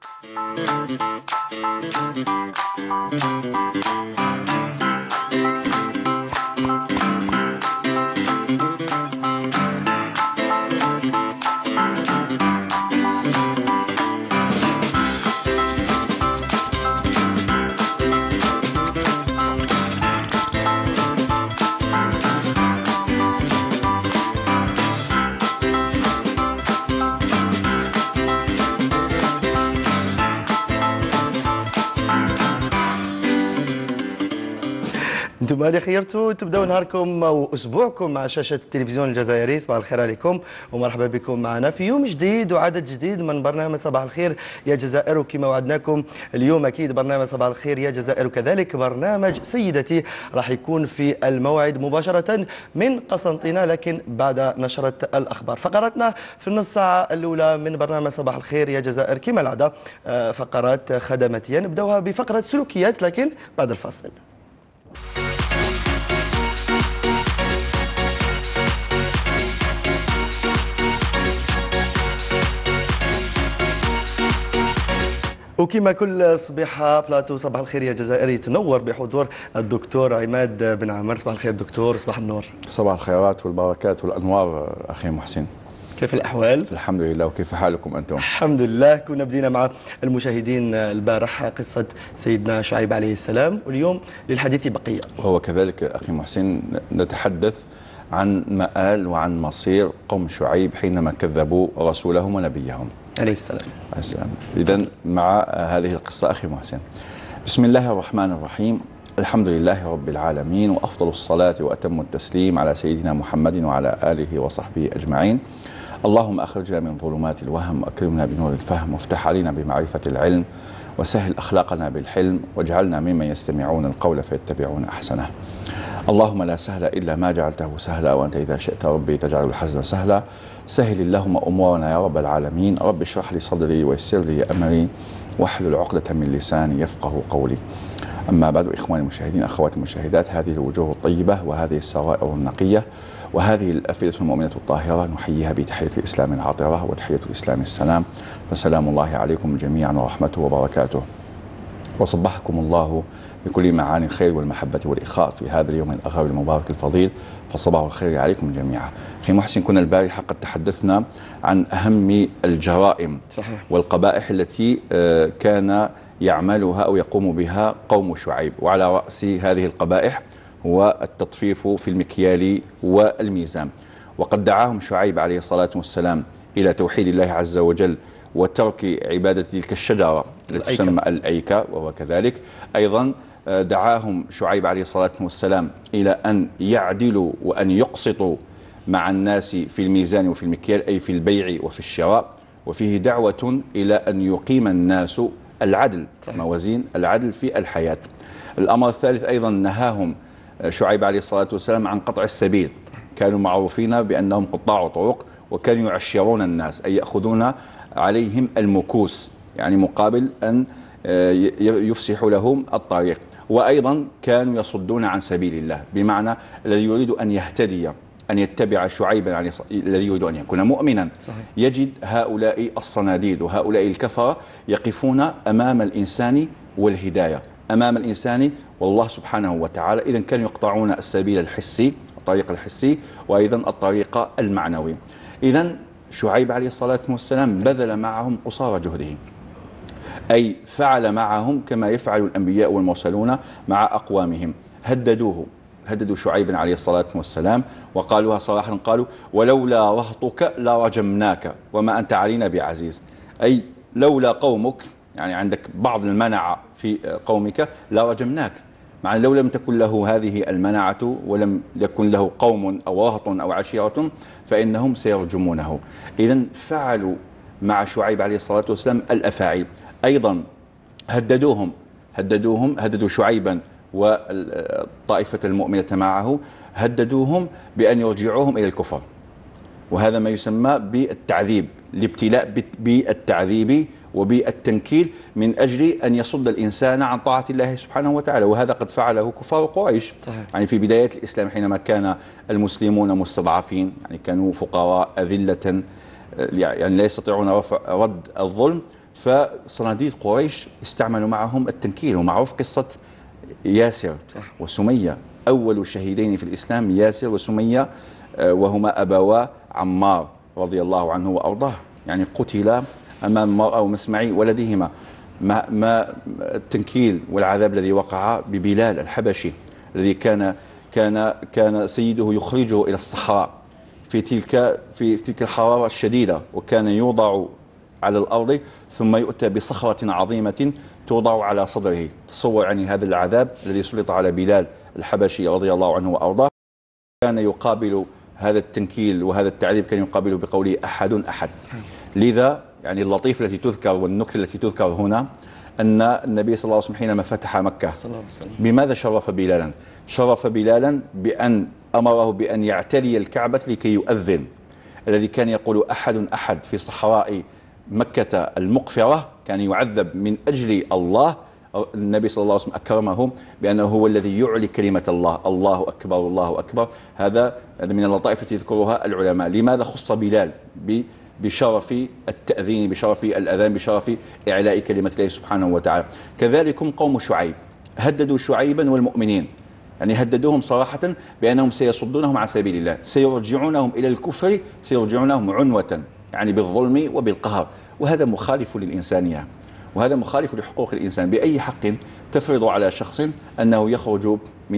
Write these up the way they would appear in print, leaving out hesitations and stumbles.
انتم هذه خيرتوا تبداو نهاركم او اسبوعكم مع شاشه التلفزيون الجزائري. صباح الخير عليكم ومرحبا بكم معنا في يوم جديد وعدد جديد من برنامج صباح الخير يا جزائر. وكما وعدناكم اليوم اكيد برنامج صباح الخير يا جزائر وكذلك برنامج سيدتي راح يكون في الموعد مباشره من قسنطينه، لكن بعد نشره الاخبار. فقراتنا في النص ساعه الاولى من برنامج صباح الخير يا جزائر كما العاده فقرات خدماتيه. نبداوها بفقره سلوكيات لكن بعد الفاصل. وكما كل صبيحة بلاتو صباح الخير يا جزائر يتنور بحضور الدكتور عماد بن عامر. صباح الخير دكتور. صباح النور. صباح الخيرات والبركات والأنوار أخي محسن. كيف الأحوال؟ الحمد لله. وكيف حالكم أنتم؟ الحمد لله. كنا بدينا مع المشاهدين البارح قصة سيدنا شعيب عليه السلام، واليوم للحديث بقية. وهو كذلك أخي محسن نتحدث عن مآل وعن مصير قوم شعيب حينما كذبوا رسولهم ونبيهم عليه السلام. إذن مع هذه القصة أخي محسن. بسم الله الرحمن الرحيم. الحمد لله رب العالمين، وأفضل الصلاة وأتم التسليم على سيدنا محمد وعلى آله وصحبه أجمعين. اللهم أخرجنا من ظلمات الوهم وأكرمنا بنور الفهم، وافتح علينا بمعرفة العلم، وسهل أخلاقنا بالحلم، واجعلنا ممن يستمعون القول فيتبعون أحسنه. اللهم لا سهل إلا ما جعلته سهلا، وأنت إذا شئت ربي تجعل الحزن سهلا. سهل اللهم أمورنا يا رب العالمين. رب اشرح لي صدري ويسر لي أمري واحلل عقدة من لساني يفقه قولي. أما بعد، إخواني المشاهدين أخواتي المشاهدات، هذه الوجوه الطيبة وهذه السرائر النقية وهذه الأفئدة المؤمنة الطاهرة نحييها بتحية الإسلام العطرة، وتحية الإسلام السلام. فسلام الله عليكم جميعا ورحمته وبركاته، وصبحكم الله بكل معاني الخير والمحبة والإخاء في هذا اليوم الأغر المبارك الفضيل. فصباح الخير عليكم جميعا. أخي محسن، كنا البارحة قد تحدثنا عن أهم الجرائم صحيح. والقبائح التي كان يعملها أو يقوم بها قوم شعيب، وعلى رأس هذه القبائح هو التطفيف في المكيال والميزان. وقد دعاهم شعيب عليه الصلاة والسلام إلى توحيد الله عز وجل وترك عبادة تلك الشجرة التي تسمى الأيكة، وهو كذلك أيضا دعاهم شعيب عليه الصلاة والسلام إلى أن يعدلوا وأن يقسطوا مع الناس في الميزان وفي المكيال، أي في البيع وفي الشراء. وفيه دعوة إلى أن يقيم الناس العدل، موازين العدل في الحياة. الأمر الثالث أيضا نهاهم شعيب عليه الصلاة والسلام عن قطع السبيل. كانوا معروفين بأنهم قطاع طرق، وكانوا يعشرون الناس، أي يأخذون عليهم المكوس، يعني مقابل أن يفسحوا لهم الطريق. وأيضا كانوا يصدون عن سبيل الله، بمعنى الذي يريد أن يهتدي أن يتبع شعيبا الذي يريد أن يكون مؤمنا. صحيح. يجد هؤلاء الصناديد وهؤلاء الكفرة يقفون أمام الإنسان والهداية، أمام الإنسان والله سبحانه وتعالى. إذن كانوا يقطعون السبيل الحسي، الطريق الحسي، وأيضا الطريق المعنوي. إذن شعيب عليه الصلاة والسلام بذل معهم قصارى جهده، أي فعل معهم كما يفعل الأنبياء والمرسلون مع أقوامهم. هددوا شعيبا عليه الصلاة والسلام وقالوها صراحة، قالوا ولولا رهطك لرجمناك وما أنت علينا بعزيز، أي لولا قومك، يعني عندك بعض المنعة في قومك، لرجمناك. مع لو لم تكن له هذه المناعة ولم يكن له قوم أو رهط أو عشيرة فإنهم سيرجمونه. إذن فعلوا مع شعيب عليه الصلاة والسلام الأفاعيل. أيضا هددوا شعيبا والطائفة المؤمنة معه، هددوهم بأن يرجعوهم إلى الكفر، وهذا ما يسمى بالتعذيب، الابتلاء بالتعذيب وبالتنكيل من أجل أن يصد الإنسان عن طاعة الله سبحانه وتعالى. وهذا قد فعله كفار قريش. يعني في بداية الإسلام حينما كان المسلمون مستضعفين، يعني كانوا فقراء أذلة، يعني لا يستطيعون رد الظلم، فصناديد قريش استعملوا معهم التنكيل. ومعروف قصة ياسر وسمية، أول شهيدين في الإسلام ياسر وسمية، وهما أبوا عمار رضي الله عنه وأرضاه، يعني قتلا أمام مرأة ومسمع ولدهما. ما التنكيل والعذاب الذي وقع ببلال الحبشي الذي كان سيده يخرجه إلى الصحراء في تلك الحرارة الشديدة، وكان يوضع على الأرض ثم يؤتى بصخرة عظيمة توضع على صدره. تصور يعني هذا العذاب الذي سلط على بلال الحبشي رضي الله عنه وأرضاه. كان يقابل هذا التنكيل وهذا التعذيب كان يقابله بقوله أحد أحد. لذا يعني اللطيفة التي تذكر والنكتة التي تذكر هنا أن النبي صلى الله عليه وسلم حينما فتح مكة بماذا شرف بلالا؟ شرف بلالا بأن أمره بأن يعتلي الكعبة لكي يؤذن. الذي كان يقول أحد أحد في صحراء مكة المقفرة كان يعذب من أجل الله. النبي صلى الله عليه وسلم أكرمه بأنه هو الذي يعلي كلمة الله، الله أكبر الله أكبر. هذا من اللطائف التي يذكرها العلماء. لماذا خص بلال بشرف التأذين، بشرف الأذان، بشرف إعلاء كلمة الله سبحانه وتعالى؟ كذلكم قوم شعيب هددوا شعيبا والمؤمنين، يعني هددوهم صراحة بأنهم سيصدونهم عن سبيل الله، سيرجعونهم إلى الكفر، سيرجعونهم عنوة يعني بالظلم وبالقهر. وهذا مخالف للإنسانية، وهذا مخالف لحقوق الإنسان. بأي حق تفرض على شخص أنه يخرج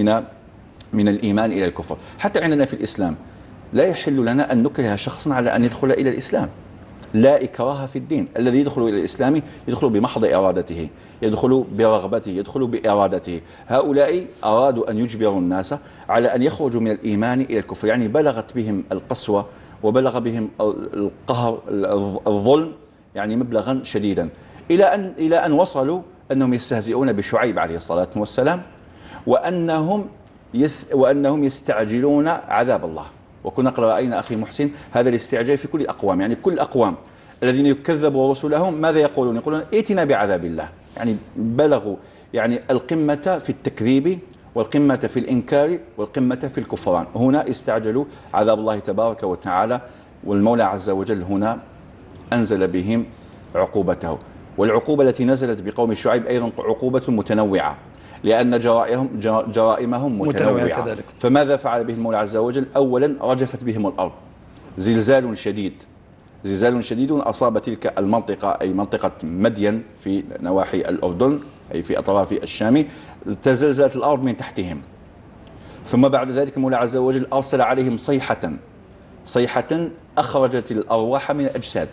من الإيمان إلى الكفر؟ حتى عندنا في الإسلام لا يحل لنا أن نكره شخصا على أن يدخل إلى الإسلام. لا إكراه في الدين. الذي يدخل إلى الإسلام يدخل بمحض إرادته، يدخل برغبته، يدخل بإرادته. هؤلاء أرادوا أن يجبروا الناس على أن يخرجوا من الإيمان إلى الكفر، يعني بلغت بهم القسوة وبلغ بهم القهر الظلم يعني مبلغا شديدا، إلى أن وصلوا أنهم يستهزئون بشعيب عليه الصلاة والسلام، وأنهم يستعجلون عذاب الله. وكنا قد رأينا أخي محسن هذا الاستعجال في كل الأقوام، يعني كل الأقوام الذين يكذبوا رسلهم ماذا يقولون؟ يقولون ائتنا بعذاب الله. يعني بلغوا يعني القمة في التكذيب والقمة في الإنكار والقمة في الكفران. هنا استعجلوا عذاب الله تبارك وتعالى، والمولى عز وجل هنا أنزل بهم عقوبته. والعقوبة التي نزلت بقوم شعيب أيضا عقوبة متنوعة، لأن جرائمهم متنوعة. فماذا فعل بهم المولى عز وجل؟ أولا رجفت بهم الأرض، زلزال شديد أصاب تلك المنطقة، أي منطقة مدين في نواحي الأردن أي في أطراف الشام. تزلزلت الأرض من تحتهم. ثم بعد ذلك المولى عز وجل أرسل عليهم صيحة أخرجت الأرواح من الأجساد،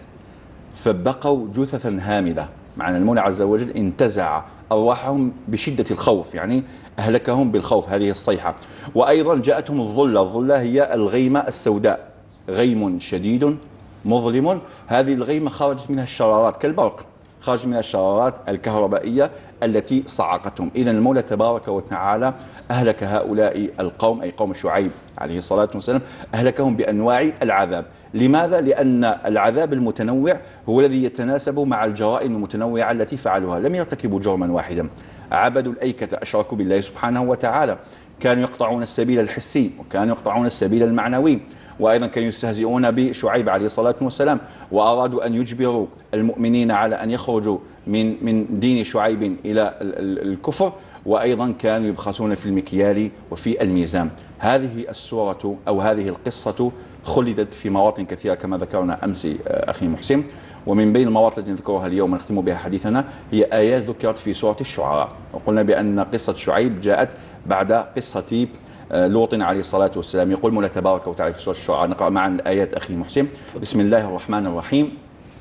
فبقوا جثثا هامدة. معنى المولى عز وجل انتزع أرواحهم بشدة الخوف، يعني أهلكهم بالخوف هذه الصيحة. وأيضا جاءتهم الظلة هي الغيمة السوداء، غيم شديد مظلم. هذه الغيمة خرجت منها الشرارات كالبرق، خرج من الشرارات الكهربائية التي صعقتهم. إذن المولى تبارك وتعالى أهلك هؤلاء القوم، أي قوم شعيب عليه الصلاة والسلام، أهلكهم بأنواع العذاب. لماذا؟ لأن العذاب المتنوع هو الذي يتناسب مع الجرائم المتنوعة التي فعلوها. لم يرتكبوا جرما واحدا، عبدوا الأيكة، أشركوا بالله سبحانه وتعالى، كانوا يقطعون السبيل الحسي وكانوا يقطعون السبيل المعنوي، وأيضا كانوا يستهزئون بشعيب عليه الصلاة والسلام، وأرادوا أن يجبروا المؤمنين على أن يخرجوا من دين شعيب إلى الكفر، وأيضا كانوا يبخسون في المكيال وفي الميزان. هذه السورة أو هذه القصة خلدت في مواطن كثيرة كما ذكرنا أمس أخي محسن. ومن بين المواطن التي نذكرها اليوم نختم بها حديثنا هي آيات ذكرت في سورة الشعراء. وقلنا بأن قصة شعيب جاءت بعد قصة لوط عليه الصلاة والسلام. يقول مولا تبارك وتعالى في سورة الشعراء، نقرأ معا الآيات أخي محسن. بسم الله الرحمن الرحيم.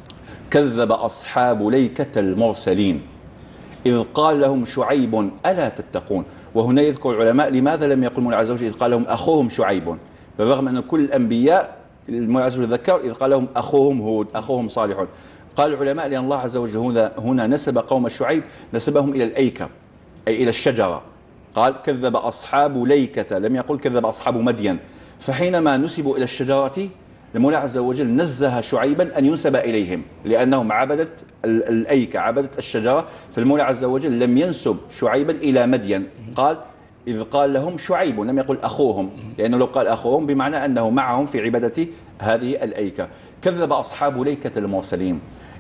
كذب أصحاب ليكة المرسلين إذ قال لهم شعيب ألا تتقون. وهنا يذكر العلماء لماذا لم يقل المولى عز وجل إذ قال لهم أخوهم شعيب، بالرغم أن كل الأنبياء المولى عز وجل ذكر إذ قال لهم أخوهم هود، أخوهم صالح. قال العلماء لأن الله عز وجل هنا نسب قوم شعيب، نسبهم إلى الأيكة أي إلى الشجرة. قال كذب أصحاب ليكة، لم يقل كذب أصحاب مدين. فحينما نسبوا إلى الشجرة المولى عز وجل نزه شعيبا أن ينسب إليهم، لأنهم عبدت الأيكة، عبدت الشجرة. فالمولى عز وجل لم ينسب شعيبا إلى مدين، قال إذ قال لهم شعيب، لم يقل أخوهم، لأنه لو قال أخوهم بمعنى أنه معهم في عبادة هذه الأيكة. كذب أصحاب ليكة المرسلين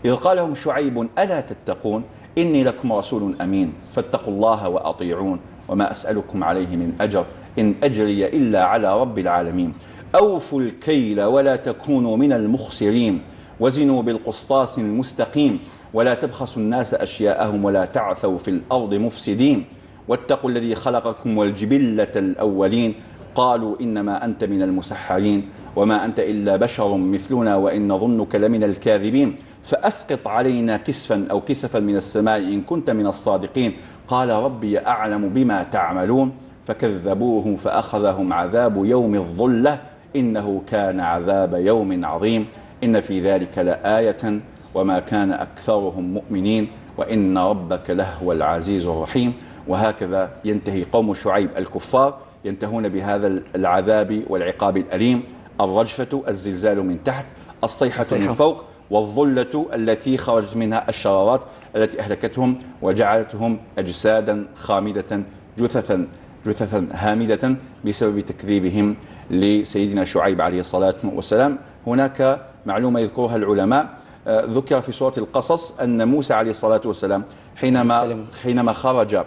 إذ قال لهم شعيب ألا تتقون إني لكم رسول أمين فاتقوا الله وأطيعون وما أسألكم عليه من أجر إن أجري إلا على رب العالمين أوفوا الكيل ولا تكونوا من المخسرين وزنوا بالقسطاس المستقيم ولا تبخسوا الناس أشياءهم ولا تعثوا في الأرض مفسدين واتقوا الذي خلقكم والجبلة الأولين قالوا إنما أنت من المسحرين وما أنت إلا بشر مثلنا وإن نظنك لمن الكاذبين فأسقط علينا كسفا أو كسفا من السماء إن كنت من الصادقين قال ربي أعلم بما تعملون فكذبوه فأخذهم عذاب يوم الظلة إنه كان عذاب يوم عظيم إن في ذلك لآية وما كان أكثرهم مؤمنين وإن ربك لهو العزيز الرحيم. وهكذا ينتهي قوم شعيب الكفار، ينتهون بهذا العذاب والعقاب الأليم: الرجفة، الزلزال من تحت، الصيحة من فوق، والظلة التي خرجت منها الشرارات التي أهلكتهم وجعلتهم أجسادا خامدة جثثا هامدة بسبب تكذيبهم لسيدنا شعيب عليه الصلاة والسلام. هناك معلومة يذكرها العلماء، ذكر في سورة القصص أن موسى عليه الصلاة والسلام حينما خرج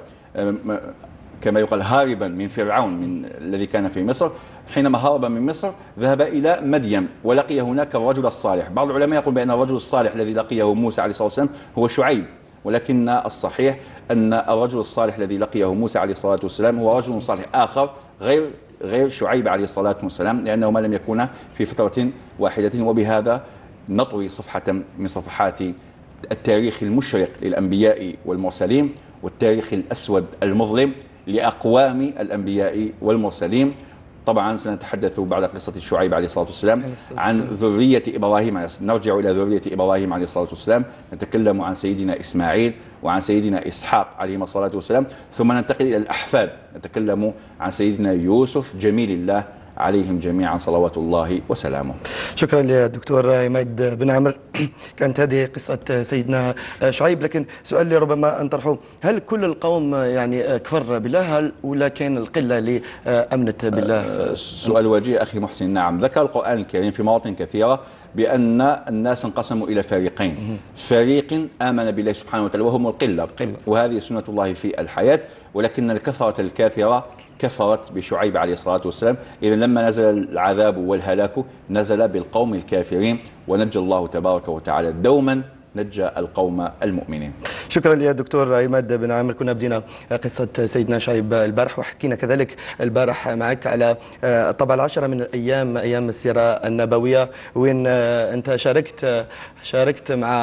كما يقال هاربا من فرعون من الذي كان في مصر، حينما هرب من مصر ذهب إلى مدين ولقي هناك الرجل الصالح. بعض العلماء يقول بأن الرجل الصالح الذي لقيه موسى عليه الصلاة والسلام هو شعيب، ولكن الصحيح أن الرجل الصالح الذي لقيه موسى عليه الصلاة والسلام هو رجل صالح آخر غير شعيب عليه الصلاة والسلام، لأنهما لم يكونا في فترة واحدة. وبهذا نطوي صفحة من صفحات التاريخ المشرق للأنبياء والمرسلين والتاريخ الأسود المظلم لأقوام الأنبياء والمرسلين. طبعا سنتحدث بعد قصة شعيب عليه الصلاة والسلام عن ذرية إبراهيم، نرجع إلى ذرية إبراهيم عليه الصلاة والسلام، نتكلم عن سيدنا إسماعيل وعن سيدنا إسحاق عليهما الصلاة والسلام، ثم ننتقل إلى الأحفاد، نتكلم عن سيدنا يوسف جميل الله عليهم جميعا صلوات الله وسلامه. شكرا للدكتور عماد بن عامر. كانت هذه قصة سيدنا شعيب، لكن سؤال اللي ربما أنطرحه: هل كل القوم يعني كفر بالله، هل ولا كان القلة اللي أمنت بالله؟ سؤال وجيه أخي محسن. نعم، ذكر القرآن الكريم في مواطن كثيرة بأن الناس انقسموا إلى فريقين: فريق آمن بالله سبحانه وتعالى وهم القلة، وهذه سنة الله في الحياة، ولكن الكثرة الكافرة كفرت بشعيب عليه الصلاة والسلام. إذن لما نزل العذاب والهلاك نزل بالقوم الكافرين، ونجى الله تبارك وتعالى دوما نجى القوم المؤمنين. شكرا يا دكتور عماد بن عامر. كنا بدينا قصة سيدنا شعيب البارح، وحكينا كذلك البارح معك على طبعا 10 من الأيام، أيام السيرة النبوية، وين أنت شاركت مع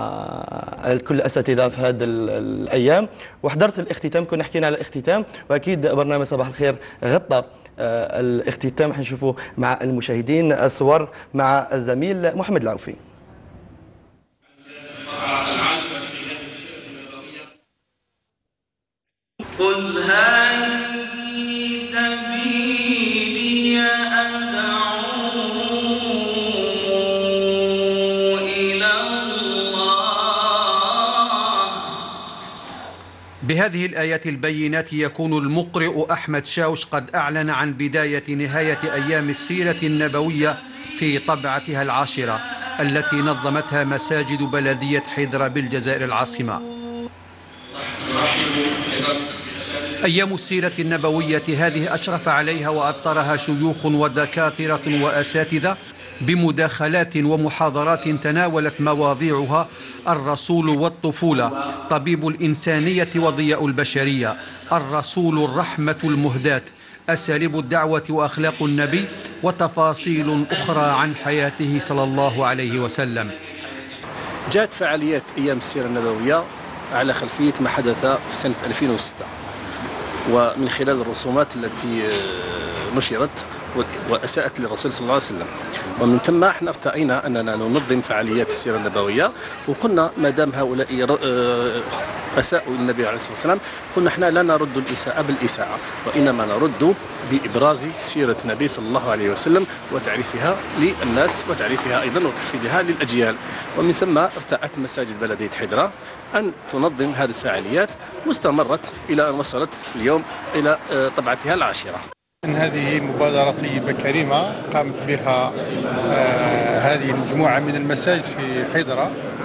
كل الأساتذة في هذه الأيام وحضرت الاختتام. كنا حكينا على الاختتام، وأكيد برنامج صباح الخير غطى الاختتام. حنشوفوا مع المشاهدين الصور مع الزميل محمد العوفي. قل هذه سبيلي أدعو إلى الله. بهذه الآيات البينات يكون المقرئ أحمد شاوش قد أعلن عن بداية نهاية أيام السيرة النبوية في طبعتها العاشرة التي نظمتها مساجد بلدية حيدرة بالجزائر العاصمة. أيام السيرة النبوية هذه أشرف عليها وأبطرها شيوخ ودكاترة وأساتذة بمداخلات ومحاضرات تناولت مواضيعها: الرسول والطفولة، طبيب الإنسانية وضياء البشرية، الرسول الرحمة المهداة، أساليب الدعوة وأخلاق النبي، وتفاصيل أخرى عن حياته صلى الله عليه وسلم. جاءت فعاليات أيام السيرة النبوية على خلفية ما حدث في سنة 2006، ومن خلال الرسومات التي نشرت وأساءت للرسول صلى الله عليه وسلم، ومن ثم احنا ارتأينا أننا ننظم فعاليات السيرة النبوية، وقلنا ما دام هؤلاء أساءوا النبي عليه الصلاة والسلام، قلنا احنا لا نرد الإساءة بالإساءة، وإنما نرد بإبراز سيرة النبي صلى الله عليه وسلم وتعريفها للناس وتعريفها أيضا وتحفيظها للأجيال. ومن ثم ارتأت مساجد بلدية حيدرة أن تنظم هذه الفعاليات، واستمرت إلى أن وصلت اليوم إلى طبعتها العاشرة. هذه مبادرة طيبة كريمة قامت بها هذه المجموعة من المساجد في حيدرة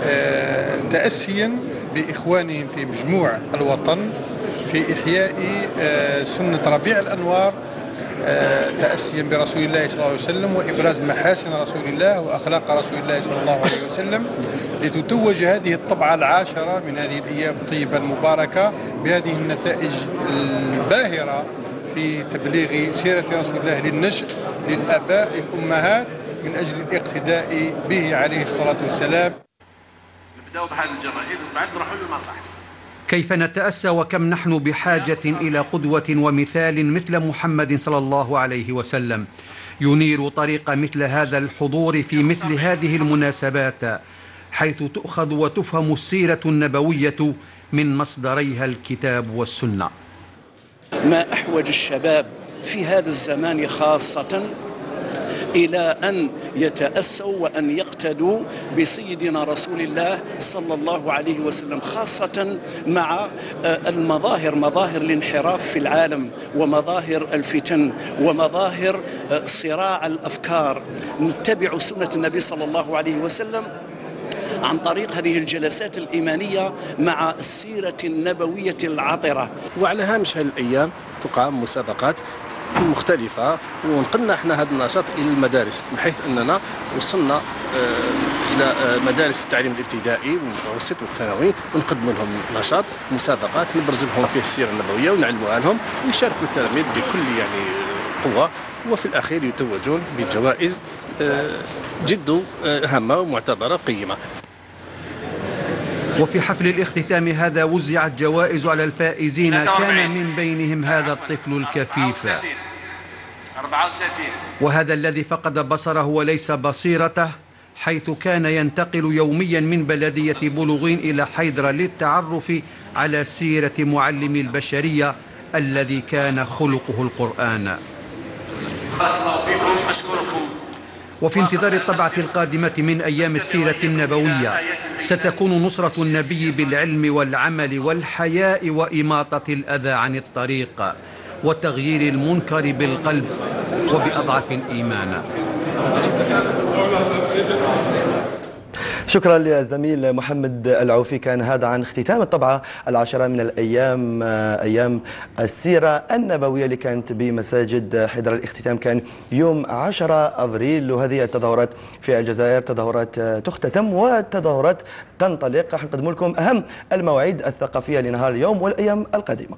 تأسيا بإخوانهم في مجموع الوطن في إحياء سنة ربيع الأنوار، تأسيا برسول الله صلى الله عليه وسلم وإبراز محاسن رسول الله وأخلاق رسول الله صلى الله عليه وسلم، لتتوج هذه الطبعة العاشرة من هذه الأيام الطيبة المباركة بهذه النتائج الباهرة في تبليغ سيرة رسول الله للنشء، للآباء، للأمهات، من أجل الاقتداء به عليه الصلاة والسلام. نبدأ بهذه الجوائز وبعد نروحوا للمصاحف. كيف نتأسى وكم نحن بحاجة إلى قدوة ومثال مثل محمد صلى الله عليه وسلم ينير طريق مثل هذا الحضور في مثل هذه المناسبات، حيث تؤخذ وتفهم السيرة النبوية من مصدريها الكتاب والسنة. ما أحوج الشباب في هذا الزمان خاصة إلى أن يتأسوا وأن يقتدوا بسيدنا رسول الله صلى الله عليه وسلم، خاصة مع المظاهر، مظاهر الانحراف في العالم ومظاهر الفتن ومظاهر صراع الأفكار. نتبع سنة النبي صلى الله عليه وسلم عن طريق هذه الجلسات الإيمانية مع السيرة النبوية العطرة. وعلى هامش هذه الأيام تقام مسابقات مختلفة، ونقلنا احنا هذا النشاط إلى المدارس، بحيث أننا وصلنا إلى مدارس التعليم الابتدائي والمتوسط والثانوي، ونقدم لهم نشاط مسابقات نبرز لهم فيه السيرة النبوية ونعلموها لهم، ويشاركوا التلاميذ بكل قوة، وفي الأخير يتوجون بجوائز جد هامة ومعتبرة قيمة. وفي حفل الاختتام هذا وزعت جوائز على الفائزين، كان من بينهم هذا الطفل الكفيف 34 وهذا الذي فقد بصره وليس بصيرته، حيث كان ينتقل يوميا من بلدية بلوغين إلى حيدرة للتعرف على سيرة معلم البشرية الذي كان خلقه القرآن. الله فيكم، أشكركم. وفي انتظار الطبعة القادمة من أيام السيرة النبوية ستكون نصرة النبي بالعلم والعمل والحياء وإماطة الأذى عن الطريق وتغيير المنكر بالقلب وبأضعف الإيمان. شكرا للزميل محمد العوفي. كان هذا عن اختتام الطبعة العاشرة من الأيام، أيام السيرة النبوية اللي كانت بمساجد حيدرة. الاختتام كان يوم 10 أبريل، وهذه التظاهرات في الجزائر تظاهرات تختتم وتظاهرات تنطلق. حنقدم لكم أهم المواعيد الثقافية لنهار اليوم والأيام القادمة.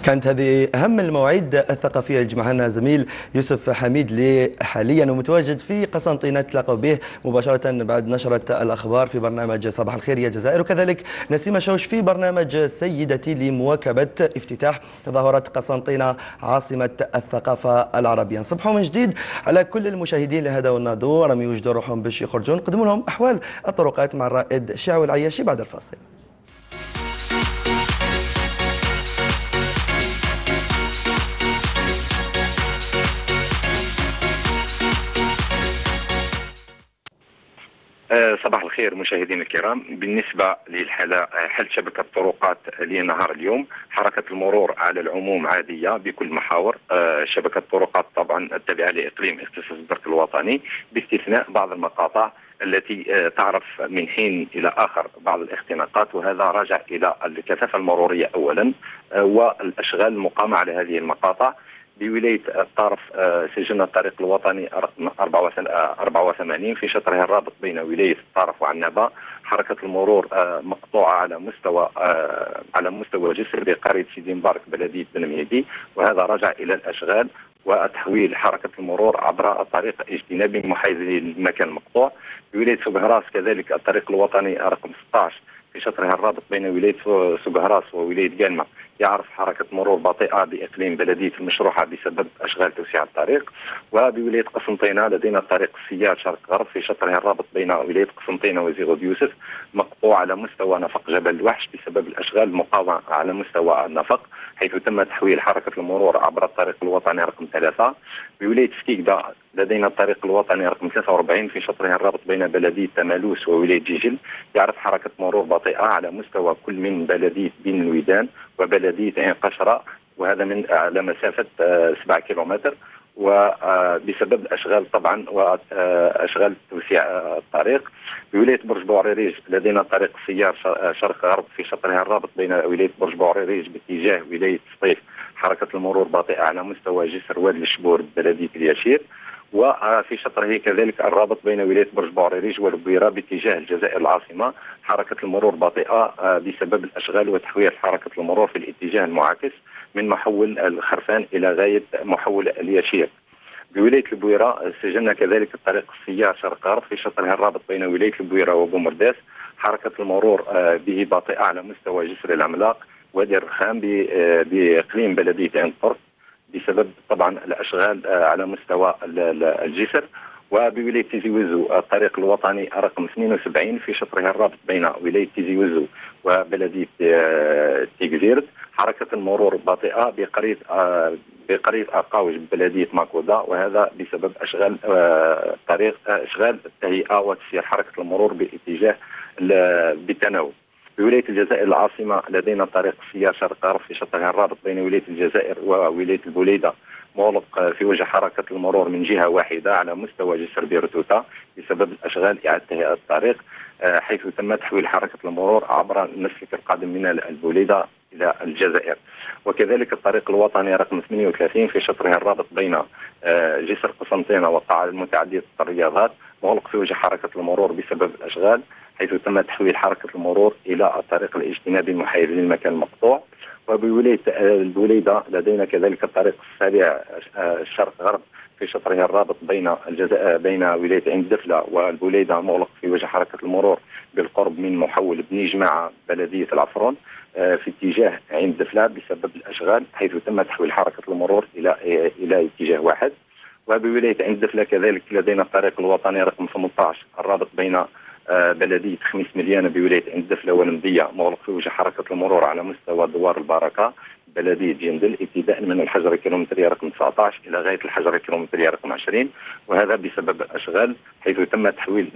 كانت هذه أهم المواعيد الثقافية اللي جمعها لنا زميل يوسف حميد اللي حاليا متواجد في قسنطينة، تلاقوا به مباشرة بعد نشرة الأخبار في برنامج صباح الخير يا جزائر، وكذلك نسيمة شوش في برنامج سيدتي لمواكبة افتتاح تظاهرة قسنطينة عاصمة الثقافة العربية. نصبحوا من جديد على كل المشاهدين لهذا والناظور راهم يوجدوا روحهم باش يخرجون، نقدموا لهم أحوال الطرقات مع الرائد شعو العياشي بعد الفاصل. صباح الخير مشاهدينا الكرام. بالنسبة للحالة حل شبكة الطرقات لنهار اليوم، حركة المرور على العموم عادية بكل محاور شبكة الطرقات طبعا التابعة لإقليم اختصاص الدرك الوطني، باستثناء بعض المقاطع التي تعرف من حين إلى آخر بعض الاختناقات، وهذا راجع إلى الكثافة المرورية أولا والأشغال المقامة على هذه المقاطع. بولاية الطرف سجلنا الطريق الوطني رقم 84 في شطرها الرابط بين ولاية الطرف وعنابة، حركة المرور مقطوعة على مستوى جسر بقرية سيدي مبارك بلدية بن مهدي، وهذا رجع إلى الأشغال وتحويل حركة المرور عبر الطريق اجتنابي محايز للمكان المقطوع. بولاية سوق كذلك الطريق الوطني رقم 16 في شطرها الرابط بين ولاية سوق وولاية قالمة يعرف حركة مرور بطيئة بإقليم بلدية المشروحة بسبب أشغال توسيع الطريق. وبولاية قسنطينة لدينا طريق السيار شرق غرب في شطرها الرابط بين ولاية قسنطينة وزيغود يوسف مقطوع على مستوى نفق جبل الوحش بسبب الأشغال المقاومة على مستوى النفق، حيث تم تحويل حركة المرور عبر الطريق الوطني رقم 3. بولاية سكيكدا لدينا الطريق الوطني رقم 43 في شطرها الرابط بين بلدية تمالوس وولاية جيجل يعرف حركة مرور بطيئة على مستوى كل من بلدية بن الويدان وبلدية عين قشرة، وهذا من على مسافة 7 كيلومتر، وبسبب الأشغال طبعا وأشغال توسيع الطريق. بولاية برج بوعريريج لدينا طريق السيار شرق غرب في شطرها الرابط بين ولاية برج بوعريريج باتجاه ولاية سطيف، حركة المرور بطيئة على مستوى جسر وادي الشبور بلدية الياشير. وفي شطره كذلك الرابط بين ولاية برج بوعريريج والبويرة باتجاه الجزائر العاصمة، حركة المرور بطيئة بسبب الأشغال وتحويل حركة المرور في الاتجاه المعاكس من محول الخرفان إلى غاية محول الياشير. بولاية البويرة سجلنا كذلك الطريق السيار شرق غرب في شطرها الرابط بين ولاية البويرة وبومرداس، حركة المرور به بطيئة على مستوى جسر العملاق وادي الرخام بإقليم بلدية عين قرط بسبب طبعا الأشغال على مستوى الجسر. وبولاية تيزي وزو الطريق الوطني رقم 72 في شطرها الرابط بين ولاية تيزي وزو وبلدية تيكزيرد، حركة المرور بطيئة بقرية أقاوج ببلدية ماكودا، وهذا بسبب أشغال طريق أشغال التهيئة وتسيير حركة المرور باتجاه بالتناوب. بولاية الجزائر العاصمة لدينا طريق السيار شرق غرب في شطرها الرابط بين ولاية الجزائر وولاية البوليدة مغلق في وجه حركة المرور من جهة واحدة على مستوى جسر بيرتوتا بسبب الأشغال إعادة تهيئة الطريق، حيث تم تحويل حركة المرور عبر المسلك القادم من البوليدة إلى الجزائر. وكذلك الطريق الوطني رقم 38 في شطرها الرابط بين جسر قسنطينة والطاعة المتعدية الرياضات مغلق في وجه حركة المرور بسبب الأشغال، حيث تم تحويل حركة المرور إلى الطريق الاجتنابي المحايد للمكان المقطوع. وبولاية البوليدة لدينا كذلك الطريق السريع الشرق غرب في شطرها الرابط بين ولاية عين دفلة والبوليدة مغلق في وجه حركة المرور بالقرب من محول بني جماعة بلدية العفرون في اتجاه عين دفلة بسبب الأشغال، حيث تم تحويل حركة المرور إلى اتجاه واحد. وبولاية عين دفلة كذلك لدينا الطريق الوطني رقم 18 الرابط بين بلدية خميس مليانة بولاية عين دفلة والمدية مغلق في وجه حركة المرور على مستوى دوار البركة بلدية جندل ابتداء من الحجر الكيلومترية رقم 19 إلى غاية الحجر الكيلومترية رقم 20، وهذا بسبب الأشغال، حيث تم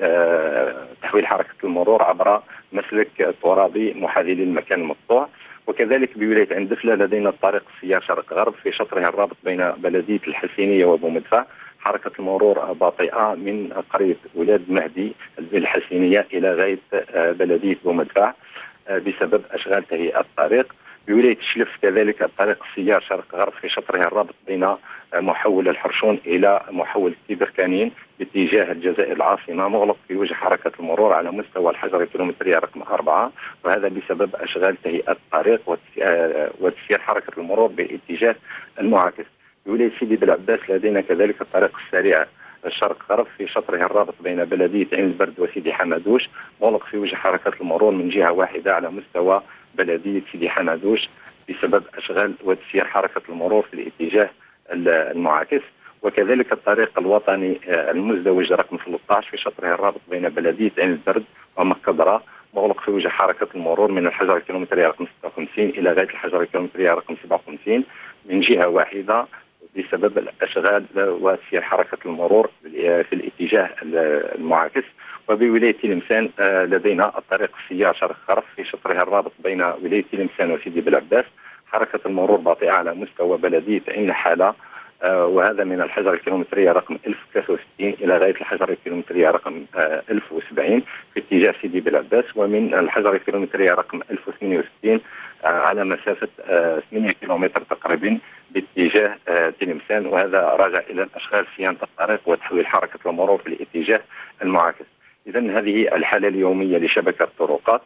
تحويل حركة المرور عبر مسلك ترابي محاذي للمكان المقطوع. وكذلك بولاية عين دفلة لدينا الطريق السيار شرق غرب في شطرها الرابط بين بلدية الحسينية وبومدفع، حركة المرور بطيئة من قرية ولاد مهدي الحسينية إلى غاية بلدية بومدفع بسبب أشغال تهيئة الطريق. بولاية شلف كذلك الطريق السيار شرق غرب في شطره الرابط بين محول الحرشون إلى محول تيبركانين باتجاه الجزائر العاصمة مغلق في وجه حركة المرور على مستوى الحجر الكيلومترية رقم 4، وهذا بسبب أشغال تهيئة الطريق وتسيير حركة المرور باتجاه المعاكس. بولاية سيدي بالعباس لدينا كذلك الطريق السريع الشرق غرب في شطره الرابط بين بلدية عين البرد وسيدي حمادوش مغلق في وجه حركة المرور من جهة واحدة على مستوى بلدية سيدي حمادوش بسبب أشغال وتسيير حركة المرور في الاتجاه المعاكس. وكذلك الطريق الوطني المزدوج رقم 13 في شطره الرابط بين بلدية عين البرد ومكدرة مغلق في وجه حركة المرور من الحجر الكيلومترية رقم 56 إلى غاية الحجر الكيلومترية رقم 57 من جهة واحدة بسبب الأشغال وتسيير حركة المرور في الاتجاه المعاكس. وبولاية تلمسان لدينا الطريق السيار شرق غرب في شطره الرابط بين ولاية تلمسان وسيدي بالعباس حركة المرور بطيئة على مستوى بلدية عين الحالة، وهذا من الحجر الكيلومترية رقم 1063 إلى غاية الحجر الكيلومترية رقم 1070 في اتجاه سيدي بالعباس، ومن الحجر الكيلومترية رقم 1068 على مسافة 8 كيلومتر تقريبا باتجاه تلمسان، وهذا راجع إلى الأشغال صيانة الطريق وتحويل حركة المرور في الاتجاه المعاكس. إذا هذه الحالة اليومية لشبكة الطرقات.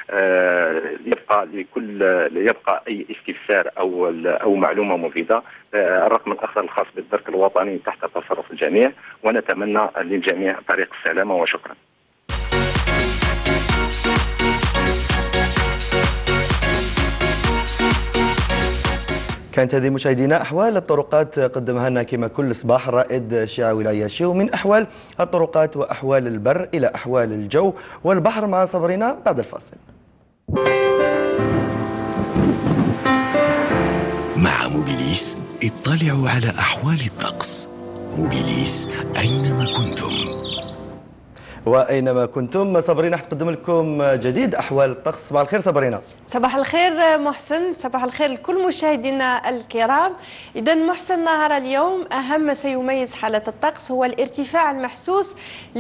يبقى أي استفسار أو معلومة مفيدة الرقم الآخر الخاص بالدرك الوطني تحت تصرف الجميع، ونتمنى للجميع طريق السلامة وشكرا. كانت هذه مشاهدينا أحوال الطرقات قدمها لنا كما كل صباح رائد شيعة ولاية شيو، من أحوال الطرقات وأحوال البر إلى أحوال الجو والبحر مع صبرنا بعد الفاصل. مع موبيليس اطلعوا على أحوال الطقس. موبيليس أينما كنتم. وأينما كنتم صبرينا حتقدم لكم جديد أحوال الطقس. صباح الخير صبرينا. صباح الخير محسن، صباح الخير لكل مشاهدينا الكرام. إذا محسن نهار اليوم أهم ما سيميز حالة الطقس هو الارتفاع المحسوس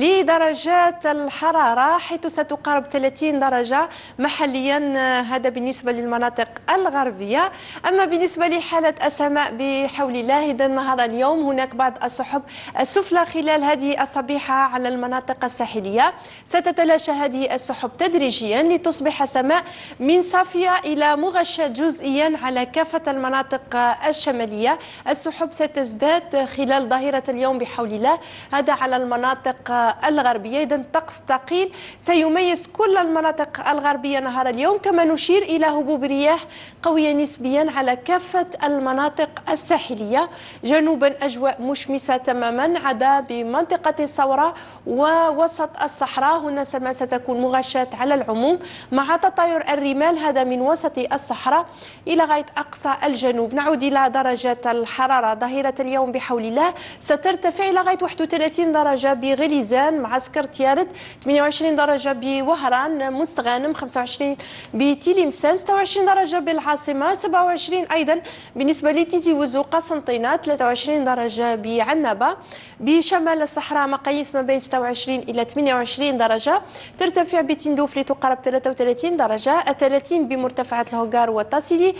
لدرجات الحرارة، حيث ستقارب 30 درجة محليا، هذا بالنسبة للمناطق الغربية. أما بالنسبة لحالة السماء بحول الله، إذا نهار اليوم هناك بعض السحب السفلى خلال هذه الصبيحة على المناطق الساحلية. ستتلاشى هذه السحب تدريجيا لتصبح السماء من صافية إلى مغشاة جزئيا على كافة المناطق الشمالية. السحب ستزداد خلال ظهيرة اليوم بحول الله، هذا على المناطق الغربية. إذن طقس ثقيل سيميز كل المناطق الغربية نهار اليوم، كما نشير إلى هبوب رياح قوية نسبيا على كافة المناطق الساحلية. جنوبا أجواء مشمسة تماما عدا بمنطقة الصورة ووسط الصحراء، هنا السماء ستكون مغشاة على العموم مع تطاير الرمال، هذا من وسط الصحراء إلى غاية أقصى الجنوب. نعود إلى درجات الحرارة ظهيرة اليوم بحول الله، سترتفع إلى غاية 31 درجة بغليزان معسكر تيارد، 28 درجة بوهران مستغانم، 25 بتلمسان، 26 درجة بالعاصمة، 27 أيضا بالنسبة لتيزي وزو قسنطينة، 23 درجة بعنبة. بشمال الصحراء مقاييس ما بين 26 إلى 28 درجة، ترتفع بتندوف لتقارب 33 درجة، 30 بمرتفعات الهوغار والتاسيلي،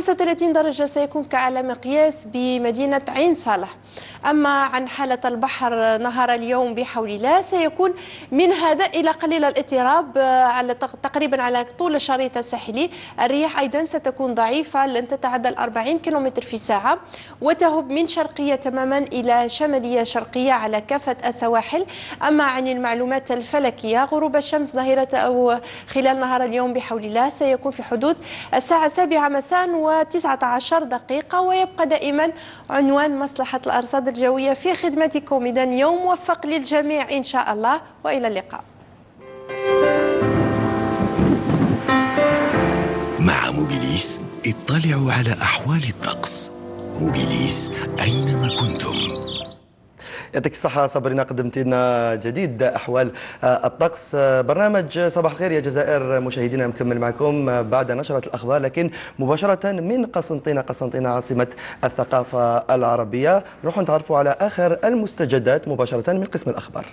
35 درجة سيكون كأعلى مقياس بمدينة عين صالح. أما عن حالة البحر نهار اليوم بحول الله، سيكون من هادئ إلى قليل الاضطراب على تقريبا على طول الشريط الساحلي. الرياح أيضا ستكون ضعيفة، لن تتعدى 40 كم في الساعة، وتهب من شرقية تماما إلى شمالية شرقية على كافة السواحل. أما عن المعلومات الفلكية، غروب الشمس ظهيرة أو خلال نهار اليوم بحول الله سيكون في حدود الساعة 7 مساء و19 دقيقة. ويبقى دائما عنوان مصلحة الأرصاد الجوية في خدمتكم. إذا يوم موفق للجميع إن شاء الله، وإلى اللقاء. مع موبيليس اطلعوا على أحوال الطقس. موبيليس أينما كنتم. يعطيك الصحة صبرنا، قدمت لنا جديد أحوال الطقس. برنامج صباح الخير يا جزائر مشاهدينا مكمل معكم بعد نشرة الأخبار، لكن مباشرة من قسنطينة عاصمة الثقافة العربية. نروح نتعرفوا على آخر المستجدات مباشرة من قسم الأخبار.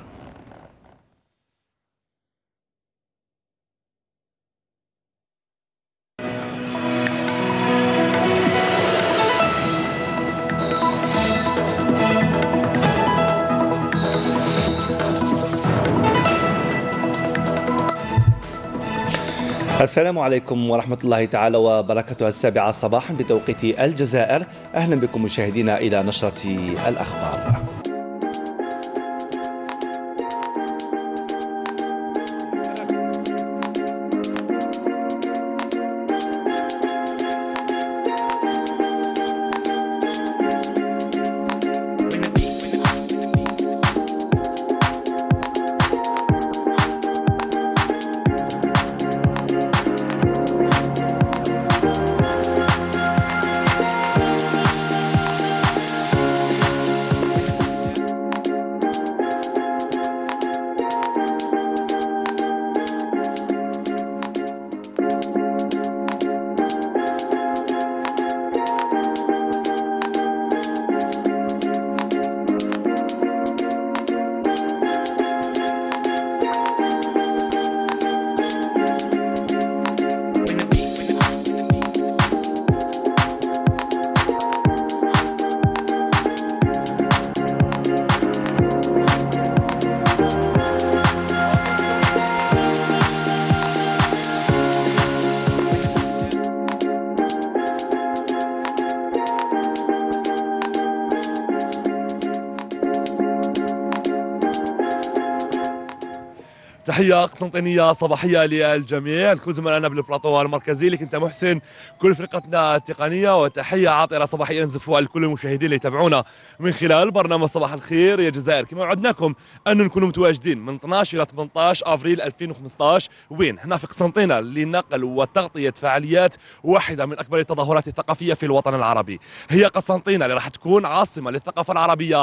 السلام عليكم ورحمة الله تعالى وبركاته. 7 صباحا بتوقيت الجزائر. أهلا بكم مشاهدينا إلى نشرة الأخبار. تحية قسنطينية صباحية للجميع، لكل زملائنا بالبلاطو المركزي، لك انت محسن، كل فرقتنا التقنية، وتحية عاطرة صباحية نزفوها لكل المشاهدين اللي يتابعونا من خلال برنامج صباح الخير يا جزائر. كما وعدناكم أن نكونوا متواجدين من 12 إلى 18 أفريل 2015 وين؟ هنا في قسنطينة لنقل وتغطية فعاليات واحدة من أكبر التظاهرات الثقافية في الوطن العربي. هي قسنطينة اللي راح تكون عاصمة للثقافة العربية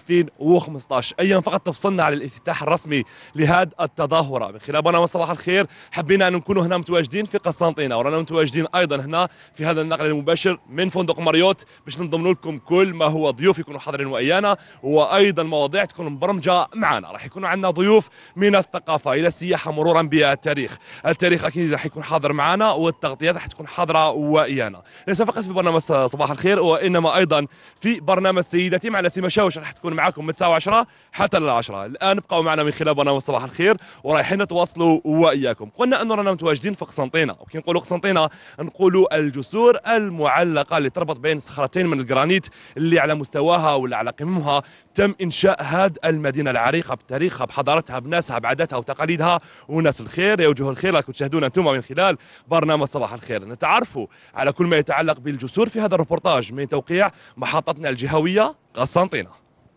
2015. أيام فقط تفصلنا على الافتتاح الرسمي لهذا التظاهرة. من خلال برنامج صباح الخير حبينا أن نكونوا هنا متواجدين في قسنطينة، ورانا متواجدين أيضا هنا في هذا النقل المباشر من فندق ماريوت باش نضمن لكم كل ما هو ضيوف يكونوا حاضرين ويانا، وأيضا مواضيع تكون مبرمجة معنا. راح يكونوا عندنا ضيوف من الثقافة إلى السياحة مرورا بالتاريخ. التاريخ أكيد راح يكون حاضر معنا، والتغطيات راح تكون حاضرة ويانا، ليس فقط في برنامج صباح الخير وإنما أيضا في برنامج سيدتي مع نسيمة شاوش راح تكون معكم من الساعة 10 حتى ل10. الآن ابقوا معنا من خلال برنامج صباح الخير ورايحين نتواصلوا وإياكم. قلنا أنه رانا متواجدين في قسنطينة، وكي نقولوا قسنطينة نقولوا الجسور المعلقة اللي تربط بين صخرتين من الجرانيت اللي على مستواها ولا على قممها تم إنشاء هذه المدينة العريقة بتاريخها بحضارتها بناسها بعاداتها وتقاليدها وناس الخير. يا وجوه الخير راكم تشاهدونا أنتم من خلال برنامج صباح الخير. نتعرفوا على كل ما يتعلق بالجسور في هذا الريبورتاج من توقيع محطتنا الجهوية قسنطينة.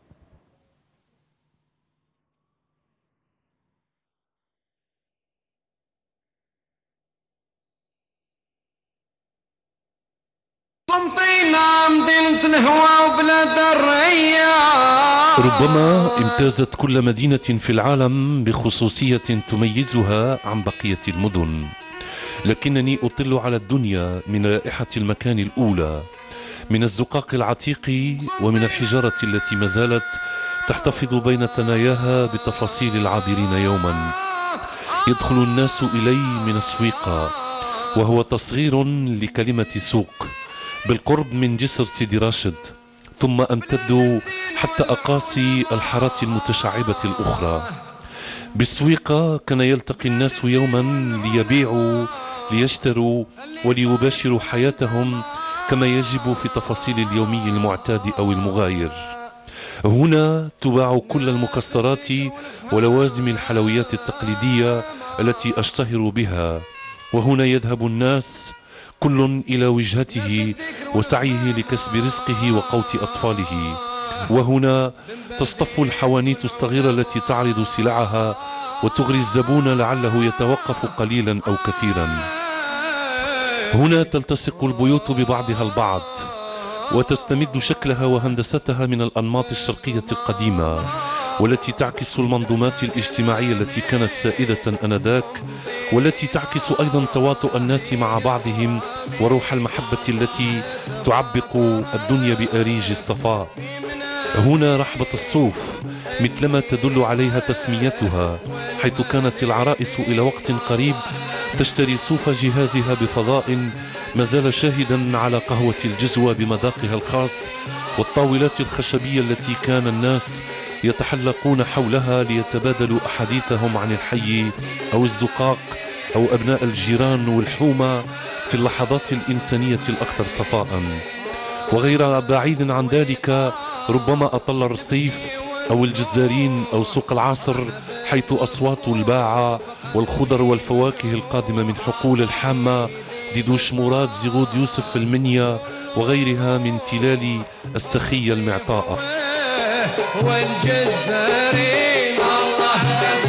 قسنطينة مدينة الهوى وبلاد الرياح. ربما امتازت كل مدينة في العالم بخصوصية تميزها عن بقية المدن، لكنني أطل على الدنيا من رائحة المكان الأولى، من الزقاق العتيق ومن الحجارة التي ما زالت تحتفظ بين ثناياها بتفاصيل العابرين يوما. يدخل الناس إلي من السويقة، وهو تصغير لكلمة سوق، بالقرب من جسر سيدي راشد، ثم أمتد حتى أقاصي الحارات المتشعبة الأخرى. بالسويقة كان يلتقي الناس يوما ليبيعوا ليشتروا وليباشروا حياتهم كما يجب في تفاصيل اليومي المعتاد أو المغاير. هنا تباع كل المكسرات ولوازم الحلويات التقليدية التي أشتهر بها، وهنا يذهب الناس كل إلى وجهته وسعيه لكسب رزقه وقوت أطفاله. وهنا تصطف الحوانيت الصغيرة التي تعرض سلعها وتغري الزبون لعله يتوقف قليلا أو كثيرا. هنا تلتصق البيوت ببعضها البعض وتستمد شكلها وهندستها من الأنماط الشرقية القديمة، والتي تعكس المنظومات الاجتماعية التي كانت سائدة آنذاك، والتي تعكس أيضا تواطؤ الناس مع بعضهم وروح المحبة التي تعبق الدنيا بأريج الصفاء. هنا رحبة الصوف مثلما تدل عليها تسميتها، حيث كانت العرائس إلى وقت قريب تشتري صوف جهازها بفضاء ما زال شاهدا على قهوة الجزوة بمذاقها الخاص، والطاولات الخشبية التي كان الناس يتحلقون حولها ليتبادلوا أحاديثهم عن الحي أو الزقاق أو أبناء الجيران والحومة في اللحظات الإنسانية الأكثر صفاء. وغير بعيد عن ذلك ربما أطل الرصيف أو الجزارين أو سوق العصر، حيث أصوات الباعة والخضر والفواكه القادمة من حقول الحامة ديدوش مراد زغود يوسف المنيا وغيرها من تلال السخية المعطاءة. والجزارين الله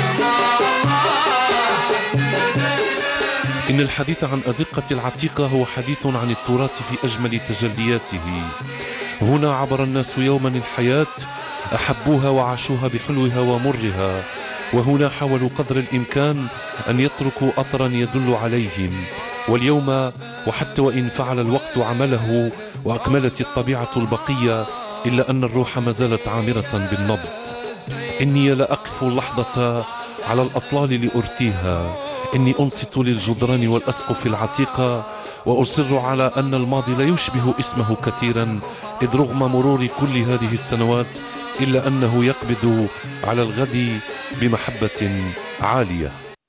إن الحديث عن أزقة العتيقة هو حديث عن التراث في أجمل تجلياته. هنا عبر الناس يوما الحياة، أحبوها وعاشوها بحلوها ومرها، وهنا حاولوا قدر الإمكان أن يتركوا أثرا يدل عليهم. واليوم وحتى وإن فعل الوقت عمله وأكملت الطبيعة البقية، إلا أن الروح ما زالت عامرة بالنبض. إني لأقف اللحظة على الأطلال لأرثيها، إني أنصت للجدران والأسقف العتيقة، وأصر على أن الماضي لا يشبه اسمه كثيرا، إذ رغم مرور كل هذه السنوات إلا أنه يقبض على الغد بمحبة عالية.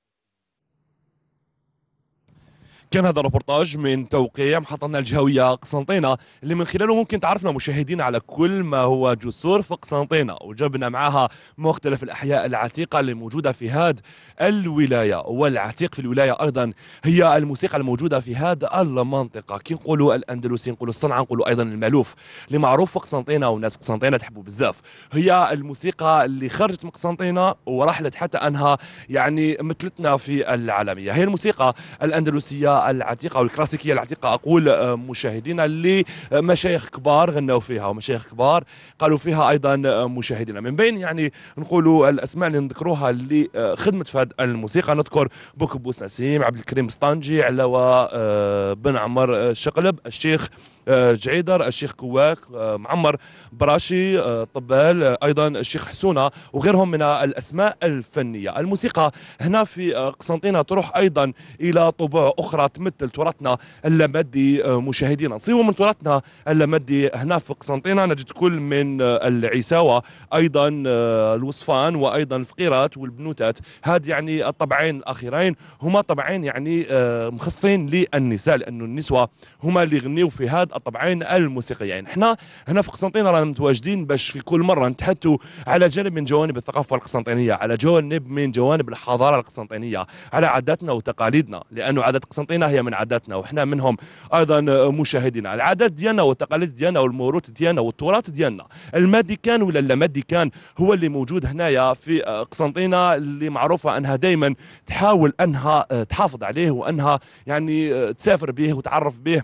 كان هذا الربورتاج من توقيع محطتنا الجهوية قسنطينة، اللي من خلاله ممكن تعرفنا مشاهدينا على كل ما هو جسور في قسنطينة، وجبنا معها مختلف الأحياء العتيقة اللي موجودة في هذه الولاية. والعتيق في الولاية أيضا هي الموسيقى الموجودة في هذه المنطقة، كي نقولوا الأندلسي، نقولوا الصنعة، نقولوا أيضا المألوف اللي معروف في قسنطينة وناس قسنطينة تحبوا بزاف. هي الموسيقى اللي خرجت من قسنطينة ورحلت حتى أنها يعني مثلتنا في العالمية. هي الموسيقى الأندلسية العتيقة والكلاسيكية العتيقة، أقول مشاهدينا، اللي مشايخ كبار غنوا فيها ومشايخ كبار قالوا فيها أيضا مشاهدينا. من بين يعني نقولوا الأسماء اللي نذكروها اللي خدمت في هذه الموسيقى، نذكر بوكبوس نسيم، عبد الكريم سطنجي، علاوة بن عمر الشقلب، الشيخ جعيدر، الشيخ كواك، معمر براشي، طبال، أيضا الشيخ حسونة، وغيرهم من الأسماء الفنية. الموسيقى هنا في قسنطينة تروح أيضا إلى طبوع أخرى تمثل تراثنا اللامادي. مشاهدينا، نصيبوا من تراثنا اللامادي هنا في قسنطينة نجد كل من العيساوة، أيضا الوصفان، وأيضا الفقيرات والبنوتات. هذه يعني الطبعين الأخيرين هما طبعين يعني مخصصين للنساء، لأنه النسوة هما اللي يغنيوا في هذا الطبعين الموسيقيين. يعني احنا هنا في قسنطينة رانا متواجدين باش في كل مرة نتحدثوا على جانب من جوانب الثقافة القسنطينية، على جانب من جوانب الحضارة القسنطينية، على عاداتنا وتقاليدنا، لأنه عادات قسنطينة هي من عاداتنا وإحنا منهم أيضا مشاهدينا. العادات ديالنا والتقاليد ديالنا والموروث ديالنا والتراث ديالنا، المادي كان ولا اللامادي كان، هو اللي موجود هنايا في قسنطينة، اللي معروفة أنها دائما تحاول أنها تحافظ عليه وأنها يعني تسافر به وتعرف به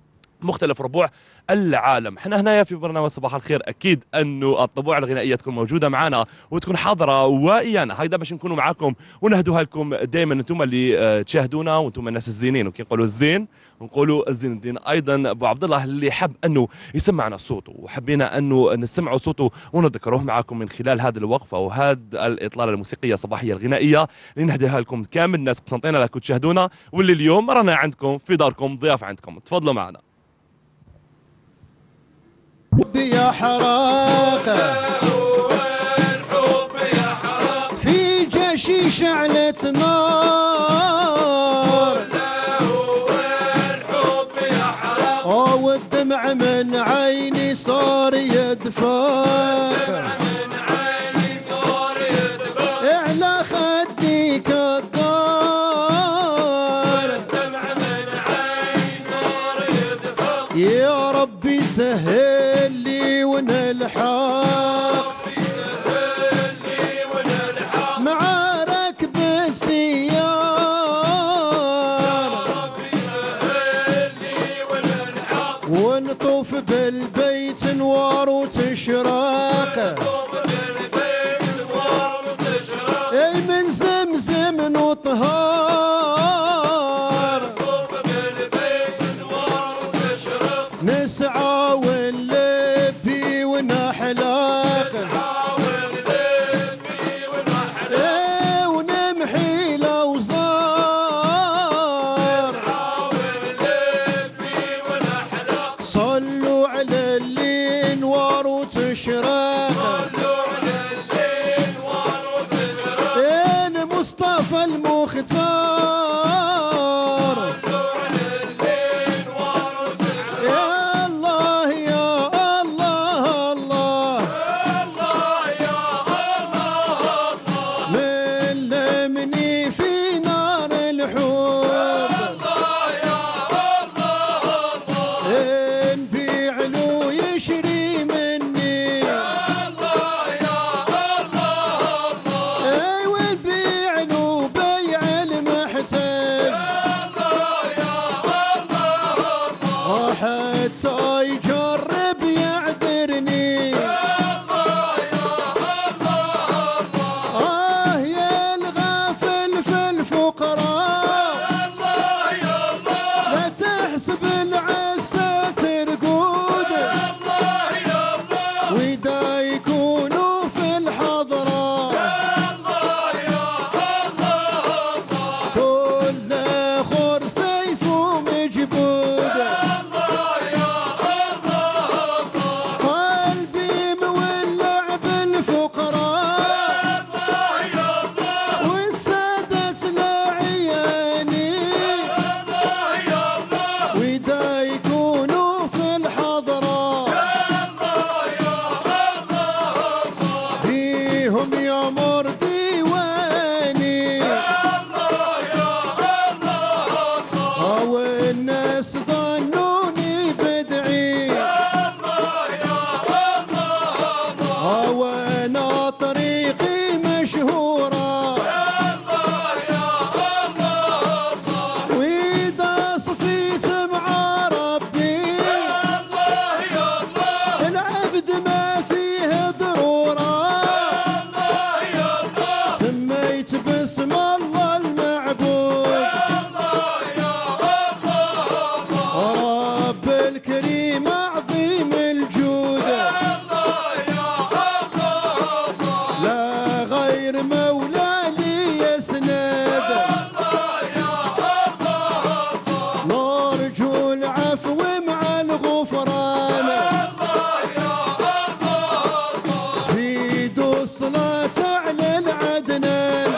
مختلف ربوع العالم. احنا هنايا في برنامج صباح الخير اكيد انه الطبوع الغنائيه تكون موجوده معنا وتكون حاضره وايانا، هيدا باش نكونوا معاكم ونهدوها لكم دائما انتم اللي تشاهدونا، وانتم الناس الزينين، وكي نقولوا الزين ونقولوا الزين الدين. ايضا ابو عبد الله اللي حب انه يسمعنا صوته، وحبينا انه نسمعوا صوته ونذكروه معاكم من خلال هذه الوقفه وهذه الاطلاله الموسيقيه الصباحيه الغنائيه اللي نهديها لكم كامل الناس قسنطينه اللي كنتوا تشاهدونا، واللي اليوم رانا عندكم في داركم ضياف عندكم. تفضلوا معنا. يا حراقة في جيشي شعلت نار، والدمع من عيني صار يدفق، على خدي كالدار، يا ربي سهل ونلحق مع ركب السيار، ونطوف بالبيت نوار وتشرق، اي من زمزم وطهار، نسعى ونلبي ونحلق، ونمحي الأوزار، صلوا على اللي نوار وتشرق، إن مصطفى المختار الكريم عظيم الجود لا غير مولى لي يسند نرجو العفو مع الغفران زيدوا الصلاة على العدنان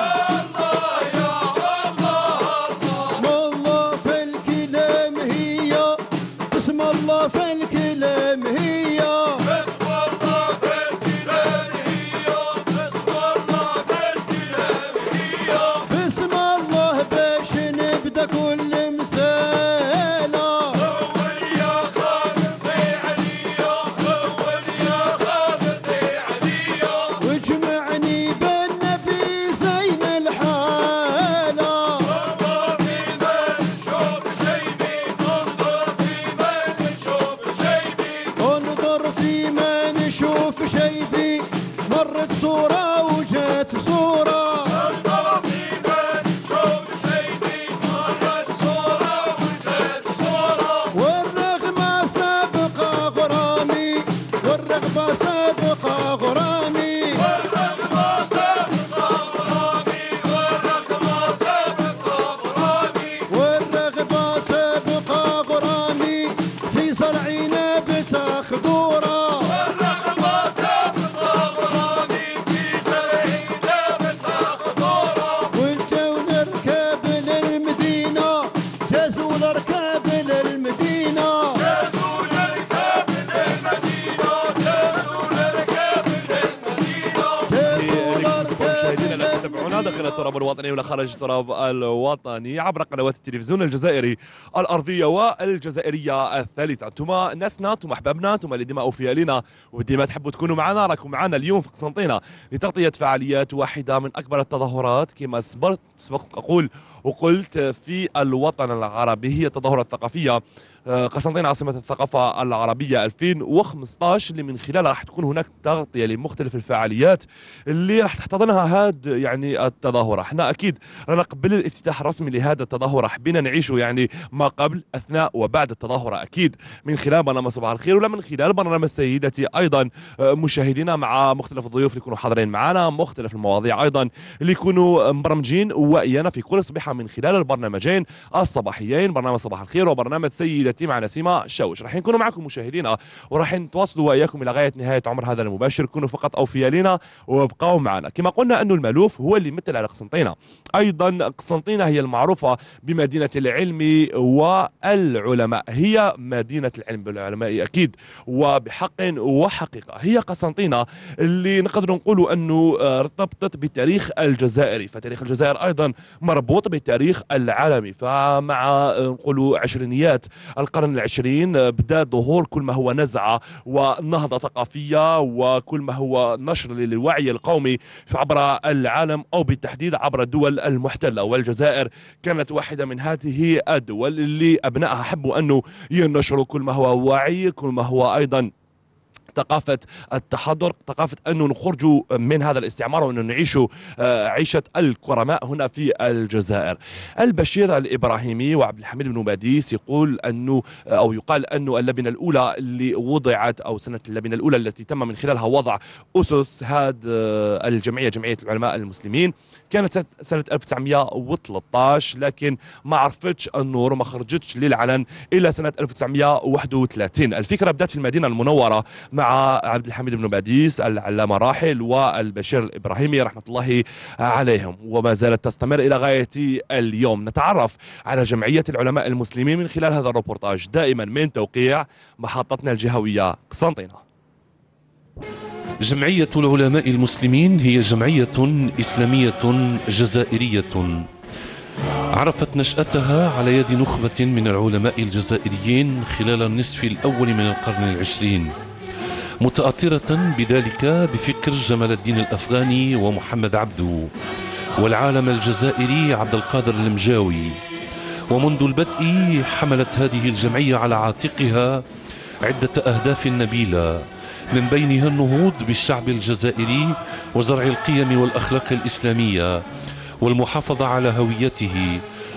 بسم الله في الكلام هي بسم الله في الكلام هي بسم الله في الكلام هي بسم الله باش نبدا كل مسالة أول يا خالد في عليا أول يا خالد في عليا واجمعني بالنبي زين الحالة انظر في من شوف شيبي انظر في ما نشوف شيبي مرت صورة وجات صورة انظر في ما نشوف شيبي مرت صورة وجات صورة والرغبة سابقة غرامي والرغبة سابقة غرامي والرغبة سابقة غرامي والرغبة سابقة غرامي والرغبة سابقة غرامي في زرعنا بتاخدورة والرغبة سابقة غرامي في زرعنا بتاخدورة وانتو نركب للمدينة جازوا الاركاب للمدينة جازوا الاركاب للمدينة جازوا الاركاب للمدينة مشاهدينا الذين تتابعونا داخل التراب الوطني ولا خارج التراب الوطني عبر قنوات التلفزيون الجزائري الارضيه والجزائريه الثالثه. انتم ناسنا، انتم احبابنا، انتم اللي ديما اوفياء لنا وديما تحبوا تكونوا معنا. راكم معنا اليوم في قسنطينه لتغطيه فعاليات واحده من اكبر التظاهرات كما سبقت اقول وقلت في الوطن العربي، هي التظاهرات الثقافيه قسنطينه عاصمه الثقافه العربيه 2015 اللي من خلالها راح تكون هناك تغطيه لمختلف الفعاليات اللي راح تحتضنها هاد يعني التظاهره. احنا اكيد رانا قبل الافتتاح الرسمي لهذا التظاهره حبينا نعيشوا يعني ما قبل اثناء وبعد التظاهره اكيد من خلال برنامج صباح الخير ولا من خلال برنامج سيدتي ايضا مشاهدينا مع مختلف الضيوف اللي يكونوا حاضرين معنا، مختلف المواضيع ايضا اللي يكونوا مبرمجين ويانا في كل صبيحه من خلال البرنامجين الصباحيين، برنامج صباح الخير وبرنامج سيدتي مع نسيمه شاوش. راح نكونوا معكم مشاهدينا وراح نتواصلوا وياكم الى غايه نهايه عمر هذا المباشر. كونوا فقط اوفياء لنا وابقوا معنا. كما قلنا انه المألوف هو اللي يمثل على قسنطينه، ايضا قسنطينه هي المعروفه بمدينه العلم والعلماء، هي مدينه العلم والعلماء اكيد وبحق وحقيقه. هي قسنطينه اللي نقدر نقولوا انه ارتبطت بتاريخ الجزائري، فتاريخ الجزائر ايضا مربوط بالتاريخ العالمي. فمع نقولوا عشرينيات القرن العشرين بدا ظهور كل ما هو نزعه ونهضه ثقافيه وكل ما هو نشر للوعي القومي عبر العالم او بالتحديد عبر الدول المحتله، والجزائر كانت واحده من هذه الدول اللي ابنائها حبوا انه ينشروا كل ما هو وعي، كل ما هو ايضا ثقافة التحضر، ثقافة أنه نخرجوا من هذا الاستعمار وأنه نعيشوا عيشة الكرماء هنا في الجزائر. البشير الإبراهيمي وعبد الحميد بن باديس يقول أنه أو يقال أنه اللبنة الأولى اللي وضعت أو سنة اللبنة الأولى التي تم من خلالها وضع أسس هذه الجمعية، جمعية العلماء المسلمين، كانت سنة 1913 لكن ما عرفتش النور وما خرجتش للعلن إلا سنة 1931. الفكرة بدأت في المدينة المنورة مع عبد الحميد بن باديس العلامة راحل والبشير الإبراهيمي رحمة الله عليهم، وما زالت تستمر إلى غاية اليوم. نتعرف على جمعية العلماء المسلمين من خلال هذا الروبورتاج دائما من توقيع محطتنا الجهوية قسنطينة. جمعية العلماء المسلمين هي جمعية إسلامية جزائرية عرفت نشأتها على يد نخبة من العلماء الجزائريين خلال النصف الأول من القرن العشرين، متأثرة بذلك بفكر جمال الدين الأفغاني ومحمد عبدو والعالم الجزائري عبد القادر المجاوي. ومنذ البدء حملت هذه الجمعية على عاتقها عدة أهداف نبيلة، من بينها النهوض بالشعب الجزائري وزرع القيم والأخلاق الإسلامية والمحافظة على هويته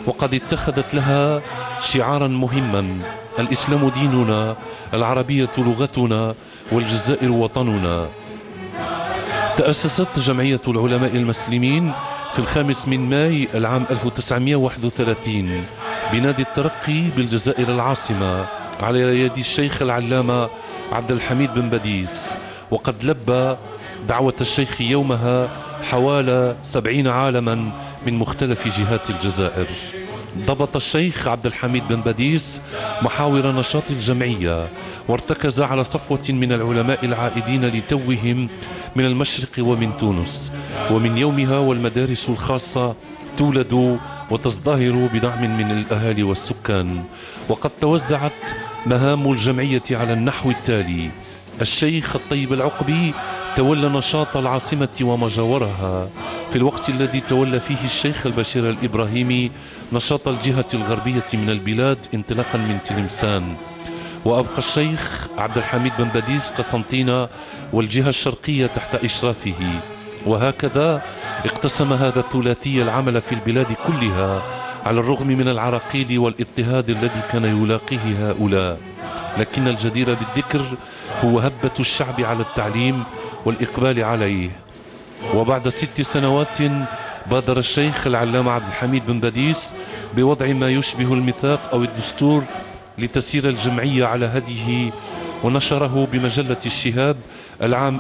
وقد اتخذت لها شعارا مهما: الإسلام ديننا، العربية لغتنا، والجزائر وطننا. تأسست جمعية العلماء المسلمين في 5 ماي العام 1931 بنادي الترقي بالجزائر العاصمة على يد الشيخ العلامة عبد الحميد بن بديس، وقد لبى دعوة الشيخ يومها حوالي 70 عالما من مختلف جهات الجزائر. ضبط الشيخ عبد الحميد بن بديس محاور نشاط الجمعية، وارتكز على صفوة من العلماء العائدين لتوهم من المشرق ومن تونس، ومن يومها والمدارس الخاصة تولد وتزدهر بدعم من الأهالي والسكان. وقد توزعت مهام الجمعية على النحو التالي: الشيخ الطيب العقبي تولى نشاط العاصمة وما جاورها، في الوقت الذي تولى فيه الشيخ البشير الإبراهيمي نشاط الجهة الغربية من البلاد انطلاقا من تلمسان. وأبقى الشيخ عبد الحميد بن بديس قسنطينة والجهة الشرقية تحت إشرافه. وهكذا اقتسم هذا الثلاثي العمل في البلاد كلها، على الرغم من العراقيل والاضطهاد الذي كان يلاقيه هؤلاء. لكن الجدير بالذكر هو هبة الشعب على التعليم والإقبال عليه. وبعد 6 سنوات بادر الشيخ العلامة عبد الحميد بن بديس بوضع ما يشبه الميثاق أو الدستور لتسير الجمعية على هديه، ونشره بمجلة الشهاب العام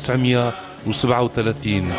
1937.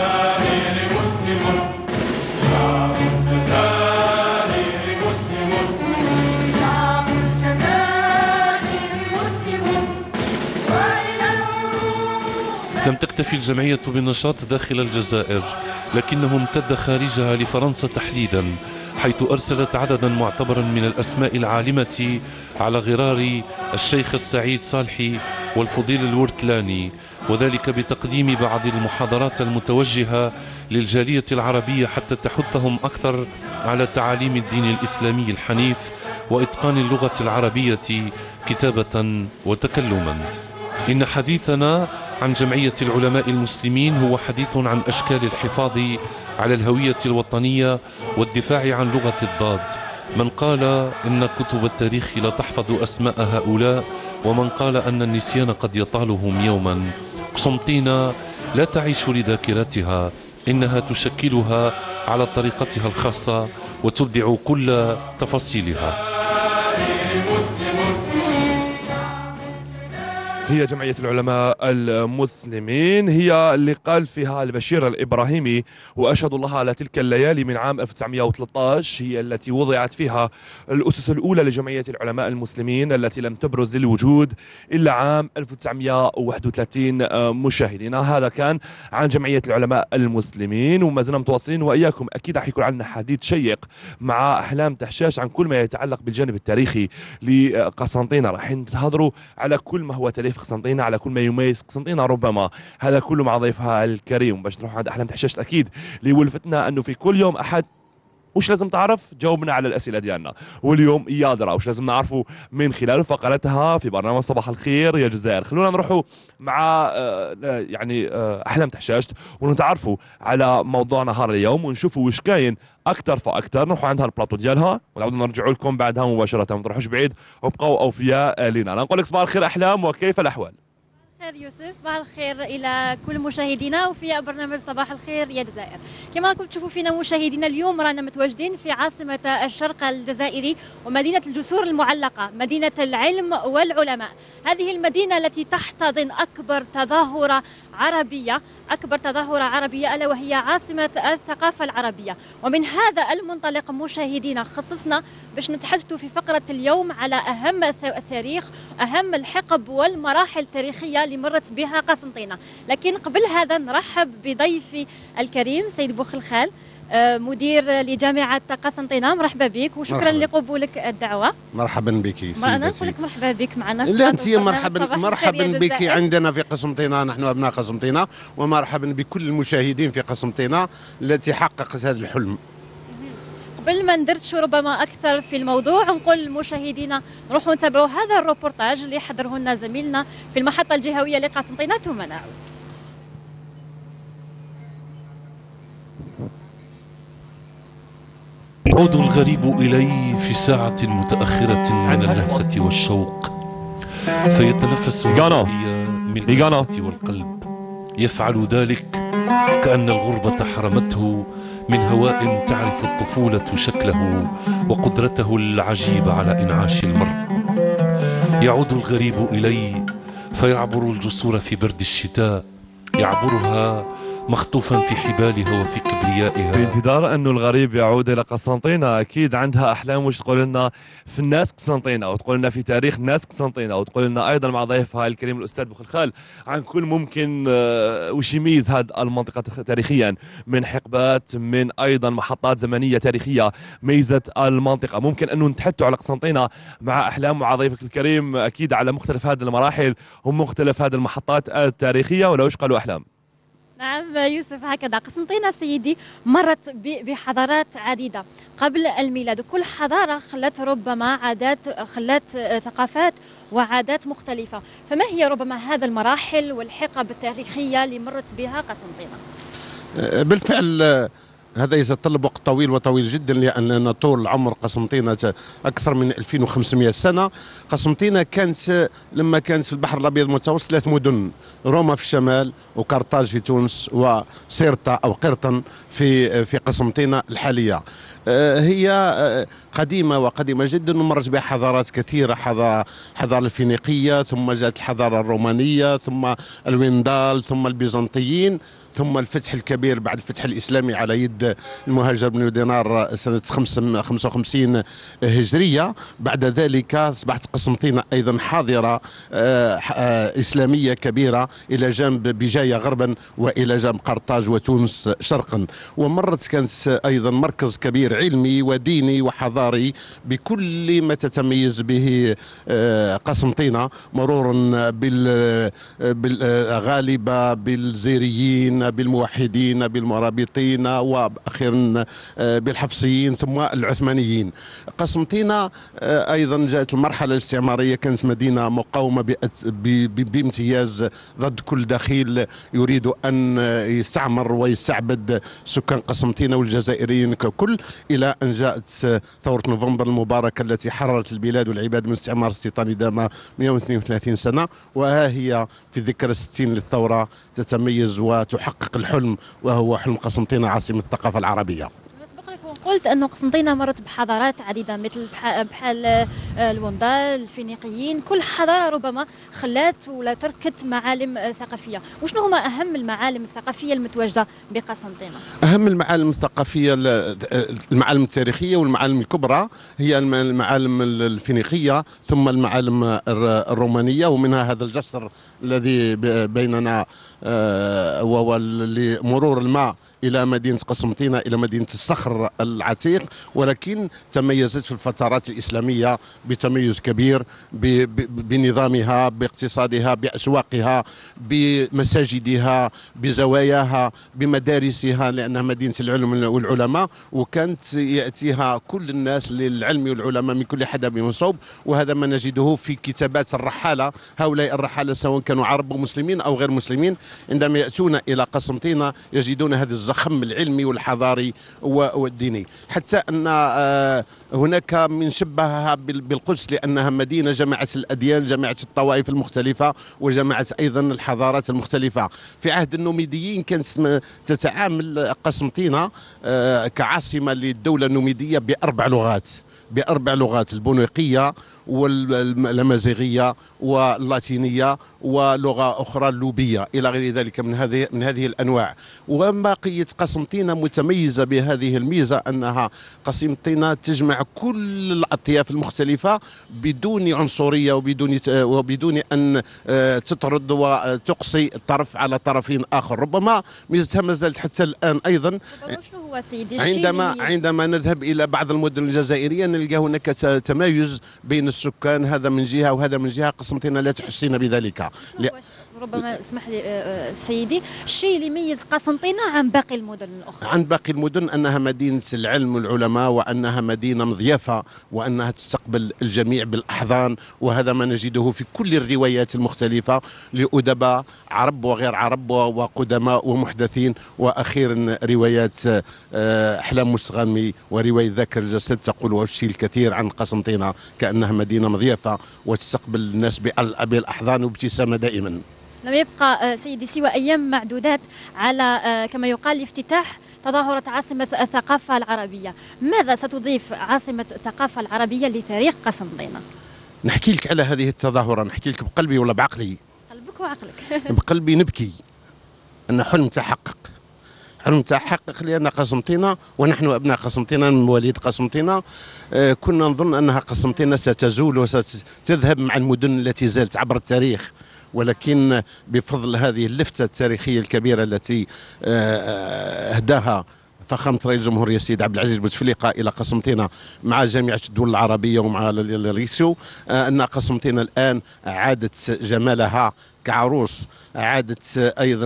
لم تكتفي الجمعية بالنشاط داخل الجزائر، لكنه امتد خارجها لفرنسا تحديدا، حيث أرسلت عددا معتبرا من الأسماء العالمة على غرار الشيخ السعيد صالحي والفضيل الورتلاني، وذلك بتقديم بعض المحاضرات المتوجهة للجالية العربية حتى تحثهم أكثر على تعاليم الدين الإسلامي الحنيف وإتقان اللغة العربية كتابة وتكلما. إن حديثنا عن جمعية العلماء المسلمين هو حديث عن أشكال الحفاظ على الهوية الوطنية والدفاع عن لغة الضاد. من قال إن كتب التاريخ لا تحفظ أسماء هؤلاء، ومن قال أن النسيان قد يطالهم يوما. قسنطينة لا تعيش لذاكرتها، إنها تشكلها على طريقتها الخاصة وتبدع كل تفاصيلها. هي جمعية العلماء المسلمين، هي اللي قال فيها البشير الإبراهيمي: وأشهد الله على تلك الليالي من عام 1913، هي التي وضعت فيها الأسس الأولى لجمعية العلماء المسلمين التي لم تبرز للوجود إلا عام 1931. مشاهدينا، هذا كان عن جمعية العلماء المسلمين، وما زلنا متواصلين وإياكم. أكيد راح يكون عندنا حديث شيق مع أحلام تحشاش عن كل ما يتعلق بالجانب التاريخي لقسنطينة. راح نتهضروا على كل ما هو تاريخ قسنطينة، على كل ما يميز قسنطينة، ربما هذا كله مع ضيفها الكريم. باش نروح عند أحلام تحشاش أكيد اللي ولفتنا أنه في كل يوم أحد وش لازم تعرف؟ جاوبنا على الأسئلة ديالنا، واليوم يادرا وش لازم نعرفه من خلال فقرتها في برنامج صباح الخير يا جزائر. خلونا نروحوا مع أحلام تحشاش ونتعرفوا على موضوع نهار اليوم ونشوفوا وش كاين أكثر فأكثر. نروحوا عندها البلاطو ديالها ونعود نرجعوا لكم بعدها مباشرة. ما تروحوش بعيد وابقوا أوفياء لنا. أنا نقول لك صباح الخير أحلام، وكيف الأحوال؟ خير يوسف، صباح الخير الى كل مشاهدينا وفي برنامج صباح الخير يا جزائر. كما راكم تشوفوا فينا مشاهدينا، اليوم رانا متواجدين في عاصمه الشرق الجزائري ومدينه الجسور المعلقه، مدينه العلم والعلماء. هذه المدينه التي تحتضن اكبر تظاهره عربيه الا وهي عاصمه الثقافه العربيه. ومن هذا المنطلق مشاهدينا خصصنا باش نتحدثوا في فقره اليوم على اهم التاريخ، اهم الحقب والمراحل التاريخيه اللي مرت بها قسنطينة. لكن قبل هذا نرحب بضيفي الكريم سيد بوخلخال، مدير لجامعة قسنطينة. مرحبا بك وشكرا لقبولك الدعوة. مرحبا بك سيدتي. أنا نقول لك مرحبا بك معنا. لا أنت مرحبا بك عندنا في قسنطينة، نحن أبناء قسنطينة، ومرحبا بكل المشاهدين في قسنطينة التي حققت هذا الحلم. قبل ما ندردشوا ربما اكثر في الموضوع، نقول لمشاهدينا نروحوا نتابعوا هذا الروبورتاج اللي حضره لنا زميلنا في المحطة الجهوية لقسنطينة ثم نعود. يعود الغريب إلي في ساعة متأخرة من اللهفة والشوق فيتنفس من اللهفة والقلب. يفعل ذلك كأن الغربة حرمته من هواء تعرف الطفولة شكله وقدرته العجيبة على إنعاش المرء. يعود الغريب إلي فيعبر الجسور في برد الشتاء، يعبرها مخطوفا في حبالها وفي كبريائها. بانتظار أنه الغريب يعود إلى قسنطينة، أكيد عندها أحلام وش تقول لنا في الناس قسنطينة، وتقول لنا في تاريخ الناس قسنطينة، وتقول لنا أيضا مع ضيفها الكريم الأستاذ بوخلخال عن كل ممكن وش يميز هذه المنطقة تاريخيا من حقبات، من أيضا محطات زمنية تاريخية ميزت المنطقة. ممكن أنه نتحدثوا على قسنطينة مع أحلام مع ضيفك الكريم أكيد على مختلف هذه المراحل ومختلف هذه المحطات التاريخية، ولا وش قالوا أحلام؟ نعم يوسف، هكذا قسنطينة سيدي مرت بحضارات عديدة قبل الميلاد، وكل حضارة خلت ربما عادات، خلت ثقافات وعادات مختلفة. فما هي ربما هذا المراحل والحقب التاريخية اللي مرت بها قسنطينة؟ بالفعل هذا يتطلب وقت طويل وطويل جدا، لأن طول عمر قسنطينة أكثر من 2500 سنة. قسنطينة كانت لما كانت في البحر الأبيض المتوسط 3 مدن، روما في الشمال وقرطاج في تونس وسيرتا أو قرطن في قسنطينة الحالية. هي قديمة وقديمة جدا ومرت بها حضارات كثيرة، حضارة الفينيقية، ثم جاءت الحضارة الرومانية، ثم الويندال، ثم البيزنطيين، ثم الفتح الكبير بعد الفتح الإسلامي على يد المهاجر بن دينار سنة 55 هجرية. بعد ذلك أصبحت قسنطينة أيضا حاضرة إسلامية كبيرة إلى جانب بجاية غربا وإلى جانب قرطاج وتونس شرقا، ومرت كانت أيضا مركز كبير علمي وديني وحضاري بكل ما تتميز به قسنطينة، مرورا بالغالبة، بالزيريين، بالموحدين، بالمرابطين، واخيرا بالحفصيين، ثم العثمانيين. قسنطينة ايضا جاءت المرحله الاستعماريه، كانت مدينه مقاومه بامتياز ضد كل دخيل يريد ان يستعمر ويستعبد سكان قسنطينة والجزائريين ككل، الى ان جاءت ثوره نوفمبر المباركه التي حررت البلاد والعباد من الاستعمار الاستيطاني دام 132 سنه، وها هي في الذكرى 60 للثوره تتميز وتحقق الحلم، وهو حلم قسنطينة عاصمة الثقافة العربية. قلت أنه قسنطينة مرت بحضارات عديدة مثل بحال الوندال، الفينيقيين، كل حضارة ربما خلات ولا تركت معالم ثقافية. وشنو هما أهم المعالم الثقافية المتواجدة بقسنطينة؟ أهم المعالم الثقافية المعالم التاريخية والمعالم الكبرى هي المعالم الفينيقية، ثم المعالم الرومانية، ومنها هذا الجسر الذي بيننا وهو مرور الماء إلى مدينة قسنطينة، إلى مدينة الصخر العتيق، ولكن تميزت في الفترات الإسلامية بتميز كبير بنظامها، باقتصادها، بأسواقها، بمساجدها، بزواياها، بمدارسها، لأنها مدينة العلم والعلماء، وكانت يأتيها كل الناس للعلم والعلماء من كل حدب وصوب. وهذا ما نجده في كتابات الرحالة، هؤلاء الرحالة سواء كانوا عرب ومسلمين أو غير مسلمين، عندما يأتون إلى قسنطينة يجدون هذا الزخم العلمي والحضاري والديني، حتى أن هناك من شبهها بالقدس، لأنها مدينة جمعت الأديان، جمعت الطوائف المختلفة، وجمعت أيضا الحضارات المختلفة. في عهد النوميديين كانت تتعامل قسنطينة كعاصمة للدولة النوميدية بأربع لغات، البونيقية والأمازيغية واللاتينية ولغة أخرى اللوبية إلى غير ذلك من هذه الأنواع. وبقية قسنطينة متميزة بهذه الميزة أنها قسنطينة تجمع كل الأطياف المختلفة بدون عنصرية وبدون أن تطرد وتقصي طرف على طرف آخر. ربما ميزتها ما زالت حتى الآن أيضا. شنو هو سيدي عندما نذهب إلى بعض المدن الجزائرية نلقى هناك تمايز بين السكان، هذا من جهة وهذا من جهة. قسنطينة لا تحسين بذلك. ربما اسمح لي سيدي، الشيء اللي يميز قسنطينة عن باقي المدن الأخرى؟ عن باقي المدن أنها مدينة العلم والعلماء، وأنها مدينة مضيافة، وأنها تستقبل الجميع بالأحضان، وهذا ما نجده في كل الروايات المختلفة لأدباء عرب وغير عرب وقدماء ومحدثين. وأخيرا روايات أحلام مستغانمي ورواية ذاكر الجسد تقول الشيء الكثير عن قسنطينة، كأنها مدينة مضيافة وتستقبل الناس بالأحضان وابتسامة دائما. لم يبقى سيدي سوى أيام معدودات على كما يقال افتتاح تظاهرة عاصمة الثقافة العربية. ماذا ستضيف عاصمة الثقافة العربية لتاريخ قسنطينة؟ نحكي لك على هذه التظاهرة، نحكي لك بقلبي ولا بعقلي؟ قلبك وعقلك. بقلبي نبكي أن حلم تحقق، حلم تحقق لأن قسنطينة ونحن أبناء قسنطينة من مواليد قسنطينة كنا نظن أنها قسنطينة ستزول وستذهب مع المدن التي زالت عبر التاريخ، ولكن بفضل هذه اللفتة التاريخية الكبيرة التي أهداها فخامة رئيس الجمهورية السيد عبد العزيز بوتفليقة إلى قسنطينة مع جامعة الدول العربية ومع الريسيو، أن قسنطينة الآن عادت جمالها كعروس، عادت أيضا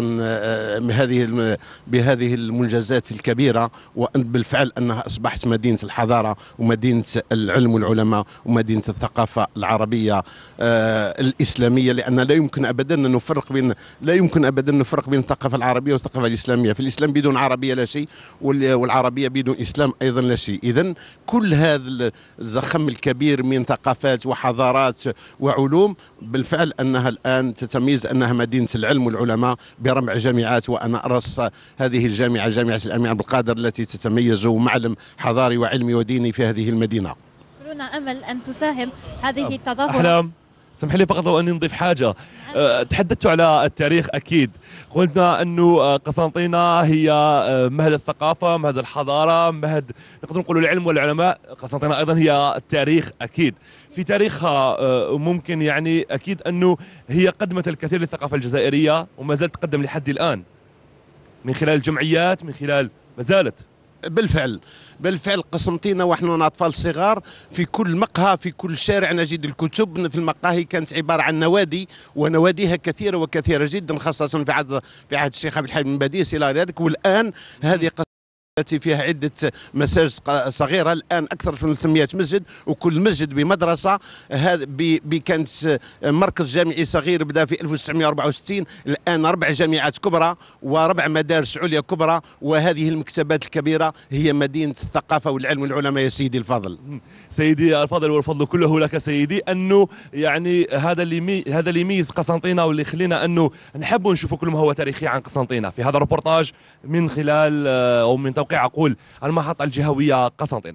بهذه المنجزات الكبيرة، وبالفعل أنها أصبحت مدينة الحضارة ومدينة العلم والعلماء ومدينة الثقافة العربية الإسلامية، لأن لا يمكن أبدا أن نفرق بين الثقافة العربية والثقافة الإسلامية. في الإسلام بدون عربية لا شيء، والعربية بدون إسلام أيضا لا شيء. إذن كل هذا الزخم الكبير من ثقافات وحضارات وعلوم بالفعل أنها الآن تتميز أنها مدينة العلم والعلماء بربع جامعات، وأنا أرأس هذه الجامعة جامعة الأمير عبد القادر التي تتميز معلم حضاري وعلمي وديني في هذه المدينة. كلنا أمل أن تساهم هذه التظاهرة. أحلام، اسمح لي فقط لو أني نضيف حاجة. تحدثت على التاريخ أكيد، قلنا أنه قسنطينة هي مهد الثقافة، مهد الحضارة، مهد نقدر نقول العلم والعلماء. قسنطينة أيضا هي التاريخ أكيد. في تاريخها ممكن يعني أكيد أنه هي قدمت الكثير للثقافة الجزائرية وما زالت تقدم لحد الآن من خلال الجمعيات، من خلال ما زالت. بالفعل قسنطينة ونحن أطفال صغار في كل مقهى في كل شارع نجد الكتب. في المقاهي كانت عبارة عن نوادي، ونواديها كثيرة وكثيرة جدا، خاصة في عهد الشيخ عبد الحليم بن باديس إلى ذلك. والآن هذه التي فيها عدة مساجد صغيرة، الآن أكثر من 300 مسجد، وكل مسجد بمدرسة. هذا كانت مركز جامعي صغير بدأ في 1964، الآن 4 جامعات كبرى و4 مدارس عليا كبرى، وهذه المكتبات الكبيرة هي مدينة الثقافة والعلم والعلماء. يا سيدي الفاضل، سيدي الفاضل، والفضل كله لك سيدي. أنه يعني هذا اللي يميز قسنطينة واللي يخلينا أنه نحب نشوف كل ما هو تاريخي عن قسنطينة في هذا الريبورتاج من خلال أو من توقيع أقول المحطة الجهوية قسنطينة.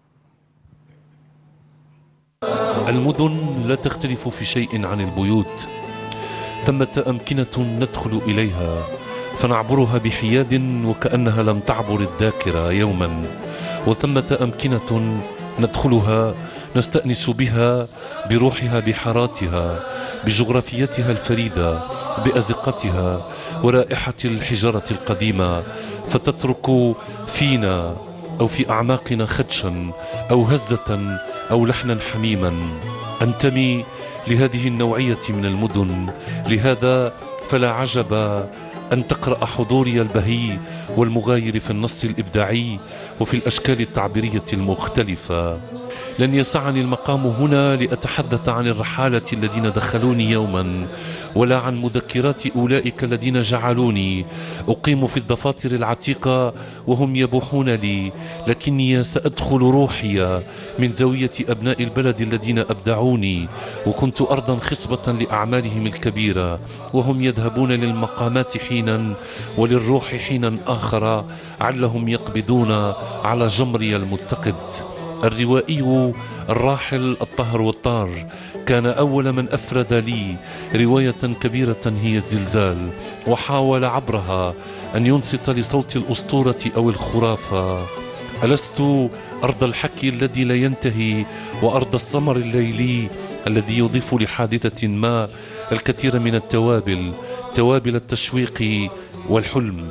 المدن لا تختلف في شيء عن البيوت، ثمة أمكنة ندخل إليها فنعبرها بحياد وكأنها لم تعبر الذاكرة يوما، وثمة أمكنة ندخلها نستأنس بها بروحها، بحاراتها، بجغرافيتها الفريدة، بأزقتها ورائحة الحجارة القديمة، فتترك فينا أو في أعماقنا خدشا أو هزة أو لحنا حميما. أنتمي لهذه النوعية من المدن، لهذا فلا عجب أن تقرأ حضوري البهي والمغاير في النص الإبداعي وفي الأشكال التعبيرية المختلفة. لن يسعني المقام هنا لأتحدث عن الرحالة الذين دخلوني يوما، ولا عن مذكرات أولئك الذين جعلوني أقيم في الضفاتر العتيقة وهم يبوحون لي، لكني سأدخل روحي من زاوية أبناء البلد الذين أبدعوني، وكنت أرضا خصبة لأعمالهم الكبيرة، وهم يذهبون للمقامات حينا وللروح حينا آخر، علهم يقبضون على جمري المتقد. الروائي الراحل الطاهر والطار كان أول من أفرد لي رواية كبيرة هي الزلزال، وحاول عبرها أن ينصت لصوت الأسطورة أو الخرافة. ألست أرض الحكي الذي لا ينتهي، وأرض السمر الليلي الذي يضيف لحادثة ما الكثير من التوابل، توابل التشويق والحلم.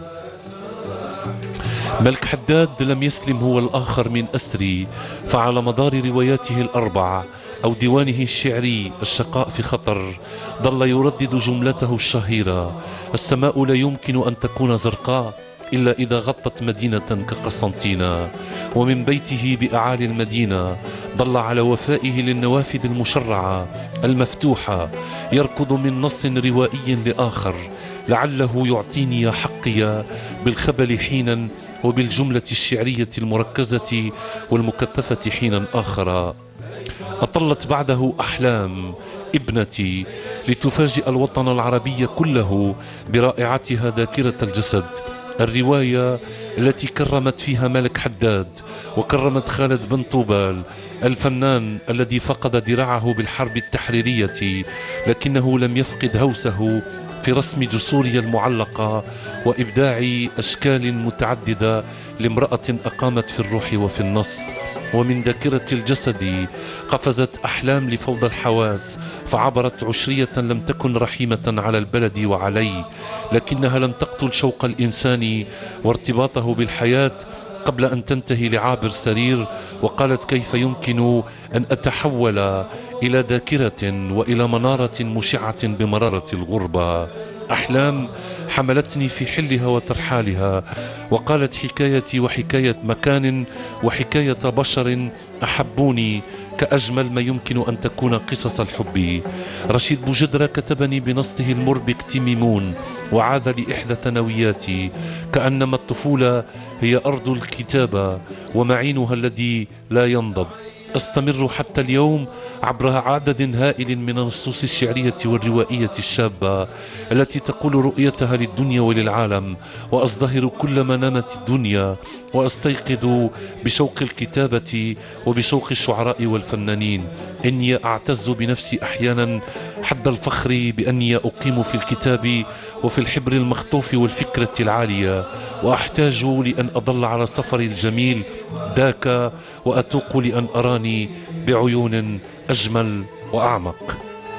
ملك حداد لم يسلم هو الآخر من أسري، فعلى مدار رواياته الأربع أو ديوانه الشعري الشقاء في خطر ظل يردد جملته الشهيرة: السماء لا يمكن أن تكون زرقاء إلا إذا غطت مدينة كقسنطينة. ومن بيته بأعالي المدينة ظل على وفائه للنوافذ المشرعة المفتوحة يركض من نص روائي لآخر لعله يعطيني يا حقي بالخبل حينا وبالجملة الشعرية المركزة والمكثفة حينا آخر. أطلت بعده أحلام ابنتي لتفاجئ الوطن العربي كله برائعتها ذاكرة الجسد، الرواية التي كرمت فيها ملك حداد وكرمت خالد بن طوبال الفنان الذي فقد ذراعه بالحرب التحريرية لكنه لم يفقد هوسه في رسم جسورها المعلقة وإبداع أشكال متعددة لامرأة أقامت في الروح وفي النص. ومن ذاكرة الجسد قفزت أحلام لفوضى الحواس فعبرت عشرية لم تكن رحيمة على البلد وعلي، لكنها لم تقتل شوق الإنسان وارتباطه بالحياة قبل أن تنتهي لعابر سرير، وقالت: كيف يمكن أن أتحول إلى ذاكرة وإلى منارة مشعة بمرارة الغربة. أحلام حملتني في حلها وترحالها، وقالت: حكايتي وحكاية مكان وحكاية بشر أحبوني كأجمل ما يمكن أن تكون قصص الحب. رشيد بوجدرة كتبني بنصه المربك تيميمون وعاد لإحدى ثانوياتي كأنما الطفولة هي أرض الكتابة ومعينها الذي لا ينضب. أستمر حتى اليوم عبر عدد هائل من النصوص الشعرية والروائية الشابة التي تقول رؤيتها للدنيا وللعالم، وأزدهر كلما نامت الدنيا وأستيقظ بشوق الكتابة وبشوق الشعراء والفنانين. إني أعتز بنفسي أحيانا حد الفخر بأني أقيم في الكتاب وفي الحبر المخطوف والفكرة العالية، وأحتاج لأن أضل على سفر الجميل ذاك وأتوق لأن أراني بعيون أجمل وأعمق.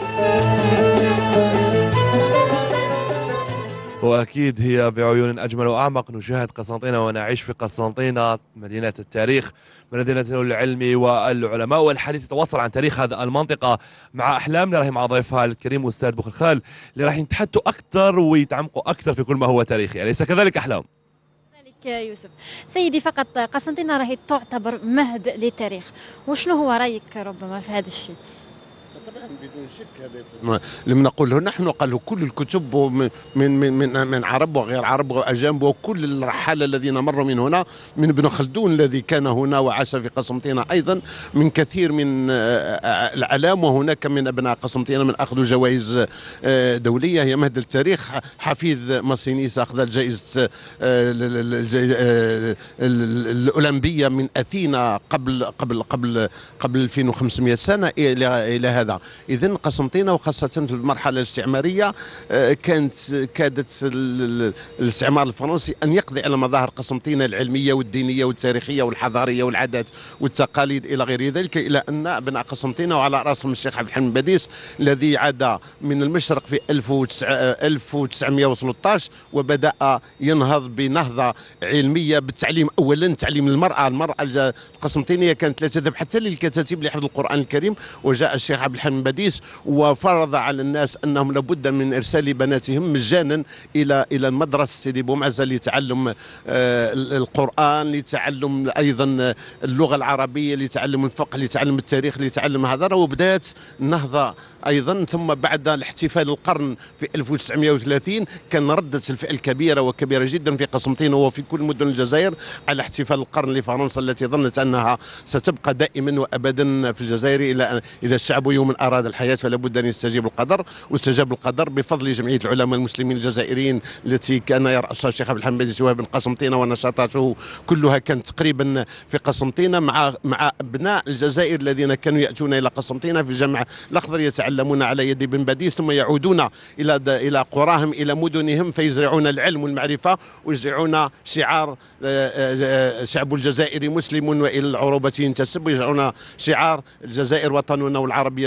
وأكيد هي بعيون أجمل وأعمق. نشاهد قسنطينة ونعيش في قسنطينة، مدينة التاريخ، مدينة العلم والعلماء، والحديث يتواصل عن تاريخ هذه المنطقة مع أحلامنا راهي مع ضيفها الكريم أستاذ بوخلخال اللي راح يتحدثوا أكثر ويتعمقوا أكثر في كل ما هو تاريخي، أليس كذلك أحلام؟ يوسف سيدي، فقط قسنطينة راهي تعتبر مهد للتاريخ، وشنو هو رأيك ربما في هذا الشيء؟ طبعا بدون شك هذا لما نقوله نحن قالوا كل الكتب من عرب وغير عرب واجانب وكل الرحاله الذين مروا من هنا، من ابن خلدون الذي كان هنا وعاش في قسنطينة ايضا، من كثير من الاعلام، وهناك من ابناء قسنطينة من اخذوا جوائز دوليه. هي مهد التاريخ. حفيد ماسينيس اخذ الجائزه الاولمبيه من اثينا قبل 2500 سنه الى هذا. إذن قسنطينة وخاصة في المرحلة الاستعمارية كادت الاستعمار الفرنسي أن يقضي على مظاهر قسنطينة العلمية والدينية والتاريخية والحضارية والعادات والتقاليد إلى غير ذلك، إلى أن أبناء قسنطينة وعلى رأسهم الشيخ عبد الحليم باديس الذي عاد من المشرق في 1913 وبدأ ينهض بنهضة علمية بالتعليم. أولا تعليم المرأة القسنطينية كانت لا تذهب حتى للكتاتيب لحفظ القرآن الكريم، وجاء الشيخ عبد الحليم باديس وفرض على الناس انهم لابد من ارسال بناتهم مجانا الى المدرسه سيدي بومعزه لتعلم القران، لتعلم ايضا اللغه العربيه، لتعلم الفقه، لتعلم التاريخ، لتعلم هذا. وبدات النهضه ايضا. ثم بعد الاحتفال القرن في 1930 كان ردة الفعل كبيره وكبيره جدا في قسنطينة وفي كل مدن الجزائر على احتفال القرن لفرنسا التي ظنت انها ستبقى دائما وابدا في الجزائر الى اذا الشعب يوم اراد الحياه فلا بد ان يستجيب القدر. واستجاب القدر بفضل جمعيه العلماء المسلمين الجزائريين التي كان يرأسها الشيخ عبد الحليم باديس بن قسنطينة، ونشاطاته كلها كانت تقريبا في قسنطينة مع ابناء الجزائر الذين كانوا ياتون الى قسنطينة في الجامعه الاخضر يتعلمون على يد بن باديس، ثم يعودون الى قراهم الى مدنهم فيزرعون العلم والمعرفه ويزرعون شعار شعب الجزائر مسلم والى العروبه ينتسب، ويزرعون شعار الجزائر وطننا والعربيه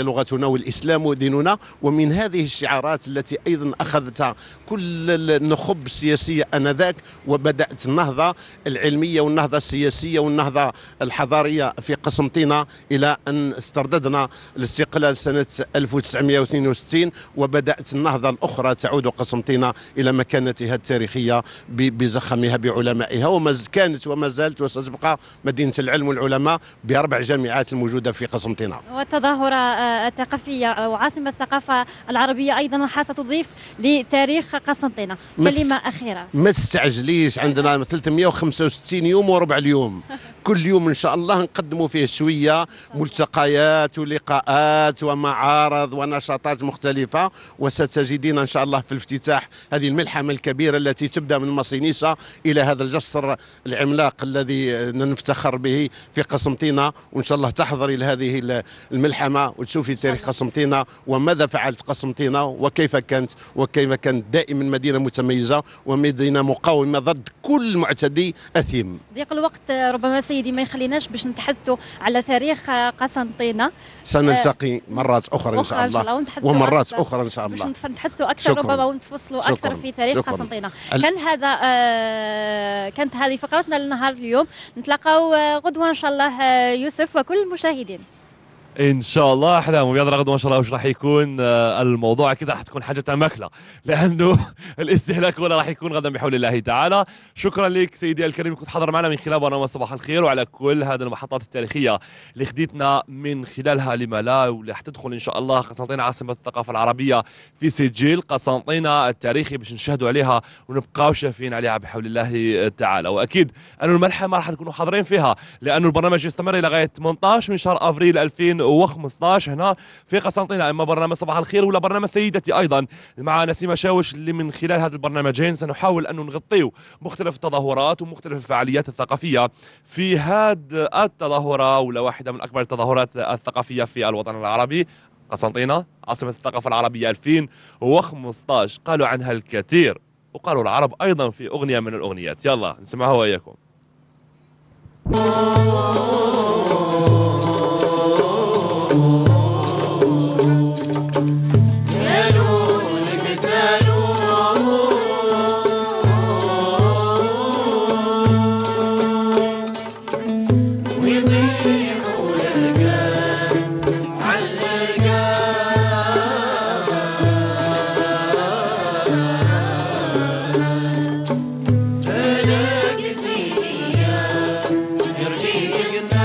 لغتنا والإسلام ديننا. ومن هذه الشعارات التي أيضا أخذتها كل النخب السياسية آنذاك، وبدأت النهضة العلمية والنهضة السياسية والنهضة الحضارية في قسنطينة إلى أن استرددنا الاستقلال سنة 1962، وبدأت النهضة الأخرى تعود قسنطينة إلى مكانتها التاريخية بزخمها بعلمائها، وما كانت وما زالت وستبقى مدينة العلم والعلماء ب4 جامعات الموجودة في قسنطينة. والتظاهرة الثقافية وعاصمة الثقافة العربية أيضا حستضيف لتاريخ قسنطينة. كلمة أخيرة. ما تستعجليش، عندنا 365 يوم وربع اليوم. كل يوم إن شاء الله نقدموا فيه شوية ملتقيات ولقاءات ومعارض ونشاطات مختلفة، وستجدين إن شاء الله في الافتتاح هذه الملحمة الكبيرة التي تبدأ من مصينيسة إلى هذا الجسر العملاق الذي نفتخر به في قسنطينة. وإن شاء الله تحضري لهذه الملحمة وتشوفي تاريخ قسنطينة وماذا فعلت قسنطينة وكيف كانت دائما مدينة متميزة ومدينة مقاومة ضد كل معتدي أثيم. ضيق الوقت ربما سيدي ما يخليناش باش نتحدثوا على تاريخ قسنطينة. سنلتقي مرات أخرى إن شاء الله ومرات أخرى إن شاء الله باش نتحدثوا أكثر ربما ونتفصلوا أكثر في تاريخ قسنطينة. كانت هذه فقرتنا لنهار اليوم. نتلاقاو غدوة إن شاء الله يوسف وكل المشاهدين. ان شاء الله احلام وبيض غدوه ان شاء الله. وش راح يكون الموضوع كذا؟ راح تكون حاجه ماكله، لانه الاستهلاك ولا راح يكون غدا بحول الله تعالى. شكرا لك سيدي الكريم، كنت حاضر معنا من خلال برنامج صباح الخير، وعلى كل هذه المحطات التاريخيه اللي خديتنا من خلالها لما لا، واللي حتدخل ان شاء الله قسنطينه عاصمه الثقافه العربيه في سجل قسنطينه التاريخي باش نشهدوا عليها ونبقاو شافين عليها بحول الله تعالى. واكيد انه الملحمه راح نكونوا حاضرين فيها، لانه البرنامج يستمر الى غايه 18 من شهر افريل 2015 هنا في قسنطينة. اما برنامج صباح الخير ولا برنامج سيدتي ايضا مع نسيمة شاوش، اللي من خلال هذا البرنامجين سنحاول ان نغطيو مختلف التظاهرات ومختلف الفعاليات الثقافية في هذه التظاهرة، ولا واحدة من اكبر التظاهرات الثقافية في الوطن العربي. قسنطينة عاصمة الثقافة العربية 2015 قالوا عنها الكثير، وقالوا العرب ايضا في اغنية من الاغنيات. يلا نسمعها وياكم. تلاقيتيني يا رقيق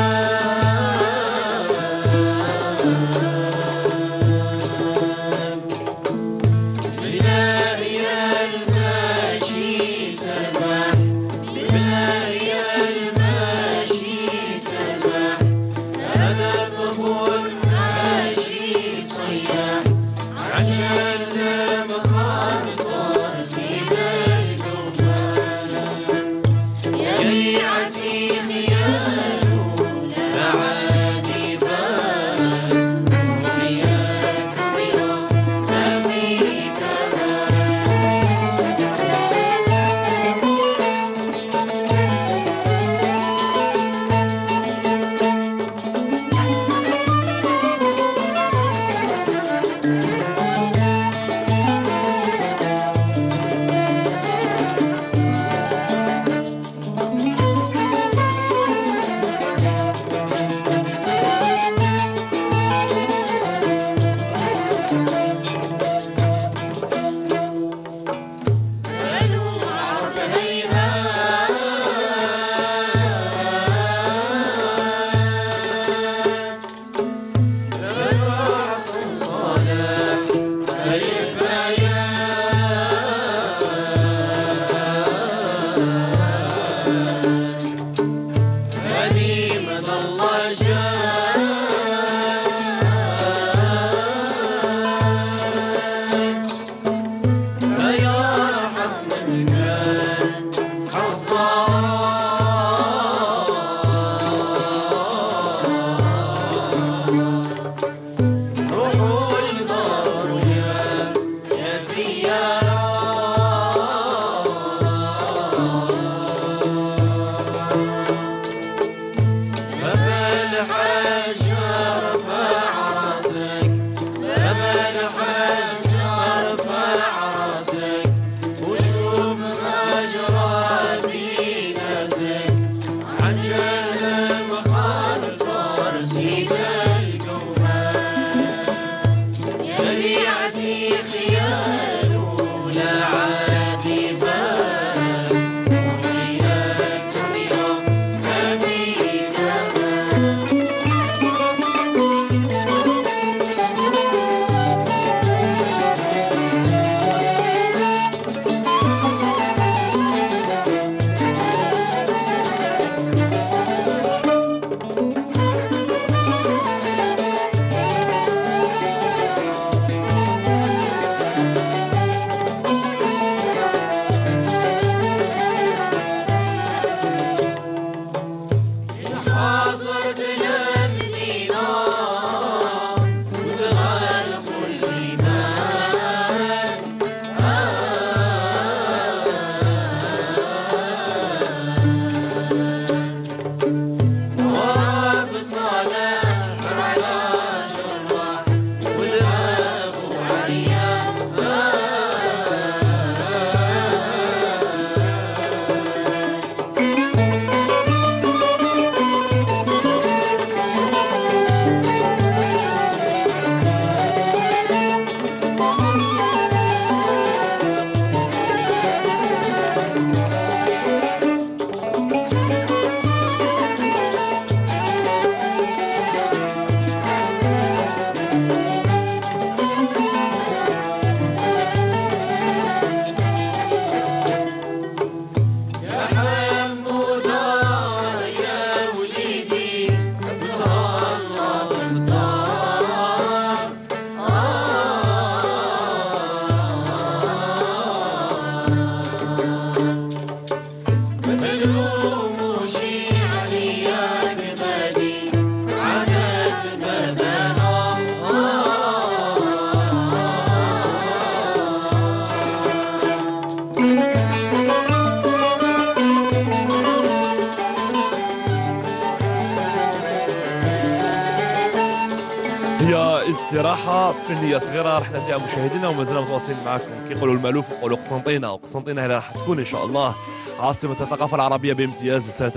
هي استراحة فنية صغيرة رحنا فيها مشاهدينا وما زلنا متواصلين معكم. كيقولوا المألوف يقولوا قسنطينة، وقسنطينة هي راح تكون إن شاء الله عاصمة الثقافة العربية بامتياز سنة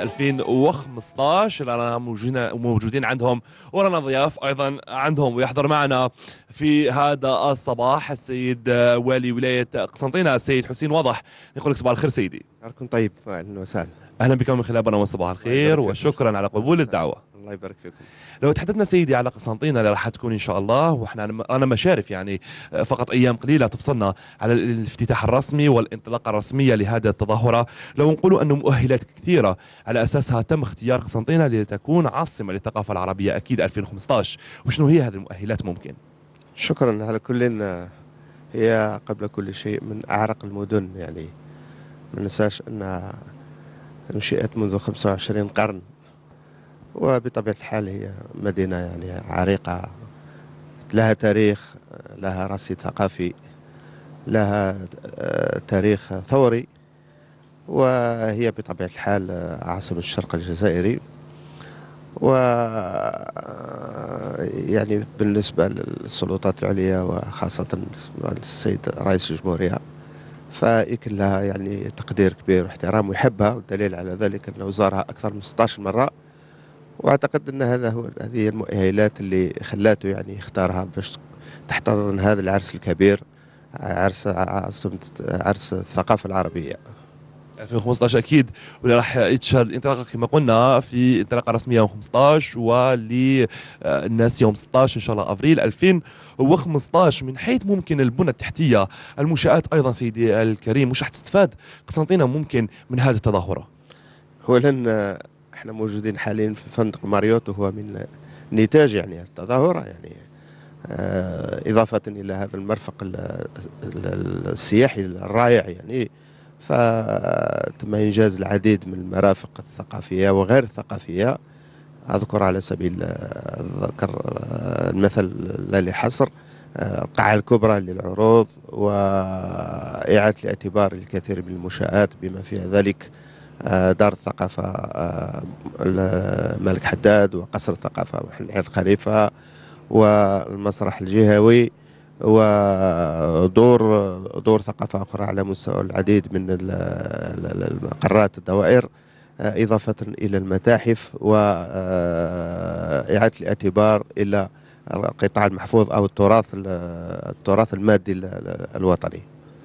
2015. رانا موجودين عندهم ورانا ضياف أيضا عندهم، ويحضر معنا في هذا الصباح السيد والي ولاية قسنطينة السيد حسين واضح. نقول لك صباح الخير سيدي. نهاركم طيب، أهلا وسهلا. أهلا بكم من خلال برنامج صباح الخير وشكرا على قبول الدعوة. الله يبارك فيكم. لو تحدثنا سيدي على قسنطينة اللي راح تكون ان شاء الله، واحنا انا مشارف يعني فقط ايام قليله تفصلنا على الافتتاح الرسمي والانطلاقه الرسميه لهذه التظاهره، لو نقولوا انه مؤهلات كثيره على اساسها تم اختيار قسنطينة لتكون عاصمه للثقافه العربيه اكيد 2015، وشنو هي هذه المؤهلات ممكن؟ شكرا. على كل هي قبل كل شيء من اعرق المدن، يعني ما ننساش انها انشئت منذ 25 قرن، وبطبيعة الحال هي مدينة يعني عريقة، لها تاريخ، لها رصيد ثقافي، لها تاريخ ثوري، وهي بطبيعة الحال عاصمة الشرق الجزائري. و يعني بالنسبة للسلطات العليا وخاصة السيد رئيس الجمهورية فيكن لها يعني تقدير كبير واحترام ويحبها، والدليل على ذلك أنه زارها أكثر من 16 مرة. واعتقد ان هذه المؤهلات اللي خلاته يعني يختارها باش تحتضن هذا العرس الكبير، عرس الثقافه العربيه 2015 اكيد، واللي راح يتشهد الانطلاقه كما قلنا في انطلاقه رسميه يوم 15 وللناس يوم 16 ان شاء الله ابريل 2015. من حيث ممكن البنى التحتيه، المنشات ايضا سيدي الكريم، مش راح تستفاد قسنطينة ممكن من هذه التظاهره؟ اولا احنا موجودين حاليا في فندق ماريوت، وهو من نتاج يعني التظاهرة، يعني إضافة إلى هذا المرفق السياحي الرائع، يعني فتم إنجاز العديد من المرافق الثقافية وغير الثقافية. أذكر على سبيل الذكر المثل لا لحصر القاعة الكبرى للعروض، وإعادة الاعتبار للكثير من المنشآت بما فيها ذلك دار الثقافة الملك حداد، وقصر الثقافة محمد الخليفة، والمسرح الجهوي، ودور ثقافة أخرى على مستوى العديد من المقرات الدوائر، إضافة إلى المتاحف، وإعادة الاعتبار إلى القطاع المحفوظ أو التراث المادي الوطني.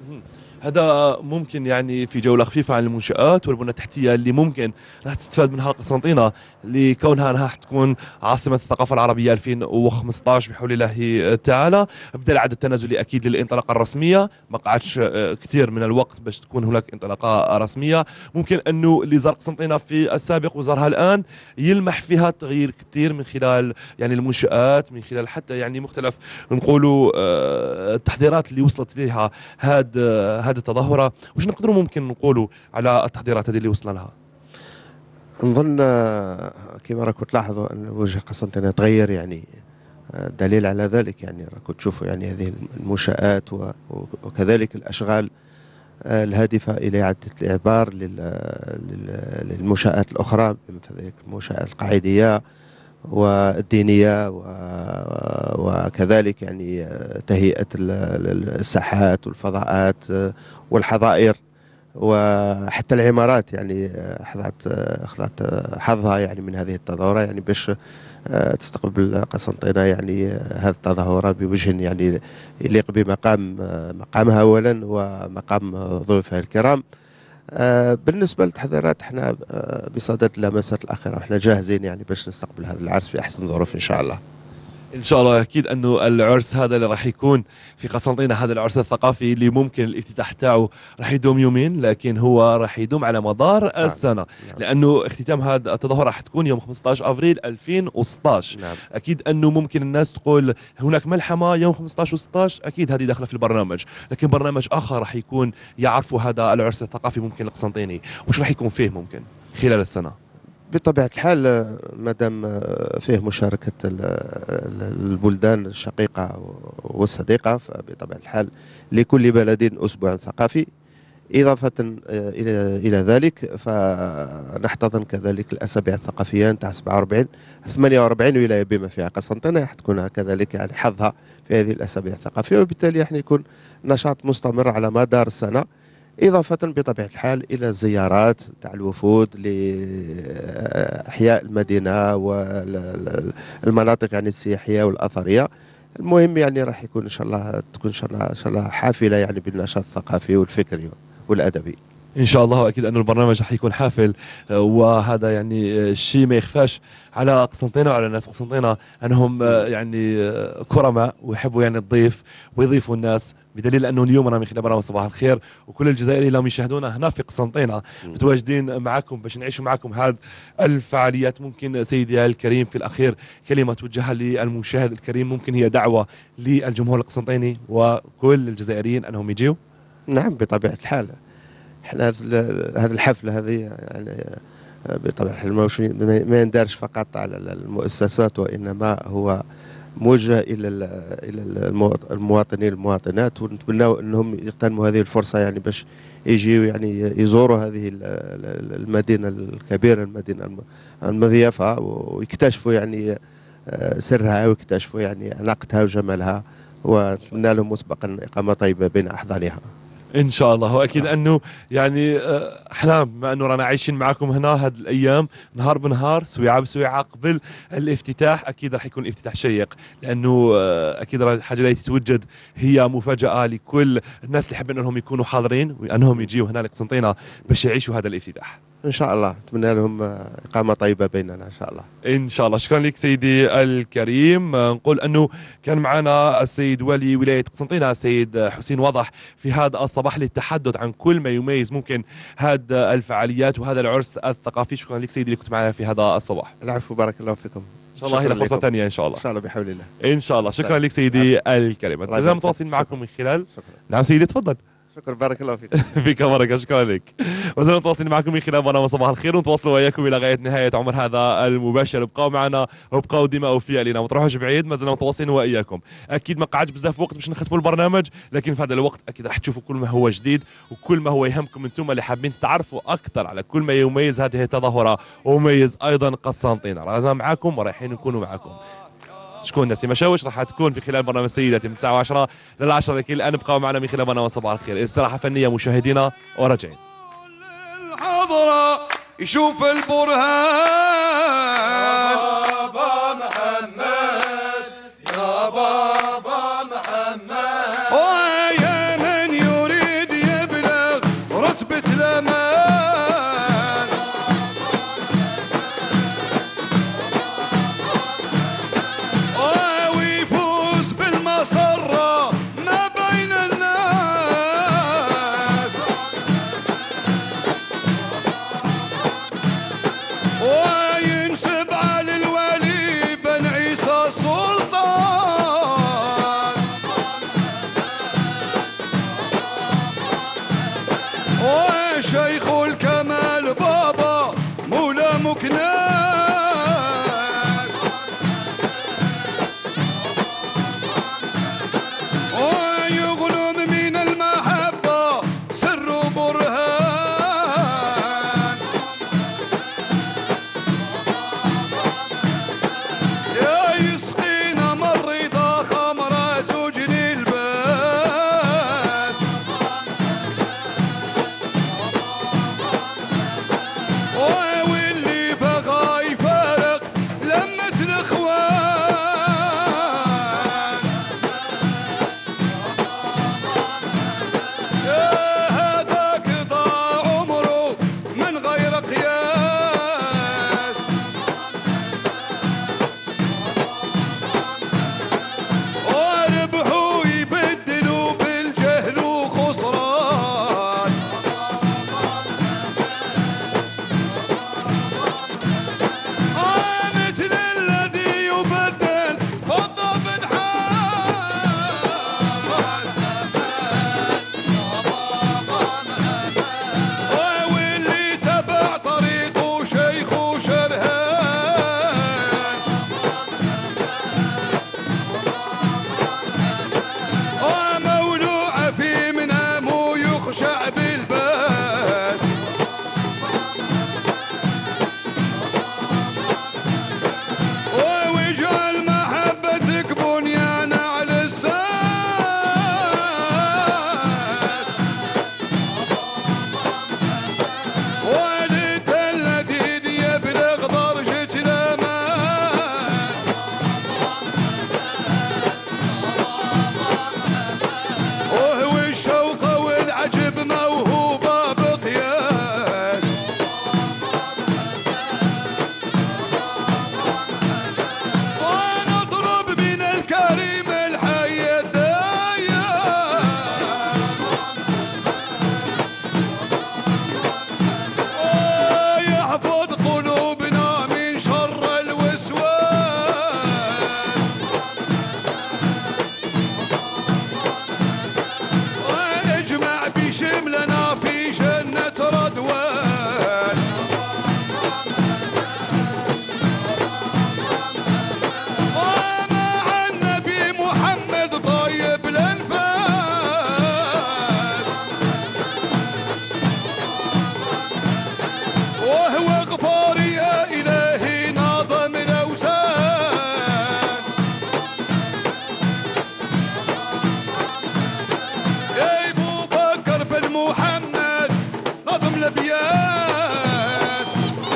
هذا ممكن يعني في جولة خفيفة عن المنشآت والبنى التحتية اللي ممكن راح تستفاد منها قسنطينة لكونها راح تكون عاصمة الثقافة العربية 2015 بحول الله تعالى. بدأ العد التنازلي أكيد للانطلاقة الرسمية، ما قعدش كثير من الوقت باش تكون هناك انطلاقة رسمية. ممكن أنه اللي زار قسنطينة في السابق وزارها الآن يلمح فيها تغيير كثير من خلال يعني المنشآت، من خلال حتى يعني مختلف نقولوا التحضيرات اللي وصلت إليها هذه التظاهرة. وش نقدروا ممكن نقولوا على التحضيرات هذه اللي وصلنا لها؟ نظن كما راكم تلاحظوا أن وجه قسنطينة تغير، يعني دليل على ذلك يعني راكم تشوفوا يعني هذه المنشآت وكذلك الأشغال الهادفة إلى إعادة الإعبار للمنشآت الأخرى، مثل المنشآت القاعدية والدينية وكذلك يعني تهيئة الساحات والفضاءات والحظائر وحتى العمارات، يعني أخذت حظها يعني من هذه التظاهرة، يعني باش تستقبل قسنطينة يعني هذه التظاهرة بوجه يعني يليق مقامها أولا ومقام ضيوفها الكرام. بالنسبة للتحضيرات احنا بصدد اللمسات الأخيرة، احنا جاهزين يعني باش نستقبل هذا العرس في أحسن ظروف إن شاء الله. ان شاء الله. اكيد انه العرس هذا اللي راح يكون في قسنطينة، هذا العرس الثقافي اللي ممكن الافتتاح تاعو راح يدوم يومين، لكن هو راح يدوم على مدار السنه، لانه اختتام هذا التظاهره راح تكون يوم 15 افريل 2016. اكيد انه ممكن الناس تقول هناك ملحمه يوم 15 و16، اكيد هذه داخله في البرنامج، لكن برنامج اخر راح يكون يعرفوا هذا العرس الثقافي ممكن القسنطيني وش راح يكون فيه ممكن خلال السنه. بطبيعة الحال مادام فيه مشاركة البلدان الشقيقة والصديقة، فبطبيعة الحال لكل بلد أسبوع ثقافي. إضافة إلى ذلك فنحتضن كذلك الأسابيع الثقافية نتاع 48 ولاية بما فيها قسنطينة، تكون كذلك يعني حظها في هذه الأسابيع الثقافية، وبالتالي راح يكون نشاط مستمر على مدار السنة. إضافة بطبيعة الحال إلى الزيارات تاع الوفود لأحياء المدينة والمناطق يعني السياحية والأثرية. المهم يعني راح يكون إن شاء الله تكون إن شاء الله حافلة يعني بالنشاط الثقافي والفكري والأدبي. ان شاء الله. واكيد انه البرنامج راح يكون حافل، وهذا يعني الشيء ما يخفاش على قسنطينة وعلى الناس قسنطينة انهم يعني كرماء ويحبوا يعني الضيف ويضيفوا الناس، بدليل انه اليوم انا من خلال برنامج صباح الخير وكل الجزائريين اللي يشاهدونا هنا في قسنطينة متواجدين معكم باش نعيشوا معكم هذه الفعاليات. ممكن سيدي الكريم في الاخير كلمه توجهها للمشاهد الكريم، ممكن هي دعوه للجمهور القسنطيني وكل الجزائريين انهم يجيوا؟ نعم بطبيعة الحال، احنا هذه الحفله هذه يعني بطبيعه الحال ما يندارش فقط على المؤسسات، وانما هو موجه الى المواطنين والمواطنات، ونتمنوا انهم يغتنموا هذه الفرصه يعني باش يجيوا يعني يزوروا هذه المدينه الكبيره، المدينه المضيافه، ويكتشفوا يعني سرها ويكتشفوا يعني اناقتها وجمالها، ونتمنى لهم مسبقا اقامه طيبه بين احضانها ان شاء الله. واكيد انه يعني احنا بما انه رانا عايشين معكم هنا هذه الايام نهار بنهار سويعه بسويعه قبل الافتتاح، اكيد راح يكون افتتاح شيق، لانه اكيد الحاجه اللي تتوجد هي مفاجاه لكل الناس اللي حابين انهم يكونوا حاضرين وانهم يجيوا هنا لقسنطينة باش يعيشوا هذا الافتتاح. ان شاء الله نتمنى لهم اقامه طيبه بيننا ان شاء الله. ان شاء الله. شكرا لك سيدي الكريم. نقول انه كان معنا السيد والي ولايه قسنطينة السيد حسين وضح في هذا الصباح للتحدث عن كل ما يميز ممكن هذه الفعاليات وهذا العرس الثقافي. شكرا لك سيدي اللي كنت معنا في هذا الصباح. العفو، بارك الله فيكم. ان شاء الله الى فرصه ثانيه ان شاء الله. ان شاء الله بحول الله. ان شاء الله. شكرا لك سيدي الكريم. لازم متواصلين معكم من خلال. نعم سيدي تفضل. شكرا، بارك الله فيك. فيك بركه. شكرا لك. وزلنا متواصلين معكم من خلال برنامج صباح الخير، ونتواصلوا وياكم الى غايه نهايه عمر هذا المباشر. ابقوا معنا وابقوا ديما اوفياء لنا، ما تروحوش بعيد، ما زلنا متواصلين واياكم. اكيد ما قعدش بزاف وقت باش نختموا البرنامج، لكن في هذا الوقت اكيد راح تشوفوا كل ما هو جديد وكل ما هو يهمكم انتم اللي حابين تعرفوا اكثر على كل ما يميز هذه التظاهره ومميز ايضا قسنطينة. رانا معاكم ورايحين نكونوا معاكم. شكون نسيمة شوش راح تكون في خلال برنامج سيداتي من 9 و10 لل10، لكن الان ابقوا معنا من خلال برنامج صباح الخير. استراحه فنيه مشاهدينا وراجعين. الحضره يشوف البرهان بابا محمد يا والابيات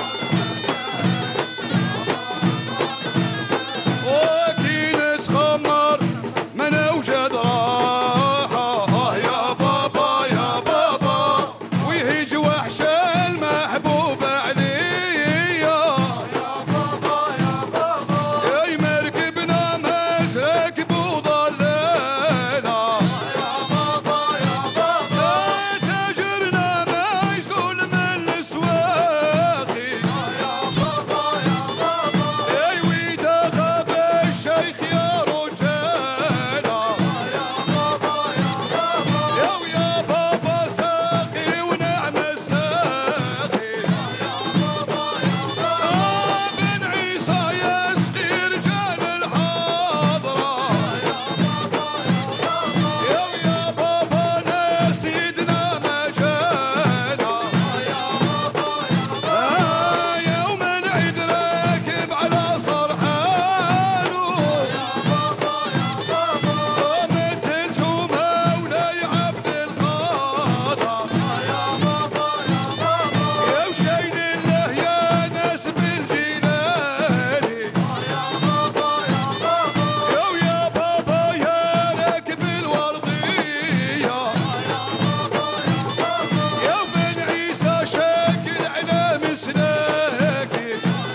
وكي نتخمر ما نوجد راحة يا بابا يا بابا ويهج وحش المحبوب عليا يا بابا يا بابا يا مركبنا مسرك بوضلالة يا بابا يا بابا تاجرنا ما يزول من السواقي يا بابا يا بابا اي ويدا غاب الشيخ يا رجالة يا بابا يا بابا يا بابا ساقي ونعم الساقي يا بابا يا بابا بن عيسى يسقي رجال الحاضرة يا بابا يا بابا نسيدنا مجانا يا بابا يوم العيد راكب على صرحانه يا بابا يا بابا ومثلت مولاي عبد القادر يا بابا يا بابا يا وشين الله يا ناس بالجيلاني يا بابا يا بابا يا بابا يا راكب الورقية يا بابا يا بن عيسى شاكل على مسلاكي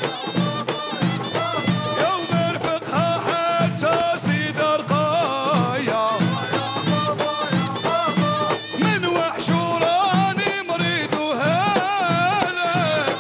يا مرفقها حتى سيد رقايا من وحشوراني مريد وهالك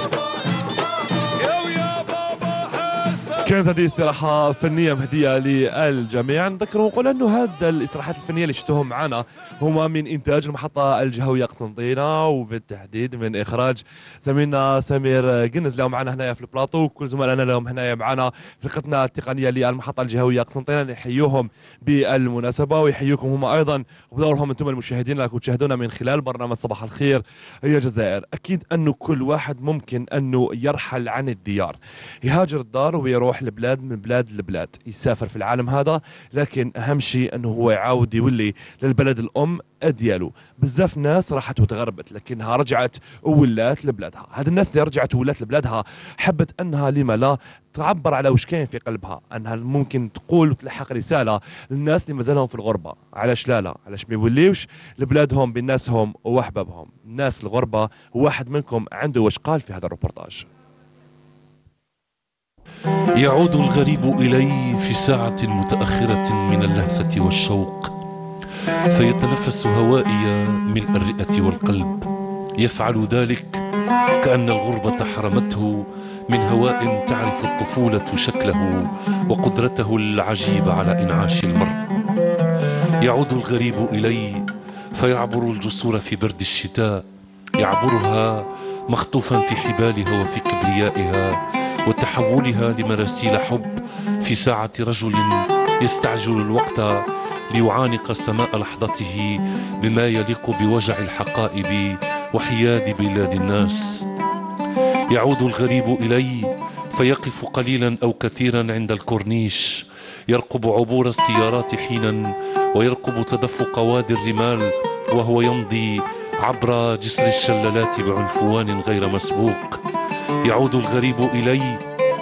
يا بابا حسن. كانت هذه استراحة فنية مهدية للجميع. نذكر ونقول أنه هذا الاستراحات الفنية اللي شفتوهم معنا هما من إنتاج المحطة الجهوية قسنطينة، وبالتحديد من إخراج زميلنا سمير قنز اللي هو معنا هنايا في البلاطو، وكل زملائنا لهم هنايا معنا في فرقتنا التقنية للمحطة الجهوية قسنطينة. نحييهم بالمناسبة ويحييكم هم أيضا بدورهم أنتم المشاهدين اللي تشاهدونا من خلال برنامج صباح الخير يا جزائر. أكيد أنه كل واحد ممكن أنه يرحل عن الديار، يهاجر الدار ويروح لبلاد من بلاد لبلاد، يسافر في العالم هذا، لكن أهم شيء أنه هو يعاود يولي للبلد الأم ديالو. بزاف ناس راحت وتغربت لكنها رجعت وولات لبلادها. هذه الناس اللي رجعت وولات لبلادها حبت أنها لما لا تعبر على وش كاين في قلبها، أنها ممكن تقول وتلحق رسالة للناس اللي مازالهم في الغربة. علاش لا علاش ما يوليوش لبلادهم بناسهم وأحبابهم. الناس الغربة واحد منكم عنده وش قال في هذا الروبورتاج. يعود الغريب إلي في ساعة متأخرة من اللهفة والشوق، فيتنفس هوائي ملء الرئة والقلب. يفعل ذلك كأن الغربة حرمته من هواء تعرف الطفولة شكله وقدرته العجيبة على إنعاش المرء. يعود الغريب إلي فيعبر الجسور في برد الشتاء، يعبرها مخطوفا في حبالها وفي كبريائها وتحولها لمراسيل حب في ساعة رجل يستعجل الوقت ليعانق سماء لحظته بما يليق بوجع الحقائب وحياد بلاد الناس. يعود الغريب إلي فيقف قليلا أو كثيرا عند الكورنيش، يرقب عبور السيارات حينا ويرقب تدفق وادي الرمال وهو يمضي عبر جسر الشلالات بعنفوان غير مسبوق. يعود الغريب إلي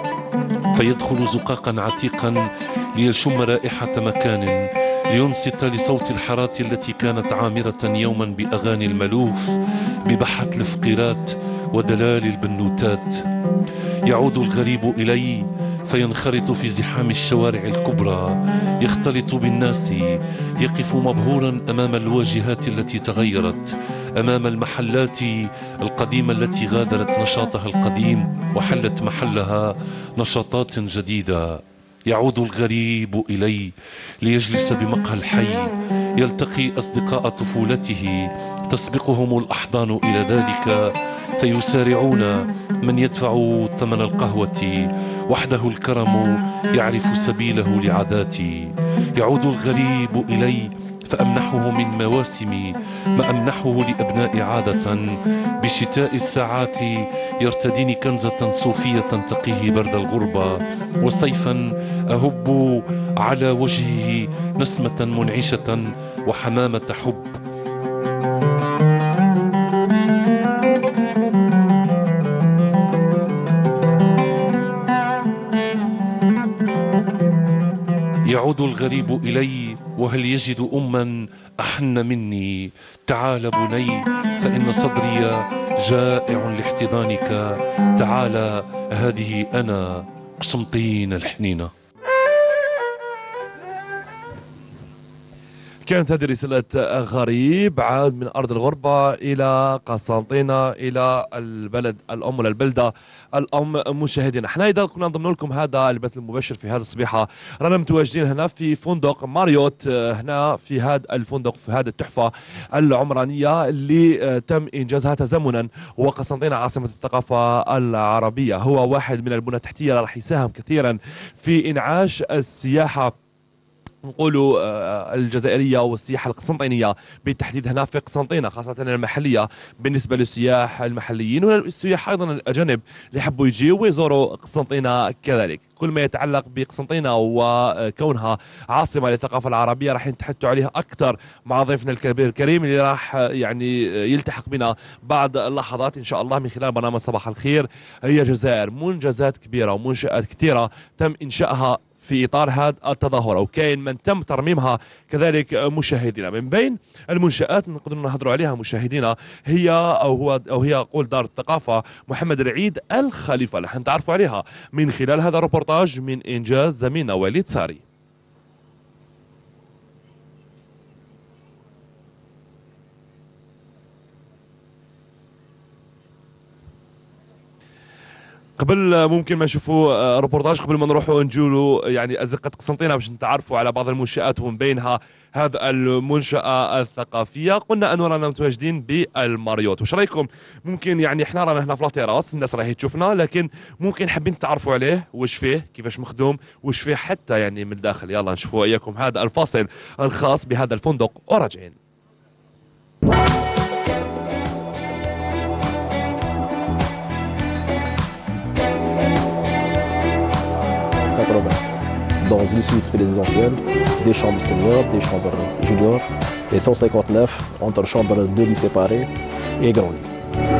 فيدخل زقاقا عتيقا ليشم رائحة مكان، لينصت لصوت الحارات التي كانت عامرة يوما بأغاني الملوف ببحة الفقيرات ودلال البنوتات. يعود الغريب إلي فينخرط في زحام الشوارع الكبرى، يختلط بالناس، يقف مبهورا أمام الواجهات التي تغيرت، أمام المحلات القديمة التي غادرت نشاطها القديم وحلت محلها نشاطات جديدة. يعود الغريب إلي ليجلس بمقهى الحي، يلتقي أصدقاء طفولته تسبقهم الأحضان إلى ذلك، فيسارعون من يدفع ثمن القهوة، وحده الكرم يعرف سبيله لعاداتي. يعود الغريب إلي فأمنحه من مواسم ما أمنحه لأبناء عادة، بشتاء الساعات يرتديني كنزة صوفية تقيه برد الغربة، وصيفا أهب على وجهه نسمة منعشة وحمامة حب. يعود الغريب إلي وهل يجد أما أحن مني؟ تعال بني فإن صدري جائع لاحتضانك، تعال هذه أنا قسنطين الحنينة. كانت هذه رسالة غريب عاد من أرض الغربة إلى قسنطينة، إلى البلد الأم ولا البلدة الأم. مشاهدينا احنا إذا كنا نضمن لكم هذا البث المباشر في هذا الصبيحة، رانا متواجدين هنا في فندق ماريوت، هنا في هذا الفندق في هذه التحفة العمرانية اللي تم إنجازها تزامنا، وقسنطينة عاصمة الثقافة العربية هو واحد من البنى التحتية اللي راح يساهم كثيرا في إنعاش السياحة نقولوا الجزائرية والسياحة القسنطينية بالتحديد هنا في قسنطينة، خاصة المحلية بالنسبة للسياح المحليين والسياح أيضا الأجانب اللي يحبوا يجيوا ويزوروا قسنطينة كذلك. كل ما يتعلق بقسنطينة وكونها عاصمة للثقافة العربية راح نتحدثوا عليها أكثر مع ضيفنا الكبير الكريم اللي راح يعني يلتحق بنا بعد اللحظات إن شاء الله من خلال برنامج صباح الخير. هي جزائر منجزات كبيرة ومنشآت كثيرة تم إنشائها في إطار هذا التظاهرة، وكاين من تم ترميمها كذلك مشاهدينا. من بين المنشآت نقدر نهضروا عليها مشاهدينا هي قول دار الثقافة محمد العيد الخليفة اللي حنتعرفوا عليها من خلال هذا الروبورتاج من إنجاز زميلنا وليد ساري. قبل ممكن ما نشوفوا روبورتاج، قبل ما نروحوا نجولوا يعني أزقة قسنطينة باش نتعرفوا على بعض المنشآت ومن بينها هذا المنشأة الثقافية، قلنا أنه رانا متواجدين بالماريوت. وش رايكم ممكن يعني احنا رانا هنا في لاطيراس، الناس راهي تشوفنا، لكن ممكن حابين تعرفوا عليه وش فيه، كيفاش مخدوم، وش فيه حتى يعني من الداخل. يلا نشوفوا إياكم هذا الفاصل الخاص بهذا الفندق وراجعين. Dans une suite présidentielle, des chambres seniors, des chambres juniors et 159 entre chambres de lits séparés et grands lits.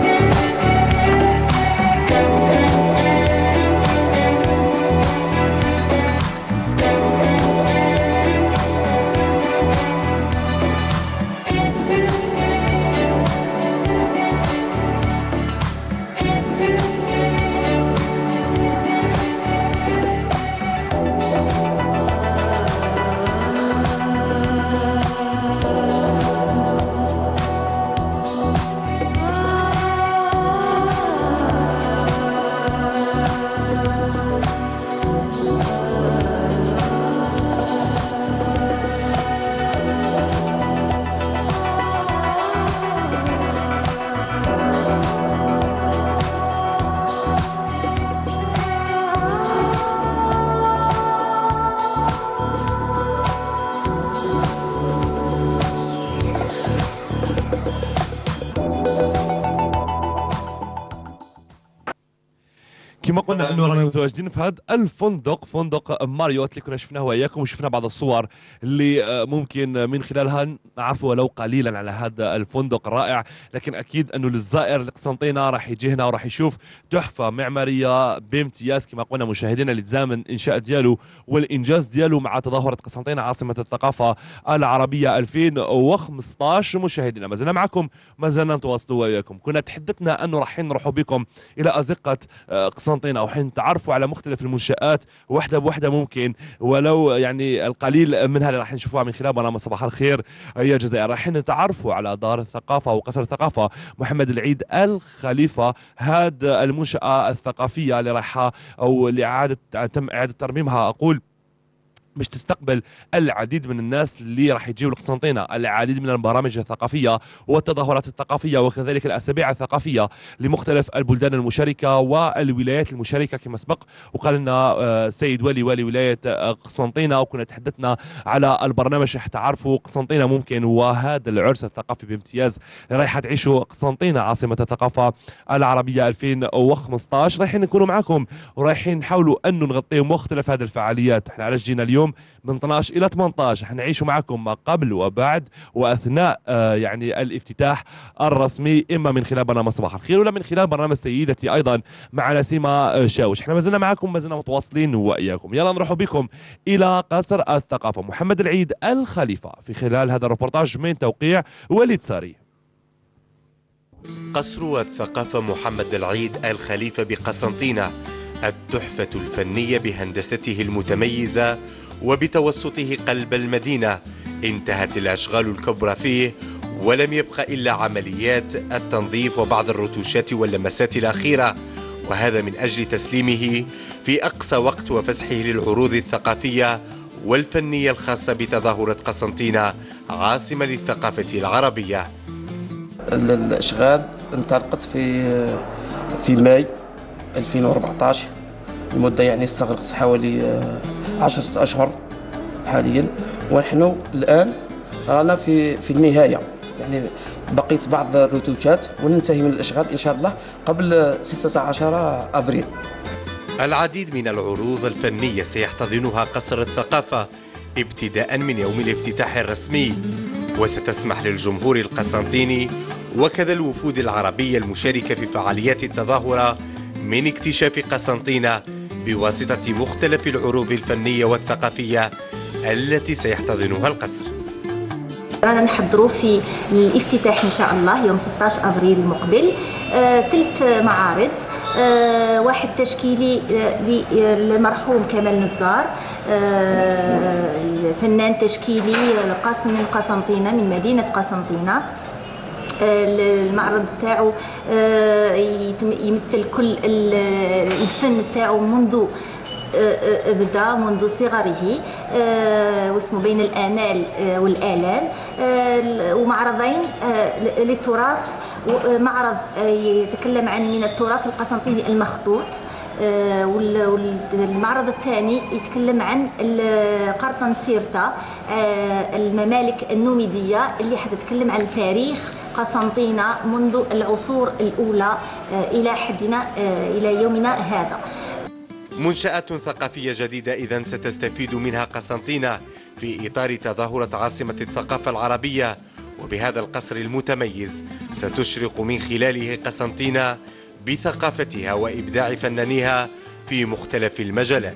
كما قلنا انه رانا متواجدين في هذا الفندق، فندق ماريوت اللي كنا شفناه وياكم، وشفنا بعض الصور اللي ممكن من خلالها نعرفوا ولو قليلا على هذا الفندق الرائع. لكن اكيد انه للزائر لقسنطينه راح يجي هنا وراح يشوف تحفه معماريه بامتياز كما قلنا مشاهدينا، اللي تزامن الانشاء ديالو والانجاز ديالو مع تظاهره قسنطينه عاصمه الثقافه العربيه 2015. مشاهدينا ما زلنا معكم، ما زلنا نتواصلوا وياكم. كنا تحدثنا انه راح نروحوا بكم الى ازقه قسنطينه وحين تعرفوا على مختلف المنشآت واحدة بوحدة، ممكن ولو يعني القليل منها اللي راح نشوفوها من خلال برنامج صباح الخير يا جزائر. راح نتعرفوا على دار الثقافة وقصر الثقافة محمد العيد الخليفة، هذا المنشأة الثقافية اللي راح أو اللي تم إعادة ترميمها أقول باش تستقبل العديد من الناس اللي راح يجيوا لقسنطينة، العديد من البرامج الثقافية والتظاهرات الثقافية وكذلك الأسابيع الثقافية لمختلف البلدان المشاركة والولايات المشاركة كما سبق وقال لنا سيد والي ولاية قسنطينة. وكنا تحدثنا على البرنامج راح تعرفوا قسنطينة ممكن وهذا العرس الثقافي بامتياز رايحة تعيشوا قسنطينة عاصمة الثقافة العربية 2015. رايحين نكونوا معكم ورايحين نحاولوا أنه نغطيوا مختلف هذه الفعاليات. احنا علاش جينا اليوم اليوم من 12 إلى 18. حنعيش معكم ما قبل وبعد وأثناء يعني الافتتاح الرسمي، إما من خلال برنامج صباح الخير ولا من خلال برنامج سيدتي أيضا مع نسيمة شاوش. احنا ما زلنا معكم، ما زلنا متواصلين وإياكم. يلا نروح بكم إلى قصر الثقافة محمد العيد الخليفة في خلال هذا الريبورتاج من توقيع وليد ساري. قصر الثقافة محمد العيد الخليفة بقسنطينة، التحفة الفنية بهندسته المتميزة وبتوسطه قلب المدينة. انتهت الأشغال الكبرى فيه ولم يبق إلا عمليات التنظيف وبعض الرتوشات واللمسات الأخيرة، وهذا من أجل تسليمه في أقصى وقت وفسحه للعروض الثقافية والفنية الخاصة بتظاهرة قسنطينة عاصمة للثقافة العربية. الأشغال انطلقت في ماي 2014، المدة يعني استغرقت حوالي 10 أشهر حاليا، ونحن الآن رانا في النهاية، يعني بقيت بعض الرتوشات وننتهي من الأشغال إن شاء الله قبل 16 أبريل. العديد من العروض الفنية سيحتضنها قصر الثقافة ابتداء من يوم الافتتاح الرسمي، وستسمح للجمهور القسنطيني وكذا الوفود العربية المشاركة في فعاليات التظاهرة من اكتشاف قسنطينة بواسطة مختلف العروض الفنية والثقافية التي سيحتضنها القصر. رانا نحضروا في الافتتاح إن شاء الله يوم 16 أبريل المقبل 3 معارض، واحد تشكيلي للمرحوم كمال نزار، فنان تشكيلي من قسنطينة من مدينة قسنطينة. المعرض تاعو يمثل كل الفن تاعو منذ بدا منذ صغره، واسمه بين الآمال والآلام، ومعرضين للتراث، معرض يتكلم عن من التراث القسنطيني المخطوط، والمعرض الثاني يتكلم عن قرطن سيرتا الممالك النوميدية اللي حتتكلم عن تاريخ قسنطينة منذ العصور الأولى إلى حدنا إلى يومنا هذا. منشآت ثقافية جديدة إذن ستستفيد منها قسنطينة في إطار تظاهرة عاصمة الثقافة العربية، وبهذا القصر المتميز ستشرق من خلاله قسنطينة بثقافتها وإبداع فنانيها في مختلف المجالات.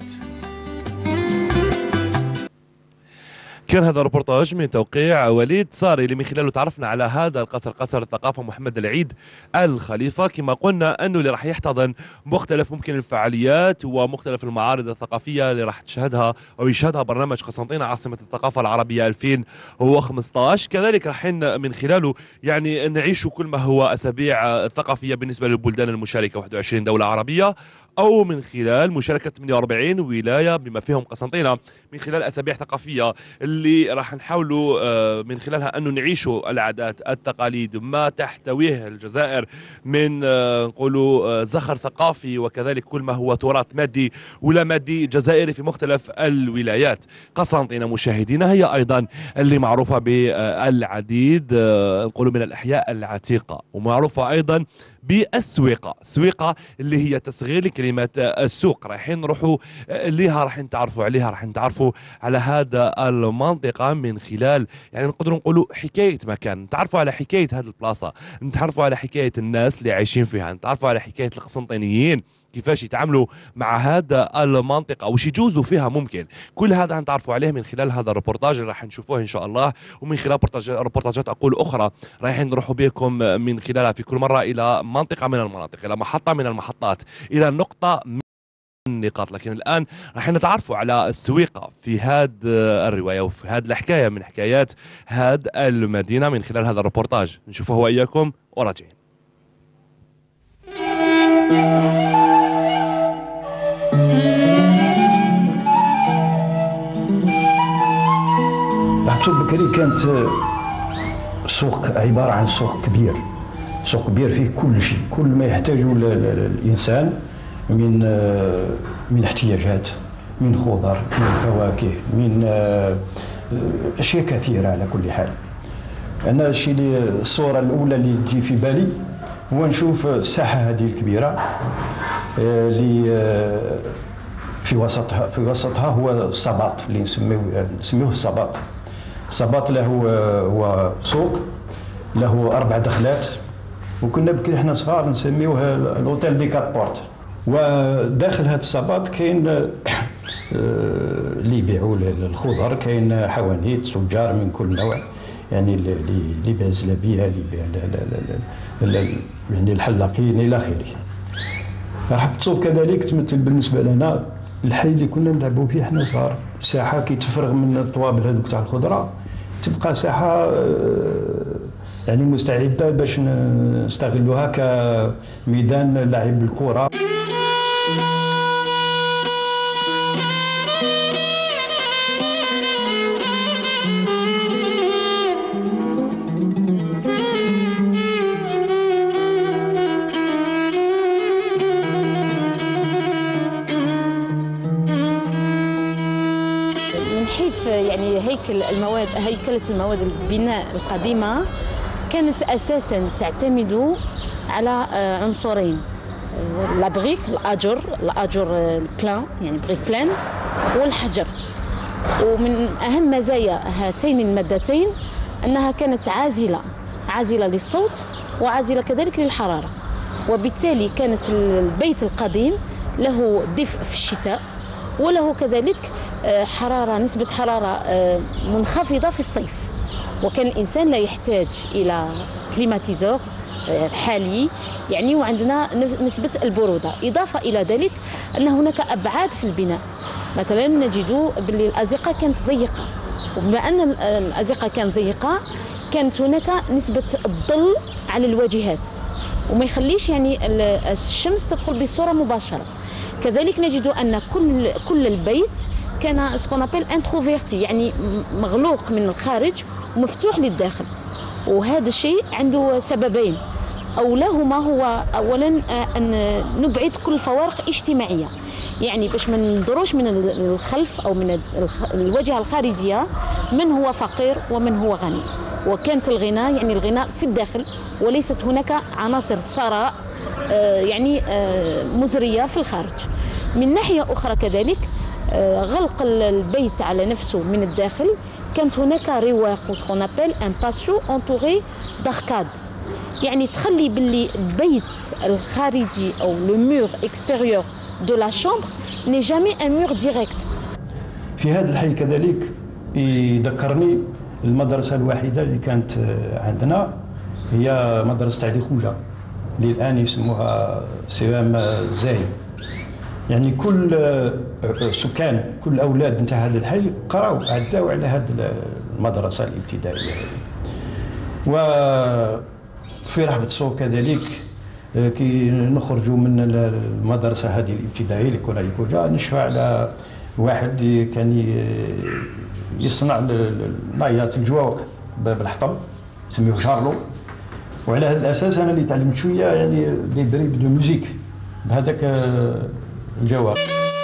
كان هذا ريبورتاج من توقيع وليد ساري اللي من خلاله تعرفنا على هذا القصر، قصر الثقافة محمد العيد الخليفة. كما قلنا أنه اللي راح يحتضن مختلف ممكن الفعاليات ومختلف المعارض الثقافية اللي راح تشهدها أو يشهدها برنامج قسنطينة عاصمة الثقافة العربية 2015. كذلك راح من خلاله يعني نعيش كل ما هو أسابيع ثقافية بالنسبة للبلدان المشاركة 21 دولة عربية، أو من خلال مشاركة 48 ولاية بما فيهم قسنطينة من خلال أسابيع ثقافية اللي راح نحاولوا من خلالها أنه نعيشوا العادات التقاليد ما تحتويه الجزائر من نقولوا زخر ثقافي، وكذلك كل ما هو تراث مادي ولا مادي جزائري في مختلف الولايات. قسنطينة مشاهدينا هي أيضا اللي معروفة بالعديد نقولوا من الأحياء العتيقة، ومعروفة أيضا بالسويقة. سويقة اللي هي تصغير لكلمة السوق. رايحين نروحوا ليها، راح نتعرفوا عليها، راح نتعرفوا على هذا المنطقة من خلال يعني نقدروا نقولوا حكاية مكان، نتعرفوا على حكاية هذه البلاصة، نتعرفوا على حكاية الناس اللي عايشين فيها، نتعرفوا على حكاية القسنطينيين كيفاش يتعاملوا مع هذا المنطقة وش يجوزوا فيها. ممكن كل هذا هنتعرفوا عليه من خلال هذا الريبورتاج اللي راح نشوفوه إن شاء الله، ومن خلال ريبورتاجات أقول أخرى رايحين نروحوا بكم من خلالها في كل مرة إلى منطقة من المناطق، إلى محطة من المحطات، إلى نقطة من النقاط. لكن الآن راح نتعرفوا على السويقة في هذه الرواية وفي هذه الحكاية من حكايات هذه المدينة من خلال هذا الريبورتاج. نشوفوه وإياكم وراجعين. محسوب بكري كانت سوق عبارة عن سوق كبير، سوق كبير فيه كل شيء، كل ما يحتاجه الإنسان من احتياجات، من خضر، من فواكه، من أشياء كثيرة. على كل حال أنا الصورة الأولى اللي تجي في بالي هو نشوف الساحة هذه الكبيرة اللي في وسطها هو الصباط اللي نسميوه الصباط. الصباط له هو سوق له 4 دخلات، وكنا بكي حنا صغار نسميوه الاوتيل دي كات بورت. وداخل هذا الصباط كاين اللي يبيعوا الخضر، كاين حوانيت تجار من كل نوع، يعني اللي يبيع الزلابيه، اللي يبيع يعني الحلاقين الى اخره. راح تصوب كذلك تمثل بالنسبه لنا الحي اللي كنا نلعبوا فيه حنا صغار. ساحه كي تفرغ من الطوابل هذوك تاع الخضره تبقى ساحه يعني مستعده باش نستغلوها كميدان لعب الكره. يعني هيكلة المواد البناء القديمة كانت أساسا تعتمد على عنصرين، لابريك الأجر البلان يعني بريك بلان، والحجر. ومن أهم مزايا هاتين المادتين أنها كانت عازلة للصوت وعازلة كذلك للحرارة، وبالتالي كانت البيت القديم له دفء في الشتاء وله كذلك نسبة حرارة منخفضة في الصيف، وكان الإنسان لا يحتاج إلى كليماتيزور حالي يعني، وعندنا نسبة البرودة. إضافة إلى ذلك أن هناك أبعاد في البناء، مثلا نجد باللي الأزقة كانت ضيقة، وبما أن الأزقة كانت ضيقة كانت هناك نسبة الظل على الواجهات وما يخليش يعني الشمس تدخل بصورة مباشرة. كذلك نجد أن كل البيت كان سكون ابل انتروفيرتي، يعني مغلوق من الخارج ومفتوح للداخل. وهذا الشيء عنده سببين، أولاهما هو أولا أن نبعد كل الفوارق اجتماعية، يعني باش ما ننظروش من الخلف أو من الواجهة الخارجية من هو فقير ومن هو غني، وكانت الغنى يعني الغناء في الداخل وليست هناك عناصر ثراء يعني مزرية في الخارج. من ناحية أخرى كذلك غلق البيت على نفسه من الداخل، كانت هناك رواق سكون ابل ان باسيو انتوري داركاد، يعني تخلي باللي البيت الخارجي او لو مور اكستيريور دو لا شامبر ني جامي ان مور ديريكت. في هذا الحي كذلك يذكرني المدرسة الوحيدة اللي كانت عندنا هي مدرسة علي خوجة اللي الآن يسموها سوام زايد. يعني كل سكان كل الأولاد نتاع هذا الحي قراو عداو على هذه المدرسة الابتدائية هذه. وفي رحبة صوب كذلك كي نخرجوا من المدرسة هذه الابتدائية اللي كنا يكوجا نشفى على واحد كان يصنع نايات الجواوق بالحطب سميوه شارلو، وعلى هذا الاساس انا اللي تعلمت شويه يعني دي دريب دو موزيك بهذاك الجواب.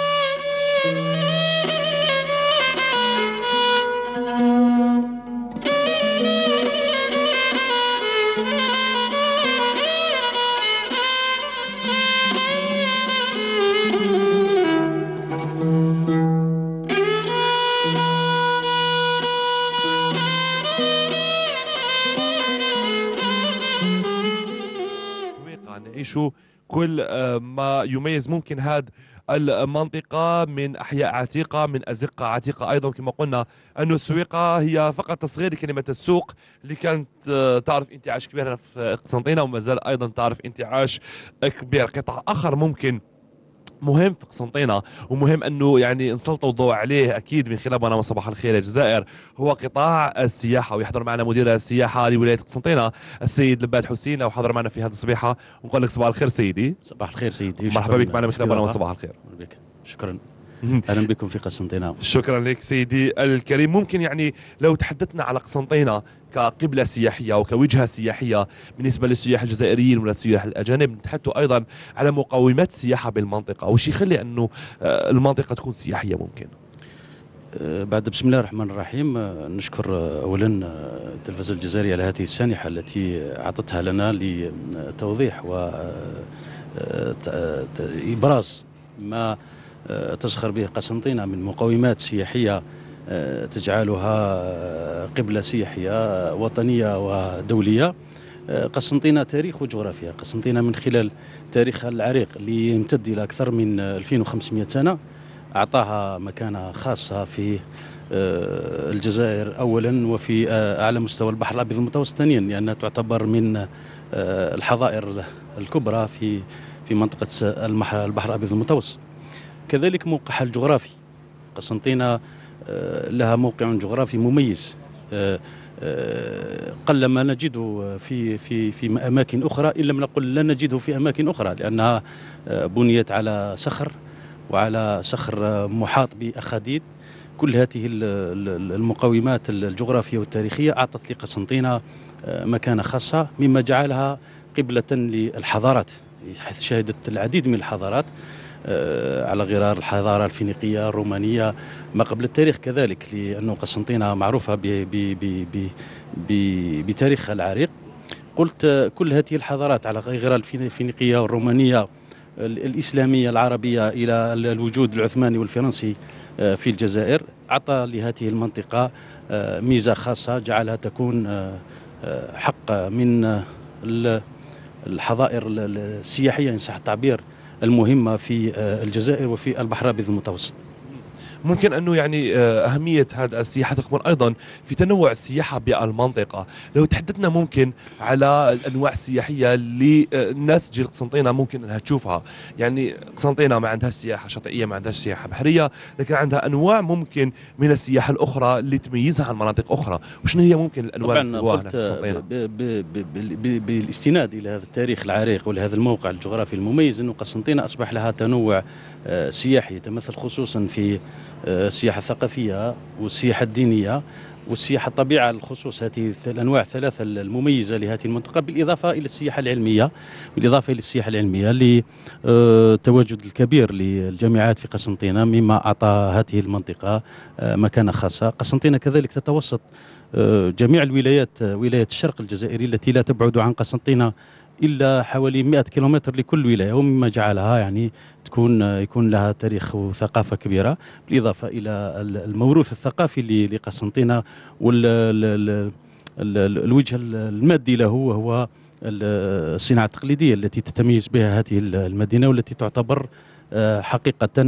نعيشوا كل ما يميز ممكن هذه المنطقة من أحياء عتيقة، من أزقة عتيقة أيضا. كما قلنا أن السويقة هي فقط تصغير لكلمة السوق اللي كانت تعرف انتعاش كبير هنا في قسنطينة، وما زال أيضا تعرف انتعاش كبير. قطاع آخر ممكن مهم في قسنطينة ومهم أنه يعني نسلطوا الضوء عليه أكيد من خلال برنامج صباح الخير يا جزائر هو قطاع السياحة. ويحضر معنا مدير السياحة لولاية قسنطينة السيد لباد حسين، لو حضر معنا في هذه الصبيحة ونقول لك صباح الخير سيدي. صباح الخير سيدي، مرحبا بك معنا من خلال برنامج صباح الخير. شكرا، اهلا بكم في قسنطينة. شكرا لك سيدي الكريم. ممكن يعني لو تحدثنا على قسنطينة كقبلة سياحية وكوجهة سياحية بالنسبة للسياح الجزائريين والسياح الأجانب، نتحدثوا أيضا على مقومات السياحة بالمنطقة، وش يخلي أنه المنطقة تكون سياحية ممكن؟ بعد بسم الله الرحمن الرحيم نشكر أولا التلفزيون الجزائري على هذه السانحة التي أعطتها لنا لتوضيح وإبراز ما تزخر به قسنطينة من مقومات سياحية تجعلها قبلة سياحية وطنية ودولية. قسنطينة تاريخ وجغرافيا. قسنطينة من خلال تاريخها العريق اللي يمتد إلى أكثر من 2500 سنة أعطاها مكانة خاصة في الجزائر أولا، وفي أعلى مستوى البحر الأبيض المتوسط ثانيا، لأنها تعتبر من الحظائر الكبرى في منطقة البحر الأبيض المتوسط. كذلك موقعها الجغرافي. قسنطينة لها موقع جغرافي مميز قلما نجده في أماكن أخرى، إن لم نقل لا نجده في أماكن أخرى، لأنها بنيت على صخر، وعلى صخر محاط بأخاديد. كل هذه المقومات الجغرافية والتاريخية أعطت لقسنطينة مكانة خاصة، مما جعلها قبلة للحضارات، حيث شهدت العديد من الحضارات على غرار الحضارة الفينيقية الرومانية ما قبل التاريخ كذلك، لأن قسنطينة معروفة بتاريخها العريق. قلت كل هذه الحضارات على غرار الفينيقية والرومانية الإسلامية العربية إلى الوجود العثماني والفرنسي في الجزائر، أعطى لهذه المنطقة ميزة خاصة جعلها تكون حق من الحظائر السياحية إن صح التعبير المهمة في الجزائر وفي البحر الأبيض المتوسط. ممكن أنه يعني أهمية هذا السياحة تكمن أيضا في تنوع السياحة بالمنطقة. لو تحدثنا ممكن على الأنواع السياحية اللي الناس تجي لقسنطينة ممكن أنها تشوفها. يعني قسنطينة ما عندهاش سياحة شاطئية، ما عندهاش سياحة بحرية، لكن عندها أنواع ممكن من السياحة الأخرى اللي تميزها عن مناطق أخرى. وشنو هي ممكن الأنواع اللي تسووها هنا في قسنطينة؟ بالاستناد إلى هذا التاريخ العريق ولهذا الموقع الجغرافي المميز، أنه قسنطينة أصبح لها تنوع سياحي يتمثل خصوصا في السياحة الثقافية والسياحة الدينية والسياحة الطبيعة، الخصوص هذه الأنواع الثلاثة المميزة لهذه المنطقة، بالإضافة إلى السياحة العلمية، للتواجد الكبير للجامعات في قسنطينة، مما أعطى هذه المنطقة مكانة خاصة. قسنطينة كذلك تتوسط جميع الولايات، ولاية الشرق الجزائري التي لا تبعد عن قسنطينة إلا حوالي 100 كيلومتر لكل ولاية، ومما جعلها يعني يكون لها تاريخ وثقافة كبيرة، بالإضافة إلى الموروث الثقافي لقسنطينة، والوجه المادي له وهو الصناعة التقليدية التي تتميز بها هذه المدينة، والتي تعتبر حقيقة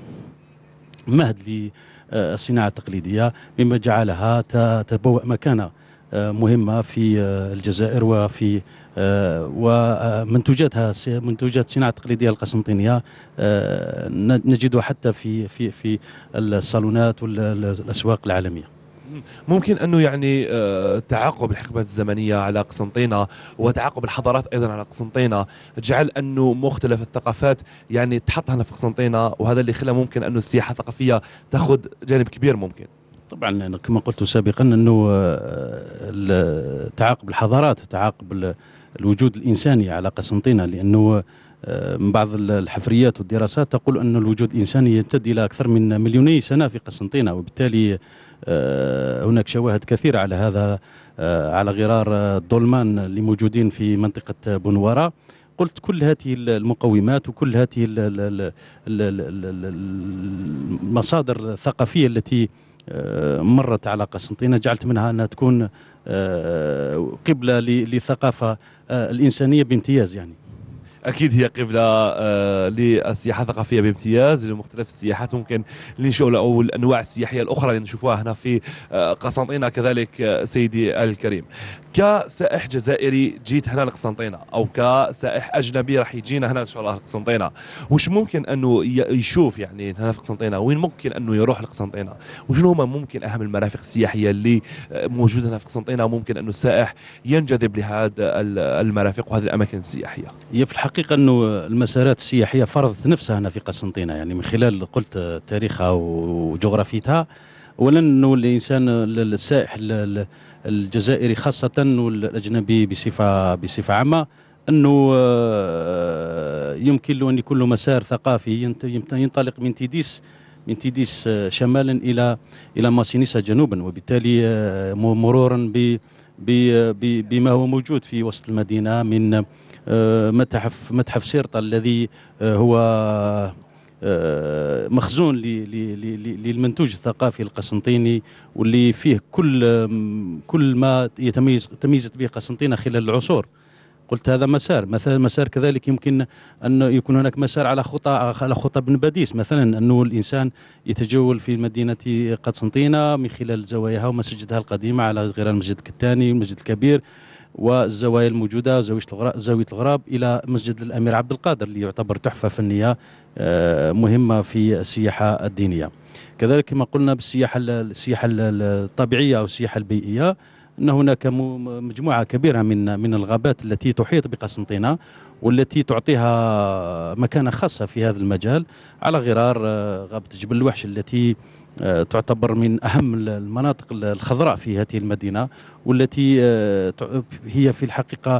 مهد للصناعة التقليدية، مما جعلها تتبوأ مكانة مهمة في الجزائر وفي ومنتوجاتها، منتوجات الصناعة التقليدية القسنطينية نجدها حتى في الصالونات والأسواق العالمية. ممكن أنه يعني تعاقب الحقبات الزمنية على قسنطينة وتعاقب الحضارات أيضا على قسنطينة جعل أنه مختلف الثقافات يعني تحط هنا في قسنطينة، وهذا اللي خلى ممكن أنه السياحة الثقافية تأخذ جانب كبير. ممكن طبعا كما قلت سابقا أنه تعاقب الحضارات، تعاقب الوجود الإنساني على قسنطينة، لأنه من بعض الحفريات والدراسات تقول أن الوجود الإنساني يمتد إلى أكثر من 2 سنة في قسنطينة، وبالتالي هناك شواهد كثيرة على هذا، على غرار الظلمان اللي موجودين في منطقة بنوارة. قلت كل هذه المقومات وكل هذه المصادر الثقافية التي مرت على قسنطينة جعلت منها أنها تكون قبلة للثقافة الإنسانية بامتياز. يعني اكيد هي قبله للسياحه الثقافيه بامتياز لمختلف السياحات ممكن اللي نشوفوا او الانواع السياحيه الاخرى اللي نشوفوها هنا في قسنطينه. كذلك سيدي الكريم، كسائح جزائري جيت هنا لقسنطينه او كسائح اجنبي راح يجينا هنا ان شاء الله لقسنطينه، وش ممكن انه يشوف يعني هنا في قسنطينه؟ وين ممكن انه يروح لقسنطينه؟ وشنو هما ممكن اهم المرافق السياحيه اللي موجوده هنا في قسنطينه وممكن انه السائح ينجذب لهذه المرافق وهذه الاماكن السياحيه؟ هي في الحقيقه انه المسارات السياحيه فرضت نفسها هنا في قسنطينه، يعني من خلال قلت تاريخها وجغرافيتها. اولا انه الانسان السائح الجزائري خاصه والاجنبي بصفه عامه انه يمكن له ان يكون له مسار ثقافي ينطلق من تيديس شمالا الى ماسينيسا جنوبا، وبالتالي مرورا بما هو موجود في وسط المدينه من متحف سيرطة الذي هو مخزون للمنتوج الثقافي القسنطيني، واللي فيه كل ما تميزت به قسنطينة خلال العصور. قلت هذا مسار كذلك يمكن أن يكون هناك مسار على خطى بن باديس مثلا، أنه الإنسان يتجول في مدينة قسنطينة من خلال زواياها ومساجدها القديمة على غير المسجد الكتاني والمسجد الكبير والزوايا الموجودة زاوية الغراب إلى مسجد الأمير عبد القادر اللي يعتبر تحفة فنية مهمة في السياحة الدينية. كذلك كما قلنا بالسياحة الطبيعية أو السياحة البيئية، أن هناك مجموعة كبيرة من الغابات التي تحيط بقسنطينة والتي تعطيها مكانة خاصة في هذا المجال، على غرار غابة جبل الوحش التي تعتبر من أهم المناطق الخضراء في هذه المدينة، والتي هي في الحقيقة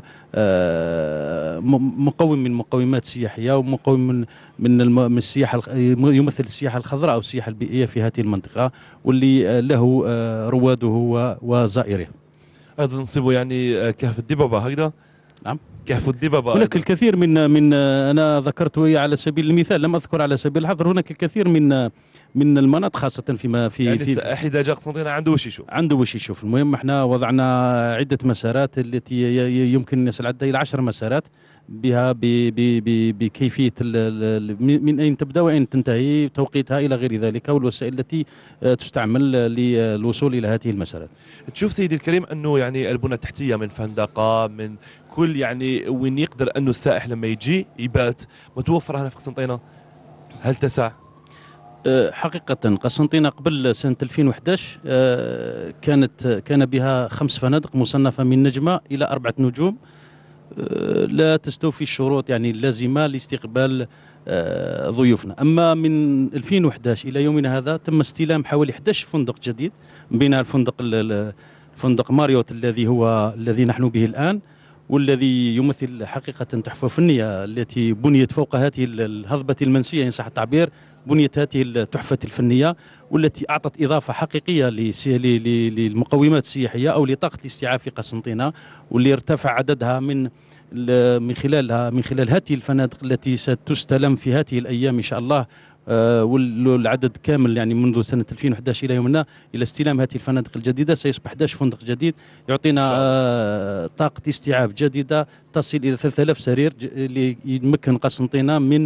مقوم من مقومات سياحية ومقوم من السياحة، يمثل السياحة الخضراء أو السياحة البيئية في هذه المنطقة، واللي له رواده وزائره. أيضا نصيبه يعني كهف الدببة هكذا. نعم، كهف الدببة. هناك الكثير من أنا ذكرته على سبيل المثال، لم أذكر على سبيل الحظر. هناك الكثير من المناطق خاصة في يعني السائح إذا جاء قسنطينة عنده وش يشوف. المهم احنا وضعنا عدة مسارات التي يمكن أن يصل عدها إلى 10 مسارات بها بكيفية من أين تبدأ وأين تنتهي، توقيتها إلى غير ذلك، والوسائل التي تستعمل للوصول إلى هذه المسارات. تشوف سيدي الكريم أنه يعني البنى التحتية من فندقة من كل يعني وين يقدر أنه السائح لما يجي يبات متوفرة هنا في قسنطينة، هل تسع؟ حقيقة قسنطينة قبل سنة 2011 كان بها 5 فنادق مصنفة من نجمة إلى 4 نجوم، لا تستوفي الشروط يعني اللازمة لاستقبال ضيوفنا. أما من 2011 إلى يومنا هذا تم استلام حوالي 11 فندق جديد، من بينها الفندق ماريوت الذي نحن به الآن، والذي يمثل حقيقة تحفة فنية التي بنيت فوق هذه الهضبة المنسية إن صح التعبير، بنيت هذه التحفة الفنية والتي أعطت إضافة حقيقية للمقومات السياحية أو لطاقة الاستيعاب في قسنطينة، واللي ارتفع عددها من خلال هذه الفنادق التي ستستلم في هذه الأيام إن شاء الله، والعدد كامل يعني منذ سنة 2011 إلى يومنا إلى استلام هذه الفنادق الجديدة سيصبح 11 فندق جديد يعطينا طاقة استيعاب جديدة تصل إلى 3000 سرير ليمكن قسنطينة من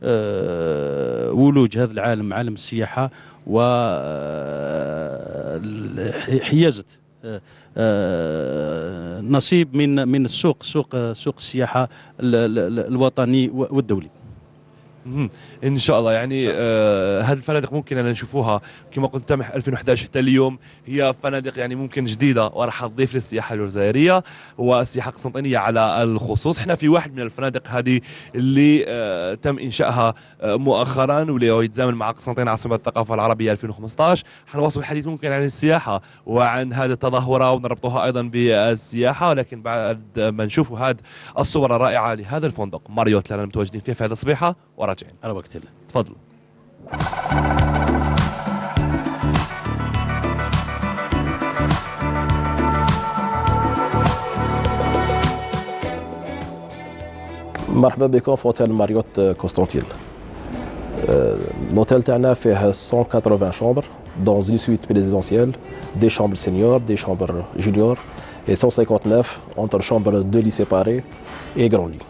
ولوج هذا العالم، عالم السياحة، وحيازة نصيب من سوق السياحة الوطني والدولي. ان شاء الله. يعني هذه الفنادق ممكن ان نشوفوها كما قلت تمح 2011 حتى اليوم، هي فنادق يعني ممكن جديده وراح تضيف للسياحه الجزائريه والسياحه القسنطينيه على الخصوص. احنا في واحد من الفنادق هذه اللي تم انشائها مؤخرا واللي يتزامن مع قسنطينه عاصمه الثقافه العربيه 2015. حنواصل الحديث ممكن عن السياحه وعن هذه التظاهره ونربطها ايضا بالسياحه، لكن بعد ما نشوفوا هذه الصور الرائعه لهذا الفندق ماريوت اللي متواجدين فيه في هذه الصبيحه وراجعين على وقت الله. تفضلوا. مرحبا بكم في اوتيل ماريوت كونستانتين. الاوتيل تاعنا فيه 180 شامبر dans une suite présidentielle, des chambres seniors, des chambres juniors et 159 entre chambres 2 lits séparés et grands lits.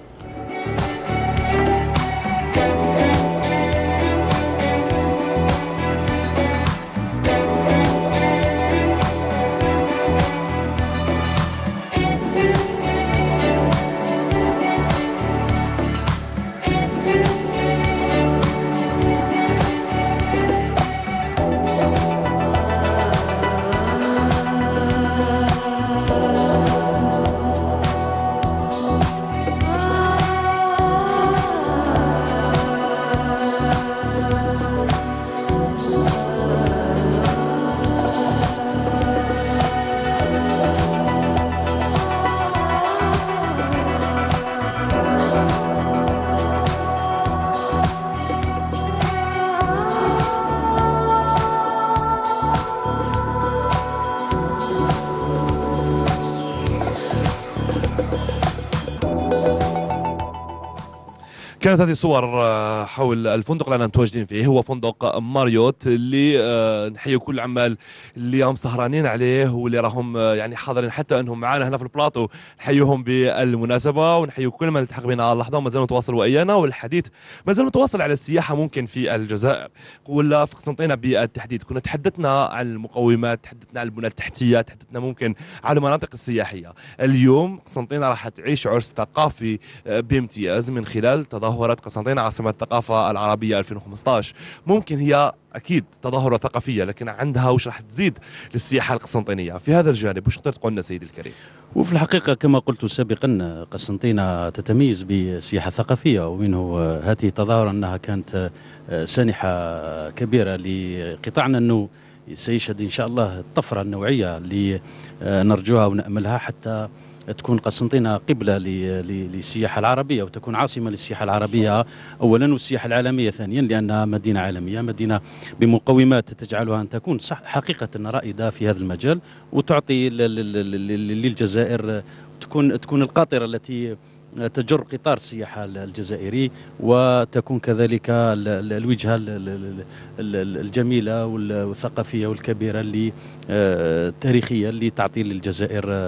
كانت هذه صور حول الفندق اللي أنا متواجدين فيه، هو فندق ماريوت اللي نحيي كل العمال اللي هم سهرانين عليه واللي راهم يعني حاضرين حتى انهم معنا هنا في البلاطو. نحييهم بالمناسبه ونحيي كل من التحق بنا اللحظه وما زال متواصل ويانا، والحديث ما زال متواصل على السياحه ممكن في الجزائر ولا في قسنطينه بالتحديد. كنا تحدثنا عن المقومات، تحدثنا عن البنى التحتيه، تحدثنا ممكن عن المناطق السياحيه. اليوم قسنطينه راح تعيش عرس ثقافي بامتياز من خلال تظاهرة قسنطينة عاصمة الثقافة العربية 2015. ممكن هي أكيد تظاهرة ثقافية لكن عندها وش راح تزيد للسياحة القسنطينية في هذا الجانب. وش تقدر تقول لنا سيدي الكريم؟ وفي الحقيقة كما قلت سابقا قسنطينة تتميز بالسياحة الثقافية، ومنه هذه التظاهرة أنها كانت سانحة كبيرة لقطاعنا أنه سيشهد إن شاء الله الطفرة النوعية اللي نرجوها ونأملها حتى تكون قسنطينة قبلة للسياحة العربية وتكون عاصمة للسياحة العربية أولا والسياحة العالمية ثانيا، لأنها مدينة عالمية، مدينة بمقومات تجعلها أن تكون حقيقة رائدة في هذا المجال وتعطي للجزائر تكون القاطرة التي تجر قطار السياحة الجزائري، وتكون كذلك الوجهة الجميلة والثقافية والكبيرة اللي التاريخية اللي تعطي للجزائر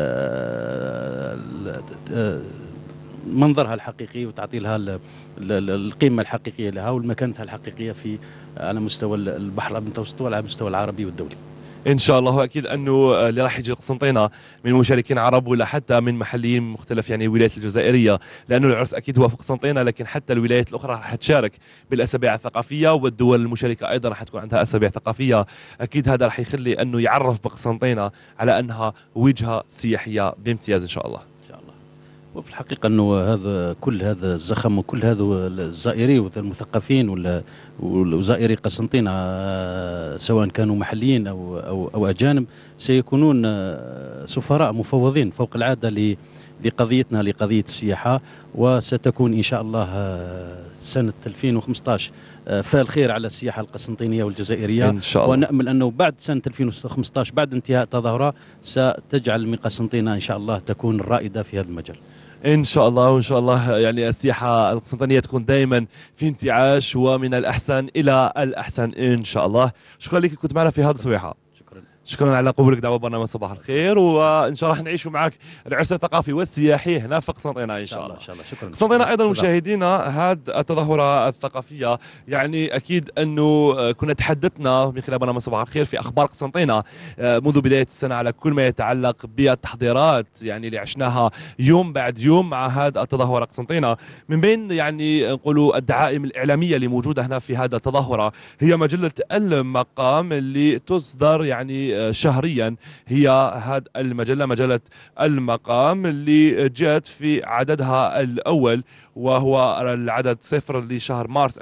منظرها الحقيقي وتعطي لها القيمة الحقيقية لها والمكانتها الحقيقية في على مستوى البحر المتوسط وعلى المستوى العربي والدولي. ان شاء الله. واكيد انه اللي راح يجي قسنطينه من مشاركين عرب ولا حتى من محليين مختلف يعني الولايات الجزائريه، لانه العرس اكيد هو في قسنطينه لكن حتى الولايات الاخرى راح تشارك بالاسابيع الثقافيه، والدول المشاركه ايضا راح تكون عندها اسابيع ثقافيه. اكيد هذا راح يخلي انه يعرف بقسنطينه على انها وجهه سياحيه بامتياز ان شاء الله. وفي الحقيقة أنه كل هذا الزخم وكل هذا الزائري والمثقفين وزائري قسنطينة سواء كانوا محليين أو أجانب سيكونون سفراء مفوضين فوق العادة لقضيتنا لقضية السياحة، وستكون إن شاء الله سنة 2015 فال خير على السياحة القسنطينية والجزائرية إن شاء الله. ونأمل أنه بعد سنة 2015 بعد انتهاء التظاهرة ستجعل من قسنطينة إن شاء الله تكون الرائدة في هذا المجال ان شاء الله. وان شاء الله يعني السياحه القسنطينيه تكون دائما في انتعاش ومن الاحسن الى الاحسن ان شاء الله. شكرا لك كنت معنا في هذه الصبيحه. شكرا على قبولك دعوة برنامج صباح الخير، وان شاء الله نعيشوا معك العرس الثقافي والسياحي هنا في قسنطينة ان شاء الله. شكرا. قسنطينة ايضا مشاهدينا هذه التظاهرة الثقافية يعني اكيد انه كنا تحدثنا من خلال برنامج صباح الخير في اخبار قسنطينة منذ بداية السنة على كل ما يتعلق بالتحضيرات يعني اللي عشناها يوم بعد يوم مع هذه التظاهرة قسنطينة. من بين يعني نقولوا الدعائم الاعلامية اللي موجودة هنا في هذه التظاهرة هي مجلة المقام اللي تصدر يعني شهريا. هي هذه المجلة مجلة المقام اللي جاءت في عددها الأول وهو العدد 0 لشهر مارس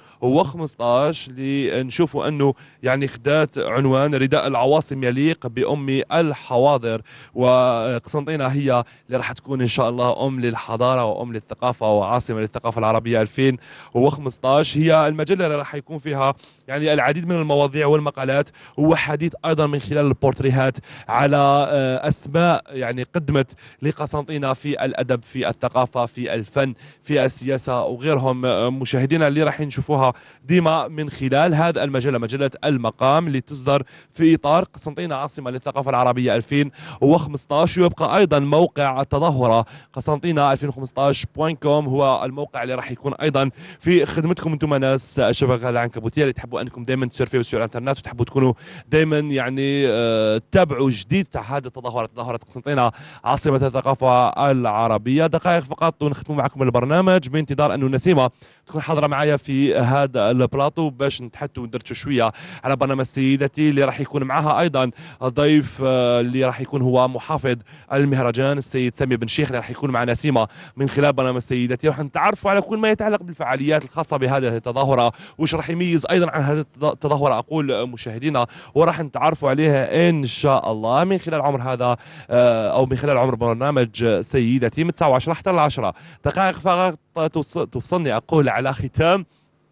2015 لنشوفوا أنه يعني خدات عنوان رداء العواصم يليق بأم الحواضر، وقسنطينة هي اللي راح تكون إن شاء الله أم للحضارة وأم للثقافة وعاصمة للثقافة العربية 2015. هي المجلة اللي راح يكون فيها يعني العديد من المواضيع والمقالات وحديث أيضا من خلال البورتريهات على أسماء يعني قدمت لقسنطينة في الأدب في الثقافة في الفن في السياسة وغيرهم. مشاهدينا اللي راح نشوفوها ديما من خلال هذا المجلة مجلة المقام اللي تصدر في إطار قسنطينة عاصمة للثقافة العربية 2015. ويبقى أيضا موقع التظاهرة قسنطينة 2015.com هو الموقع اللي راح يكون أيضا في خدمتكم أنتم ناس الشبكة العنكبوتية اللي تحبوا أنكم دائما تسيرفيوا على الإنترنت وتحبوا تكونوا دائما يعني تتابعوا جديد تاع هذه التظاهرة تظاهرة قسنطينة عاصمة الثقافة العربية. دقائق فقط ونختم معكم البرنامج بانتظار أنه نسيمة تكون حاضرة معايا في هذا البلاطو باش نتحدثوا وندردشوا شوية على برنامج سيدتي اللي راح يكون معها أيضا الضيف اللي راح يكون هو محافظ المهرجان السيد سامي بن شيخ اللي راح يكون مع نسيمة من خلال برنامج سيدتي. راح نتعرفوا على كل ما يتعلق بالفعاليات الخاصة بهذه التظاهرة وش راح يميز أيضا عن هذه التظاهرة أقول مشاهدينا، وراح نتعرفوا عليها إن شاء الله من خلال عمر هذا أو من خلال عمر برنامج سيدتي من 9 و10 حتى ل10 دقائق فقط توصلني أقول على ختام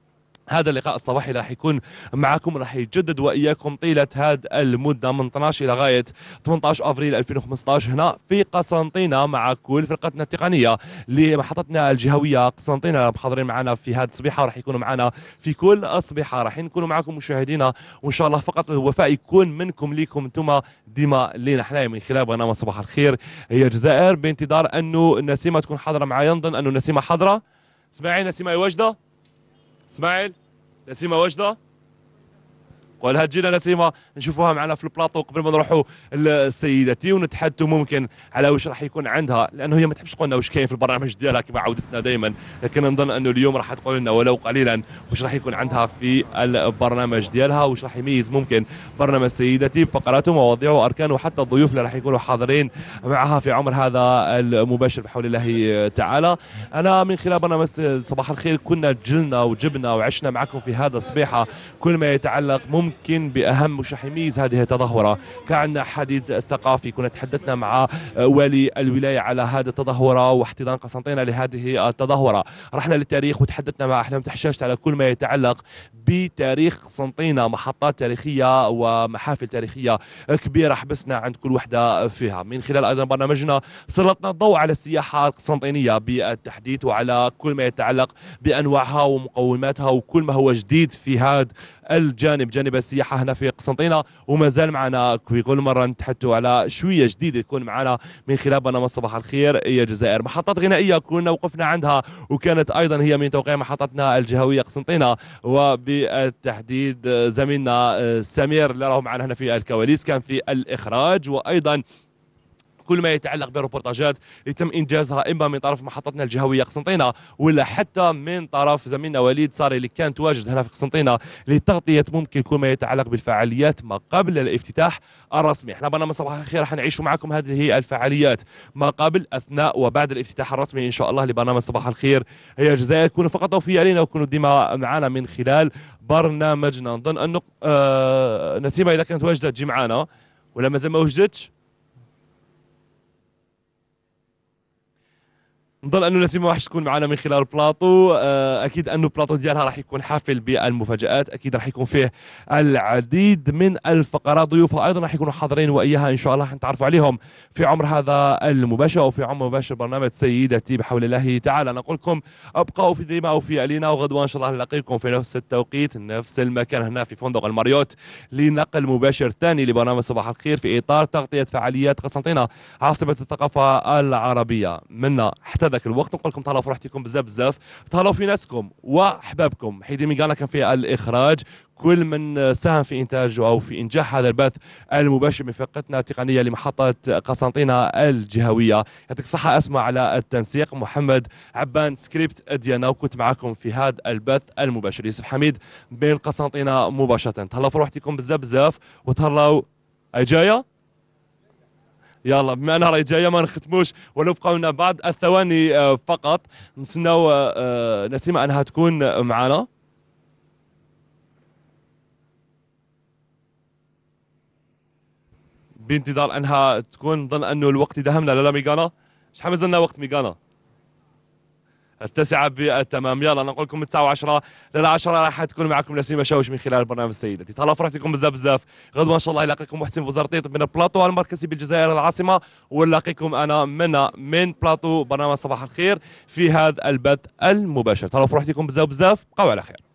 هذا اللقاء الصباحي راح يكون معكم، راح يتجدد واياكم طيله هذه المده من 12 الى غايه 18 افريل 2015 هنا في قسنطينه مع كل فرقتنا التقنيه لمحطتنا الجهويه قسنطينه. حاضرين معنا في هذه الصبيحه وراح يكونوا معنا في كل الصبيحه، راح نكونوا معكم مشاهدينا، وان شاء الله فقط الوفاء يكون منكم ليكم انتم ديما لينا احنا من خلال برنامج صباح الخير هي الجزائر، بانتظار انه نسيمه تكون حاضره معايا. نظن انه نسيمه حاضره. اسماعيل نسيمه واجده؟ اسماعيل نسيمه واجده؟ قولها تجينا نسيمه نشوفوها معنا في البلاطو قبل ما نروحوا لسيدتي ونتحدثوا ممكن على واش راح يكون عندها، لانه هي ما تحبش تقول لنا واش كاين في البرنامج ديالها كما عودتنا دائما، لكن نظن انه اليوم راح تقول لنا ولو قليلا واش راح يكون عندها في البرنامج ديالها، واش راح يميز ممكن برنامج سيدتي بفقراته ومواضيعه واركانه وحتى الضيوف اللي راح يكونوا حاضرين معها في عمر هذا المباشر بحول الله تعالى. انا من خلال برنامج صباح الخير كنا جلنا وجبنا وعشنا معكم في هذا الصبيحه كل ما يتعلق ممكن باهم وش راح يميز هذه التظاهره. كان عندنا حديث ثقافي، كنا تحدثنا مع والي الولايه على هذه التظاهره واحتضان قسنطينه لهذه التظاهره. رحنا للتاريخ وتحدثنا مع احلام تحشاشت على كل ما يتعلق بتاريخ قسنطينه، محطات تاريخيه ومحافل تاريخيه كبيره حبسنا عند كل وحده فيها. من خلال ايضا برنامجنا سلطنا الضوء على السياحه القسنطينيه بالتحديد وعلى كل ما يتعلق بانواعها ومقوماتها وكل ما هو جديد في هذا الجانب، جانب السياحه هنا في قسنطينه. وما زال معنا في كل مره نتحدثوا على شويه جديده تكون معنا من خلال برنامج صباح الخير يا جزائر. محطات غنائيه كنا وقفنا عندها وكانت ايضا هي من توقيع محطتنا الجهويه قسنطينه، وبالتحديد زميلنا سمير اللي راهو معنا هنا في الكواليس كان في الاخراج، وايضا كل ما يتعلق بالروبورتاجات يتم انجازها اما من طرف محطتنا الجهويه قسنطينه ولا حتى من طرف زميلنا وليد صاري اللي كان تواجد هنا في قسنطينه لتغطيه ممكن كل ما يتعلق بالفعاليات ما قبل الافتتاح الرسمي. احنا برنامج صباح الخير راح نعيشوا معكم هذه الفعاليات ما قبل اثناء وبعد الافتتاح الرسمي ان شاء الله لبرنامج صباح الخير هي الجزائر. كونوا فقط توفيق علينا وكونوا ديما معنا من خلال برنامجنا. نظن انه نسيمه اذا كانت واجده تجي معنا ولا مازال ما وجدتش. نظن انه نسيمه راح تكون معنا من خلال البلاطو. اكيد انه البلاطو ديالها راح يكون حافل بالمفاجات، اكيد راح يكون فيه العديد من الفقرات. ضيوفها ايضا راح يكونوا حاضرين واياها ان شاء الله حنتعرفوا عليهم في عمر هذا المباشر وفي عمر مباشر برنامج سيدتي بحول الله تعالى. نقول لكم ابقوا في ديما وفي علينا، وغدوه ان شاء الله نلاقيكم في نفس التوقيت نفس المكان هنا في فندق الماريوت لنقل مباشر ثاني لبرنامج صباح الخير في اطار تغطيه فعاليات قسنطينه عاصمه الثقافه العربيه. منا حتى ذاك الوقت نقول لكم تهلاو في راحتكم بزاف، تهلاو في ناسكم واحبابكم. حيدي ميغانا كان في الاخراج، كل من ساهم في انتاج او في انجاح هذا البث المباشر من فرقتنا التقنيه لمحطه قسنطينه الجهويه. يعطيك الصحه اسمع على التنسيق محمد عبان سكريبت ديالنا، وكنت معكم في هذا البث المباشر يوسف حميد بين قسنطينه مباشره. تهلاو في راحتكم بزاف وتهلاو جايه. يلا بما انها راهي جايه ما نختموش ولو بقاو لنا بعض الثواني فقط نستناو نسيمه انها تكون معنا. بانتظار انها تكون. نظن انه الوقت دهمنا لا ميغانا. شحال مازلنا وقت ميغانا؟ 9 بالتمام. يلا نقول لكم من 9 و10 ل 10 راح تكون معكم نسيمه شاوش من خلال برنامج سيدتي. تهلاو فرحتكم بزاف. غدوه ان شاء الله يلاقيكم محسن بوزارتيط من البلاطو المركزي بالجزائر العاصمه، ونلاقيكم انا من بلاطو برنامج صباح الخير في هذا البث المباشر. تهلاو فرحتكم بزاف. بقوا على خير.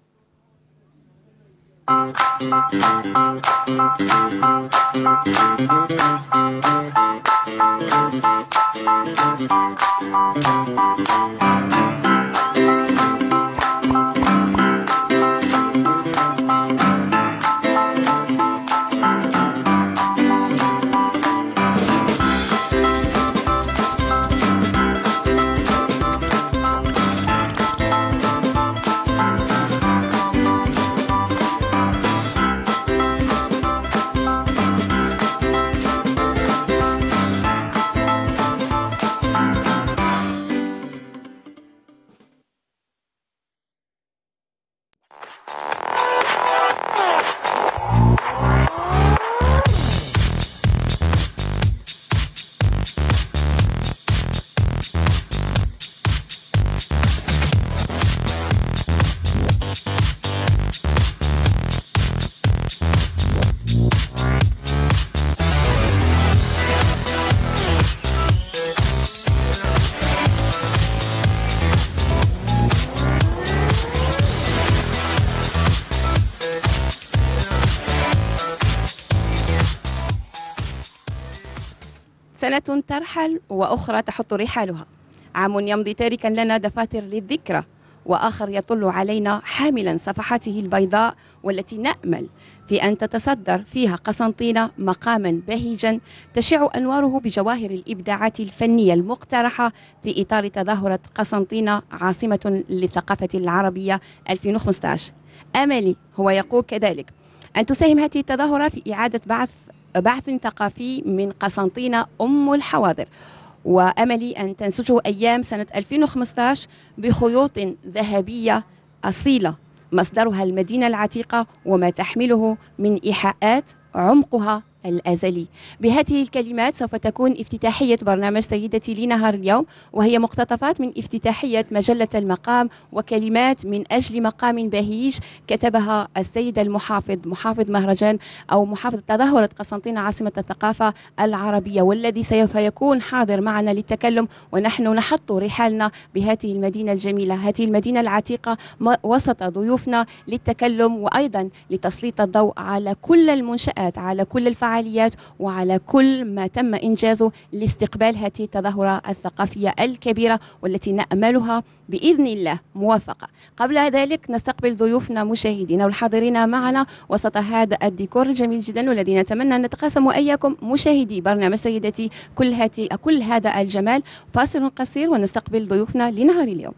سنة ترحل وأخرى تحط رحالها، عام يمضي تاركا لنا دفاتر للذكرى، وآخر يطل علينا حاملا صفحاته البيضاء، والتي نأمل في أن تتصدر فيها قسنطينة مقاما بهيجا تشع أنواره بجواهر الإبداعات الفنية المقترحة في إطار تظاهرة قسنطينة عاصمة للثقافة العربية 2015. أملي هو يقول كذلك أن تساهم هذه التظاهرة في إعادة بعث ثقافي من قسنطينة أم الحواضر، وأملي أن تنسجه أيام سنة 2015 بخيوط ذهبية أصيلة مصدرها المدينة العتيقة وما تحمله من إيحاءات عمقها الأزلي. بهذه الكلمات سوف تكون افتتاحية برنامج سيدتي لنهار اليوم، وهي مقتطفات من افتتاحية مجلة المقام وكلمات من أجل مقام بهيج كتبها السيد المحافظ، محافظ مهرجان أو محافظ تظاهرة قسنطينة عاصمة الثقافة العربية، والذي سوف يكون حاضر معنا للتكلم ونحن نحط رحالنا بهذه المدينة الجميلة، هذه المدينة العتيقة، وسط ضيوفنا للتكلم وأيضا لتسليط الضوء على كل المنشآت، على كل الفعاليات وعلى كل ما تم إنجازه لاستقبال هذه التظاهرة الثقافية الكبيرة والتي نأملها بإذن الله موفقة. قبل ذلك نستقبل ضيوفنا مشاهدينا والحاضرين معنا وسط هذا الديكور الجميل جدا، والذي نتمنى أن نتقاسم وإياكم مشاهدي برنامج سيدتي كل هذا الجمال. فاصل قصير ونستقبل ضيوفنا لنهار اليوم.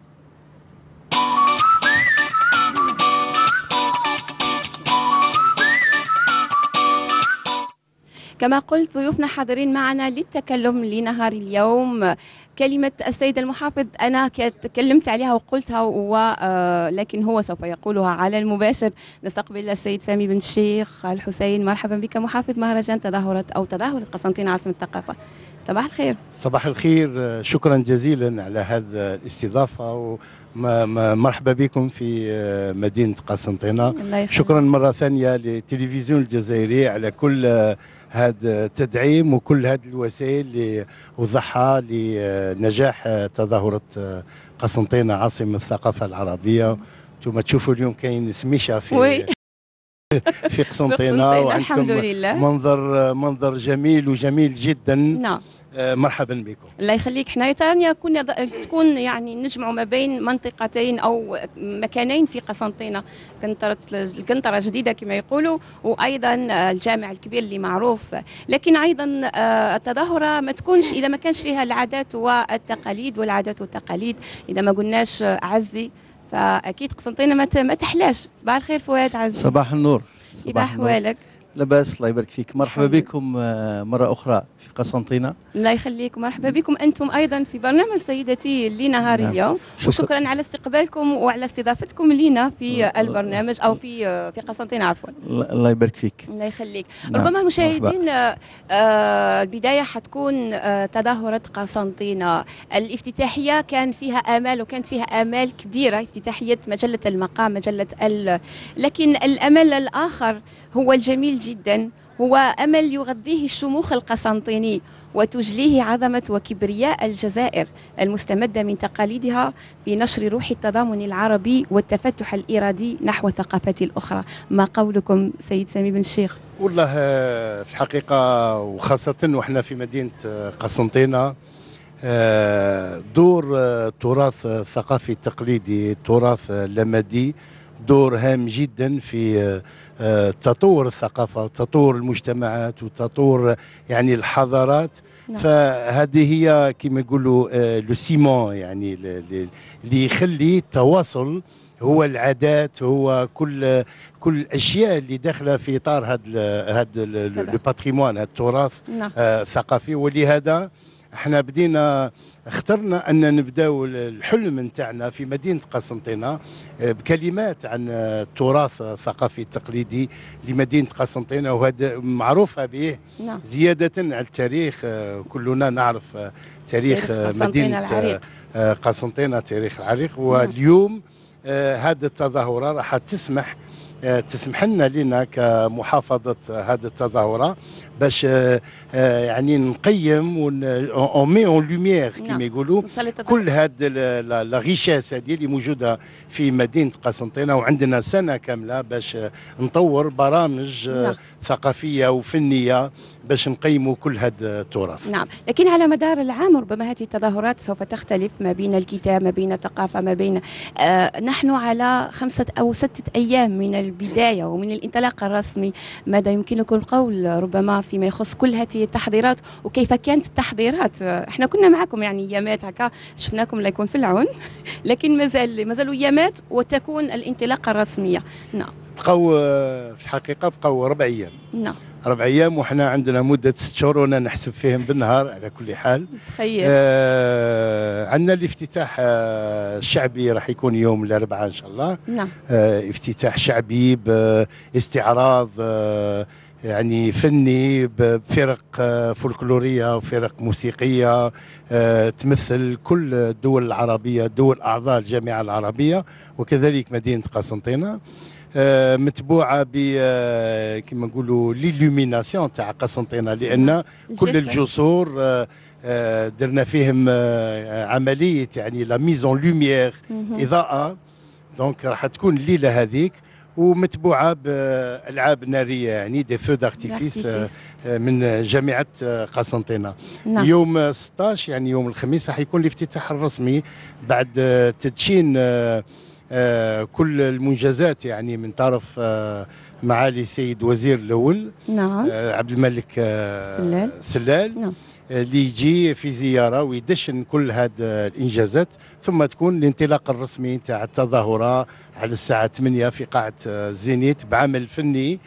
كما قلت ضيوفنا حاضرين معنا للتكلم لنهار اليوم. كلمة السيد المحافظ أنا تكلمت عليها وقلتها لكن هو سوف يقولها على المباشر. نستقبل السيد سامي بن الشيخ الحسين، مرحبا بك محافظ مهرجان تظاهرة قسنطينة عاصمة الثقافة. صباح الخير. صباح الخير، شكرا جزيلا على هذا الاستضافة ومرحبا بكم في مدينة قسنطينة. شكرا مرة ثانية للتلفزيون الجزائري على كل هذا التدعيم وكل هذه الوسائل اللي وضعها لنجاح تظاهرة قسنطينة عاصمة الثقافة العربية. انتم تشوفوا اليوم كاين سميشة في قسنطينة وعندكم منظر جميل وجميل جدا. نعم. مرحبا بكم. الله يخليك. حنا ثانية تكون يعني نجمع ما بين منطقتين او مكانين في قسنطينة، القنطرة جديدة كما يقولوا، وايضا الجامع الكبير اللي معروف، لكن ايضا التظاهرة ما تكونش اذا ما كانش فيها العادات والتقاليد، والعادات والتقاليد اذا ما قلناش عزي فاكيد قسنطينة ما تحلاش. صباح الخير فؤاد عزي. صباح النور. كيف احوالك؟ لاباس الله يبارك فيك. مرحبا بكم مرة أخرى في قسنطينة. الله يخليك. مرحبا بكم أنتم أيضا في برنامج سيدتي لنهار اليوم. وشكرا على استقبالكم وعلى استضافتكم لنا في البرنامج أو في قسنطينة عفوا. الله يبارك فيك. الله يخليك. ربما المشاهدين البداية حتكون تظاهرة قسنطينة، الافتتاحية كان فيها آمال وكانت فيها آمال كبيرة، افتتاحية مجلة المقام لكن الأمل الآخر هو الجميل جدا، هو أمل يغذيه الشموخ القسنطيني وتجليه عظمة وكبرياء الجزائر المستمدة من تقاليدها في نشر روح التضامن العربي والتفتح الإرادي نحو الثقافات الأخرى. ما قولكم سيد سامي بن الشيخ؟ والله في الحقيقة وخاصة وإحنا في مدينة قسنطينة دور التراث الثقافي التقليدي، التراث اللمدي، دور هام جدا في تطور الثقافة وتطور المجتمعات وتطور يعني الحضارات. فهذه هي كما يقولوا لو سيمون، يعني اللي يخلي التواصل هو العادات، هو كل الاشياء اللي داخله في اطار هذا الباتريمون، هذا التراث الثقافي. ولهذا احنا اخترنا ان نبداو الحلم نتاعنا في مدينه قسنطينه بكلمات عن التراث الثقافي التقليدي لمدينه قسنطينه، وهذا معروفه به زياده على التاريخ. كلنا نعرف تاريخ مدينه قسنطينه، تاريخ العريق. واليوم هذه التظاهره راح تسمح لنا كمحافظه هذه التظاهره باش يعني نقيم اون مي اون لوميير كما يقولوا كل هذه لا ريشيس هذه اللي موجوده في مدينه قسنطينه، وعندنا سنه كامله باش نطور برامج ثقافيه وفنيه باش نقيموا كل هذا التراث. نعم، لكن على مدار العام ربما هذه التظاهرات سوف تختلف ما بين الكتاب، ما بين الثقافة، ما بين نحن على 5 أو 6 أيام من البداية ومن الانطلاق الرسمي. ماذا يمكنكم القول ربما فيما يخص كل هذه التحضيرات وكيف كانت التحضيرات؟ احنا كنا معكم يعني ايامات هكا، شفناكم لا يكون في العون لكن مازالوا ايامات وتكون الانطلاقة الرسمية. نعم، بقوا في الحقيقة بقوا 4 أيام. نعم، 4 أيام وحنا عندنا مدة 6 شهور وانا نحسب فيهم بالنهار على كل حال. تخيل. عندنا الافتتاح الشعبي راح يكون يوم الأربعاء إن شاء الله. نعم. افتتاح شعبي باستعراض يعني فني بفرق فولكلورية وفرق موسيقية تمثل كل الدول العربية، دول أعضاء الجامعة العربية وكذلك مدينة قسنطينة، متبوعه ب كما نقولوا ليلوميناسيون تاع قسنطينه، لان كل الجسور درنا فيهم عمليه يعني لا ميزون لوميير اضاءه. دونك راح تكون الليله هذيك ومتبوعه بالعاب ناريه يعني دي فو دارتيفيس من جامعه قسنطينه. نعم. يوم 16 يعني يوم الخميس راح يكون الافتتاح الرسمي بعد تدشين كل المنجزات يعني من طرف معالي السيد وزير الاول. نعم. عبد الملك سلال. نعم. اللي يجي في زياره ويدشن كل هذه الانجازات، ثم تكون الانطلاق الرسمي تاع التظاهره على الساعه 8 في قاعه الزينيت بعمل فني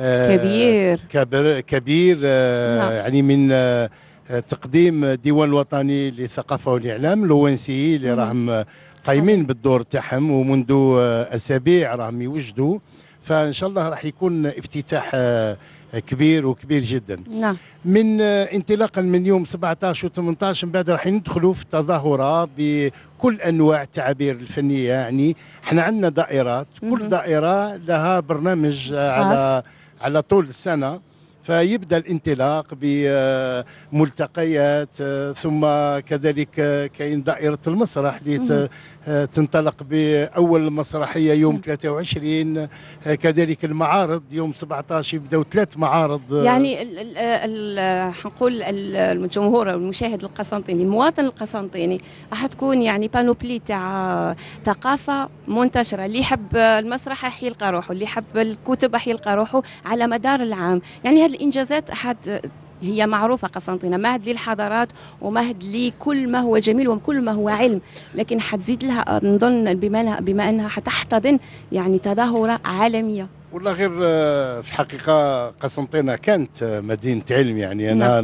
كبير نعم. يعني من تقديم الديوان الوطني للثقافه والاعلام الأونسي اللي راهم قايمين بالدور تاعهم ومنذ اسابيع راهم يوجدوا، فان شاء الله راح يكون افتتاح كبير وكبير جدا. نعم. من انطلاقا من يوم 17 و 18 من بعد راح ندخلوا في التظاهره بكل انواع التعابير الفنيه. يعني احنا عندنا دائرات، كل دائره لها برنامج على طول السنه، فيبدا الانطلاق بملتقيات، ثم كذلك كاين دائره المسرح اللي تنطلق باول مسرحيه يوم 23، كذلك المعارض يوم 17 يبداو 3 معارض. يعني حنقول الجمهور المشاهد القسنطيني، المواطن القسنطيني راح تكون يعني بانوبلي تاع ثقافه منتشره، اللي يحب المسرح راح يلقى روحه، اللي يحب الكتب راح يلقى روحه على مدار العام. يعني هذه الانجازات هي معروفة قسنطينة، مهد للحضارات ومهد لكل ما هو جميل وكل ما هو علم، لكن حتزيد لها نظن بما أنها حتحتضن يعني تظاهرة عالمية. والله غير في الحقيقة قسنطينة كانت مدينة علم، يعني أنا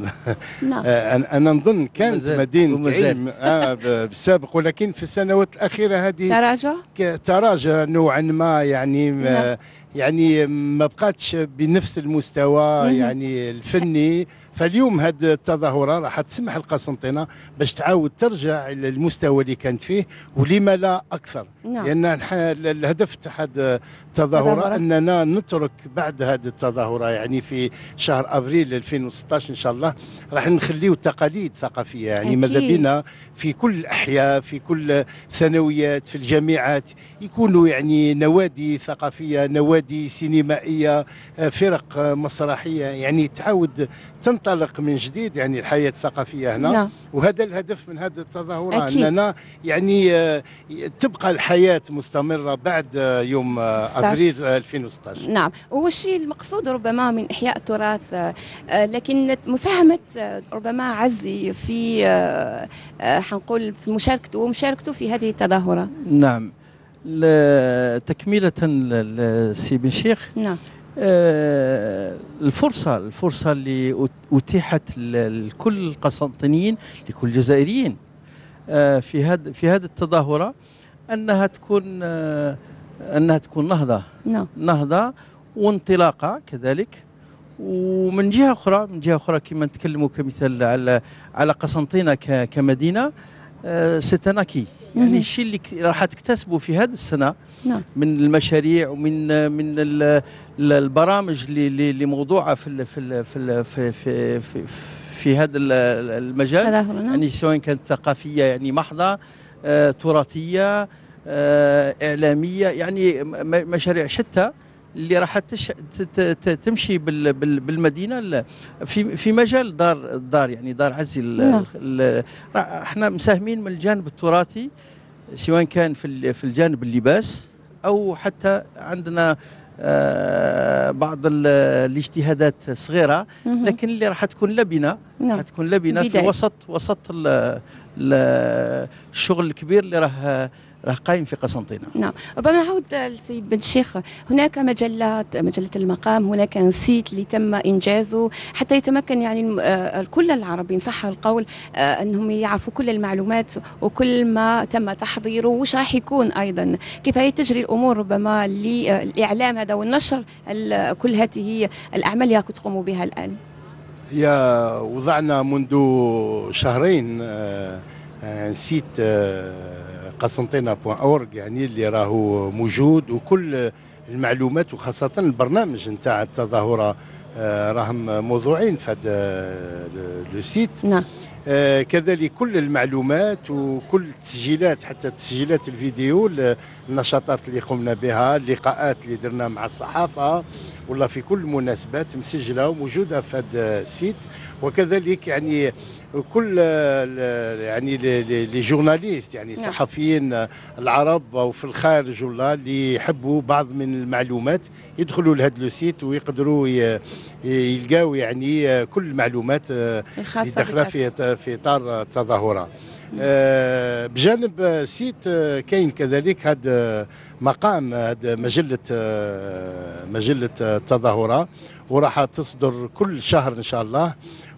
أنا نظن كانت مدينة علم بالسابق، ولكن في السنوات الأخيرة هذه تراجع نوعا ما يعني يعني ما بقاتش بنفس المستوى يعني الفني. فاليوم هذه التظاهره راح تسمح لقسنطينه باش تعاود ترجع للمستوى اللي كانت فيه، ولما لا اكثر. لان الهدف تاع هذه التظاهره اننا نترك بعد هذه التظاهره يعني في شهر ابريل 2016 ان شاء الله راح نخليو تقاليد ثقافيه. يعني ماذا بينا في كل الاحياء، في كل ثانويات، في الجامعات يكونوا يعني نوادي ثقافيه، نوادي سينمائيه، فرق مسرحيه، يعني تعاود تنطلق من جديد يعني الحياة الثقافية هنا. نعم. وهذا الهدف من هذه التظاهرة، أننا يعني تبقى الحياة مستمرة بعد يوم أبريل 2016. نعم، هو الشيء المقصود ربما من إحياء التراث، لكن مساهمة ربما عزي في حنقول في مشاركته في هذه التظاهرة. نعم، تكملة لسي بن شيخ. نعم. الفرصة اللي أتيحت لكل القسنطينيين، لكل الجزائريين في هذه التظاهرة أنها تكون نهضة وانطلاقة كذلك. ومن جهة أخرى كما نتكلموا كمثال على قسنطينة كمدينة، ستناكي يعني الشيء اللي راح تكتسبوا في هذه السنه من المشاريع ومن البرامج اللي موضوعه في هذا المجال، يعني سواء كانت ثقافيه يعني محضه، تراثيه، اعلاميه، يعني مشاريع شتى اللي راح تمشي بالمدينه في مجال الدار يعني دار عزي. احنا مساهمين من الجانب التراثي، سواء كان في الجانب اللباس او حتى عندنا بعض الاجتهادات صغيره، لكن اللي راح تكون لبنه، راح تكون لبنه في وسط الشغل الكبير اللي راه قائم في قسنطينة. نعم، ربما نعود للسيد بن الشيخ. هناك مجلة المقام، هناك سيت اللي تم إنجازه حتى يتمكن يعني كل العرب إن صح القول أنهم يعرفوا كل المعلومات وكل ما تم تحضيره، وش راح يكون أيضا، كيف هي تجري الأمور ربما للإعلام هذا والنشر كل هذه الأعمال اللي تقوموا بها الآن. وضعنا منذ شهرين سيت قسنطينة.org يعني اللي راهو موجود، وكل المعلومات وخاصة البرنامج نتاع التظاهرة راهم موضوعين في هذا لو سيت. نعم. كذلك كل المعلومات وكل التسجيلات، حتى تسجيلات الفيديو، النشاطات اللي قمنا بها، اللقاءات اللي درنا مع الصحافة ولا في كل المناسبات مسجلة وموجودة في هذا السيت. وكذلك يعني كل يعني لي جورناليست يعني صحفيين العرب او في الخارج ولا اللي يحبوا بعض من المعلومات يدخلوا لهذا لو سيت ويقدروا يلقاو يعني كل المعلومات اللي داخله في اطار التظاهره. بجانب سيت كاين كذلك هذا مقام، هذا مجله التظاهره، وراح تصدر كل شهر ان شاء الله،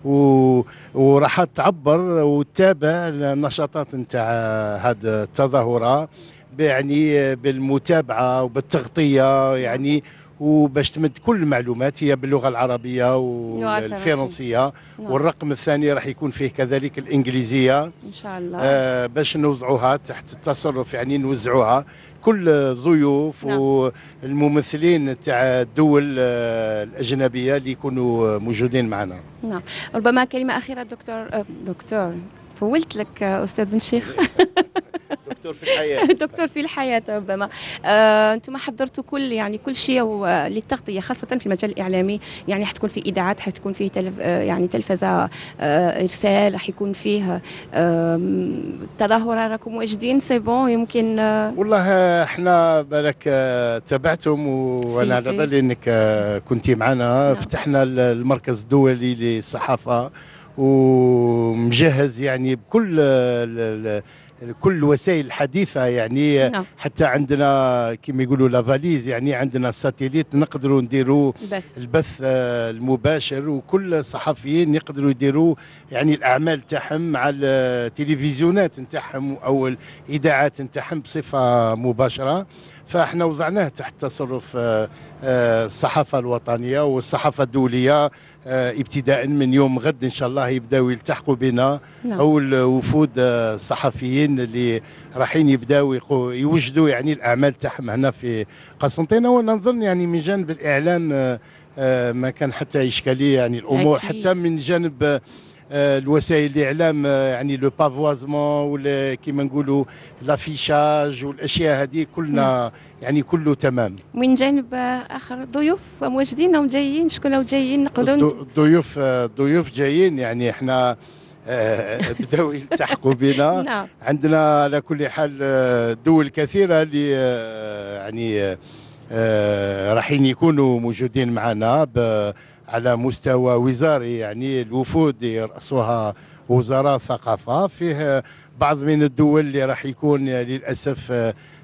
وراح تعبر وتتابع النشاطات نتاع هذه التظاهره يعني بالمتابعه وبالتغطيه يعني، وباش تمد كل المعلومات هي باللغه العربيه والفرنسيه، والرقم الثاني راح يكون فيه كذلك الانجليزيه ان شاء الله، باش نوضعوها تحت التصرف يعني نوزعوها كل الضيوف والممثلين تاع الدول الأجنبية اللي يكونوا موجودين معنا. نعم، ربما كلمة أخيرة دكتور فولت لك أستاذ بن الشيخ. دكتور في الحياة. دكتور في الحياة ربما. أنتم حضرتوا كل شيء للتغطية خاصة في المجال الإعلامي، يعني حتكون في إذاعات، حتكون فيه يعني تلفزة، إرسال، راح يكون فيه تظاهرة، راكم واجدين سي بون يمكن؟ والله احنا بالك تابعتم وانا على بالي انك كنتي معنا. فتحنا المركز الدولي للصحافة ومجهز يعني بكل كل الوسائل الحديثة يعني حتى عندنا كما يقولوا لافاليز، يعني عندنا ساتيليت نقدروا نديروا البث المباشر، وكل الصحفيين يقدروا يديروا يعني الأعمال تاعهم مع التلفزيونات نتاعهم أو الإذاعات نتاعهم بصفة مباشرة. فاحنا وضعناه تحت تصرف الصحافة الوطنية والصحافة الدولية، ابتداء من يوم غد ان شاء الله يبداو يلتحقوا بنا او الوفود الصحفيين اللي رايحين يبداو يوجدوا يعني الاعمال تاعهم هنا في قسنطينه. وانا نظن يعني من جانب الاعلام ما كان حتى اشكاليه يعني الامور أكيد. حتى من جانب الوسائل الاعلام يعني لو بافوازمون ولا كيما نقولوا لافيشاج والاشياء هذه كلنا يعني كله تمام. من جانب اخر ضيوف موجودين او جايين؟ شكون جايين نقولوا؟ ضيوف جايين يعني احنا بداوا يلتحقوا بنا. نعم. عندنا على كل حال دول كثيره اللي يعني راحين يكونوا موجودين معنا على مستوى وزاري، يعني الوفود يرأسوها وزراء الثقافة. فيه بعض من الدول اللي راح يكون للأسف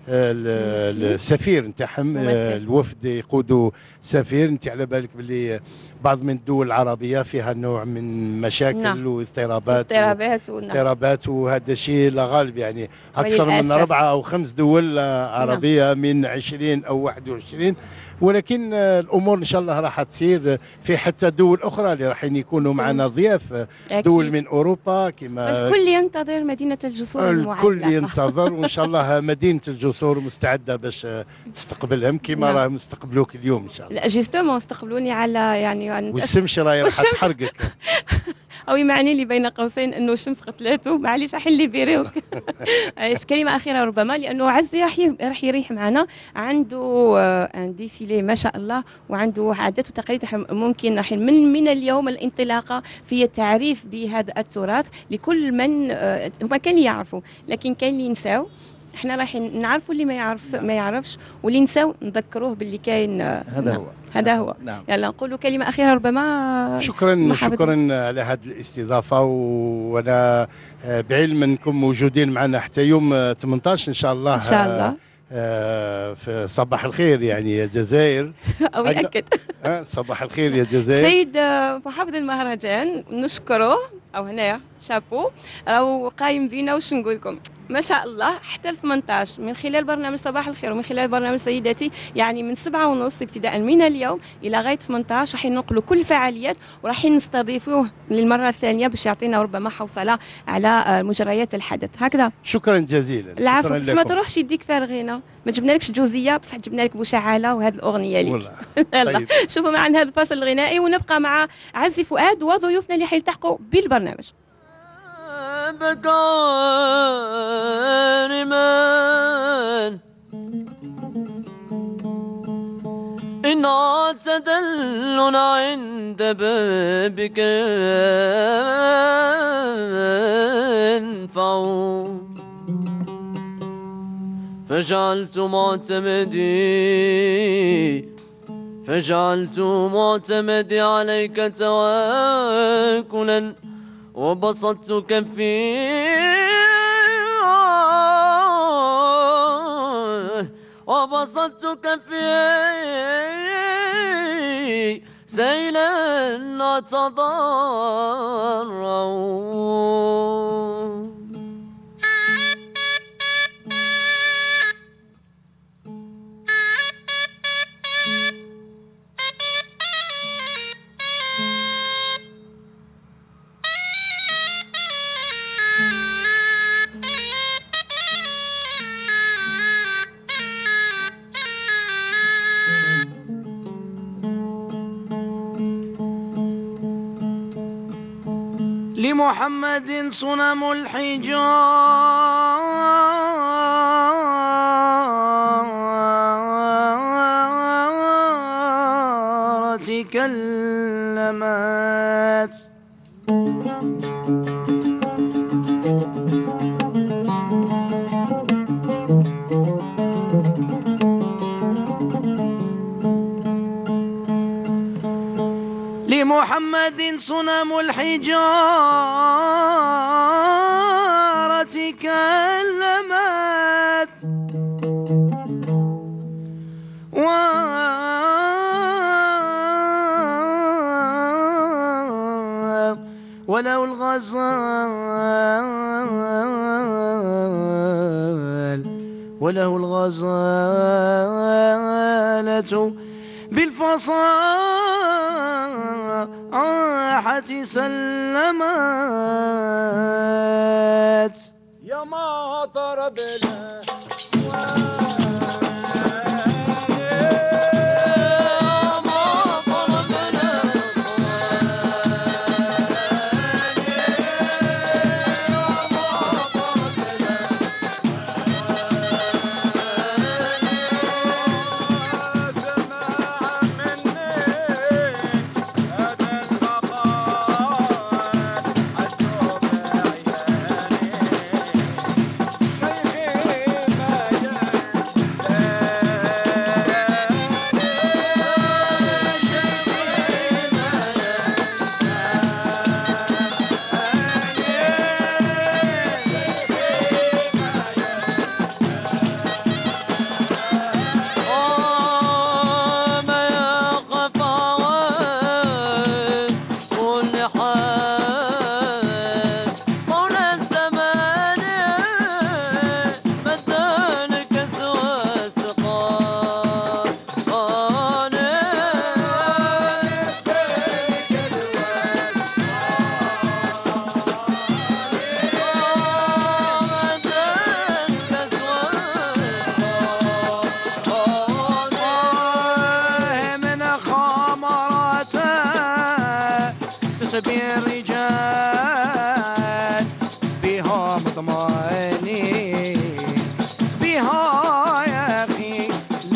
السفير نتاعهم الوفد يقودوا سفير. انت على بالك باللي بعض من الدول العربيه فيها نوع من مشاكل واضطرابات وهذا الشيء لا غالب يعني اكثر من 4 أو 5 دول عربيه من 20 أو 21. ولكن الامور ان شاء الله راح تصير في حتى دول اخرى اللي راح يكونوا معنا ضياف دول من اوروبا كما الكل ينتظر مدينه الجسور المعلقه. الكل ينتظر وان شاء الله مدينه الجسور مستعده باش تستقبلهم كما راهم استقبلوك اليوم ان شاء الله. لا جيستومون استقبلوني على يعني والشمس راهي راح تحرقك او يمعني لي بين قوسين انه الشمس قتلته معليش راح اللي بيريوك. كلمه اخيره ربما لانه عزي راح يريح معنا عنده ديفيلي ما شاء الله وعنده عادات وتقاليد ممكن راح من اليوم الانطلاقه في التعريف بهذا التراث لكل من هما كان اللي يعرفوا لكن كان اللي ينساو. احنا راح نعرفوا اللي ما يعرفش واللي نساو نذكروه باللي كاين. هذا هو. نعم. يلا نقولوا كلمه اخيره ربما. شكرا على هذه الاستضافه وانا بعلم انكم موجودين معنا حتى يوم 18 ان شاء الله. ان شاء الله. في صباح الخير يعني يا جزائر. او ياكد. صباح الخير يا جزائر. سيد محافظ المهرجان نشكره او هنايا شابو راهو قايم بينا واش نقول لكم ما شاء الله حتى 18 من خلال برنامج صباح الخير ومن خلال برنامج سيداتي يعني من 7:30 ابتداء من اليوم الى غايه 18 راح ننقلوا كل الفعاليات وراح نستضيفوه للمره الثانيه باش يعطينا ربما حوصله على مجريات الحدث هكذا. شكرا جزيلا. العفو. بس ما تروحش يديك فارغينا ما جبنالكش جوزيه بصح جبنا لك بوشعاله وهذه الاغنيه لك. طيب. شوفوا معنا هذا الفاصل الغنائي ونبقى مع عزي فؤاد وضيوفنا اللي حيلتحقوا بالبرنامج. بكارمان إن تدل عند بابك ينفع فجعلت معتمدي عليك توكلا وبسطت كفي سيلا أتضرع لمحمد صنم الحجارة كلمات لمحمد صنم الحجارة كلمات ولو الغزالة بالفصاحة سلمات يا مطر بلا غالي بها يا أخي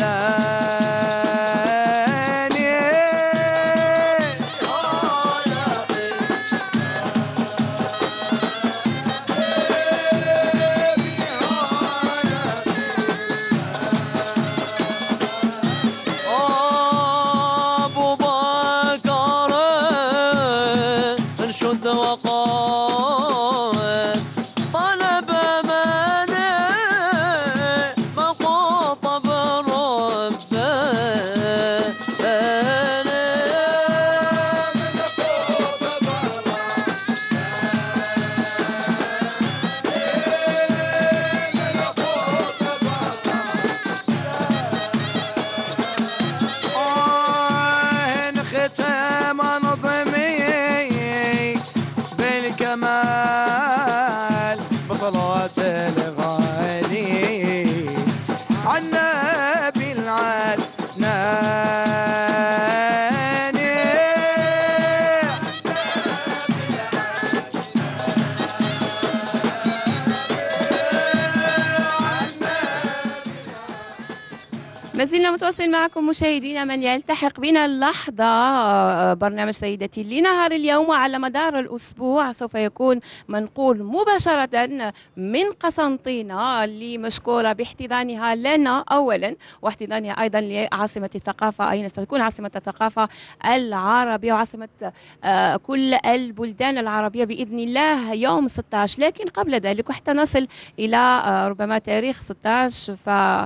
ما زلنا متواصلين معكم مشاهدينا من يلتحق بنا اللحظة. برنامج سيدتي لنهار اليوم وعلى مدار الأسبوع سوف يكون منقول مباشرة من قسنطينة اللي مشكورة باحتضانها لنا أولا واحتضانها أيضا لعاصمة الثقافة. أين ستكون عاصمة الثقافة العربية وعاصمة كل البلدان العربية بإذن الله يوم 16، لكن قبل ذلك وحتى نصل إلى ربما تاريخ 16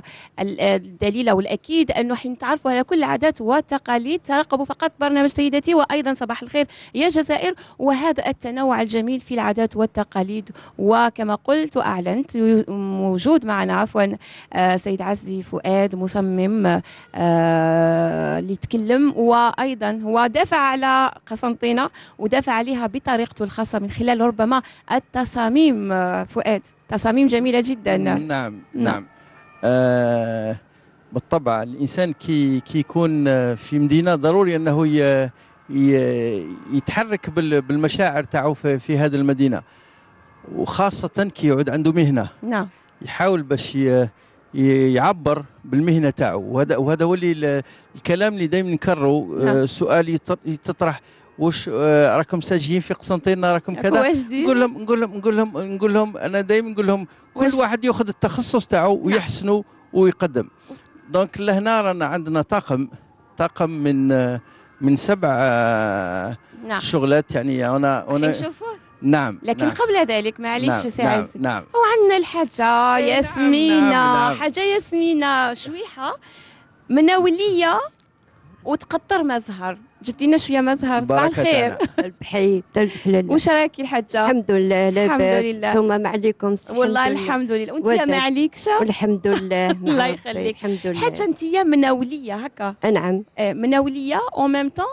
فالدليل والأكيد أنه حين تعرفوا على كل العادات والتقاليد ترقبوا فقط برنامج سيدتي وأيضا صباح الخير يا جزائر، وهذا التنوع الجميل في العادات والتقاليد. وكما قلت وأعلنت موجود معنا عفوا سيد عزي فؤاد مصمم اللي يتكلم وأيضا هو دافع على قسنطينة ودافع عليها بطريقته الخاصة من خلال ربما التصاميم. فؤاد تصاميم جميلة جدا. نعم. بالطبع الإنسان كي يكون في مدينة ضروري أنه يتحرك بالمشاعر تاعو في هذه المدينة، وخاصة كي يعود عنده مهنة. نعم. يحاول باش يعبر بالمهنة تاعو، وهذا هو اللي الكلام اللي دائما نكرره. نعم. سؤال يتطرح واش راكم ساجين في قسنطينة راكم كذا؟ نقول لهم انا دائما نقول لهم كل واحد ياخذ التخصص تاعو ويحسنه ويقدم. دونك لهنا رانا عندنا طاقم من 7 شغلات يعني انا نشوفوه. نعم. لكن قبل ذلك معليش سي عز. نعم. هو عندنا الحاجة ياسمينة. نعم. حاجة ياسمينة شويحة مناولية وتقطر مزهر. جبتي لنا شويه مزهر. صباح الخير. بحي تلف لله. واش راكي الحاجه؟ الحمد لله لاباس. الحمد لله. ثم ما عليكم؟ والله الحمد لله. وانت ما عليكش؟ والحمد لله. الله يخليك. الحمد لله. حاجه انت مناوليه هكا. نعم. مناوليه او ميم طون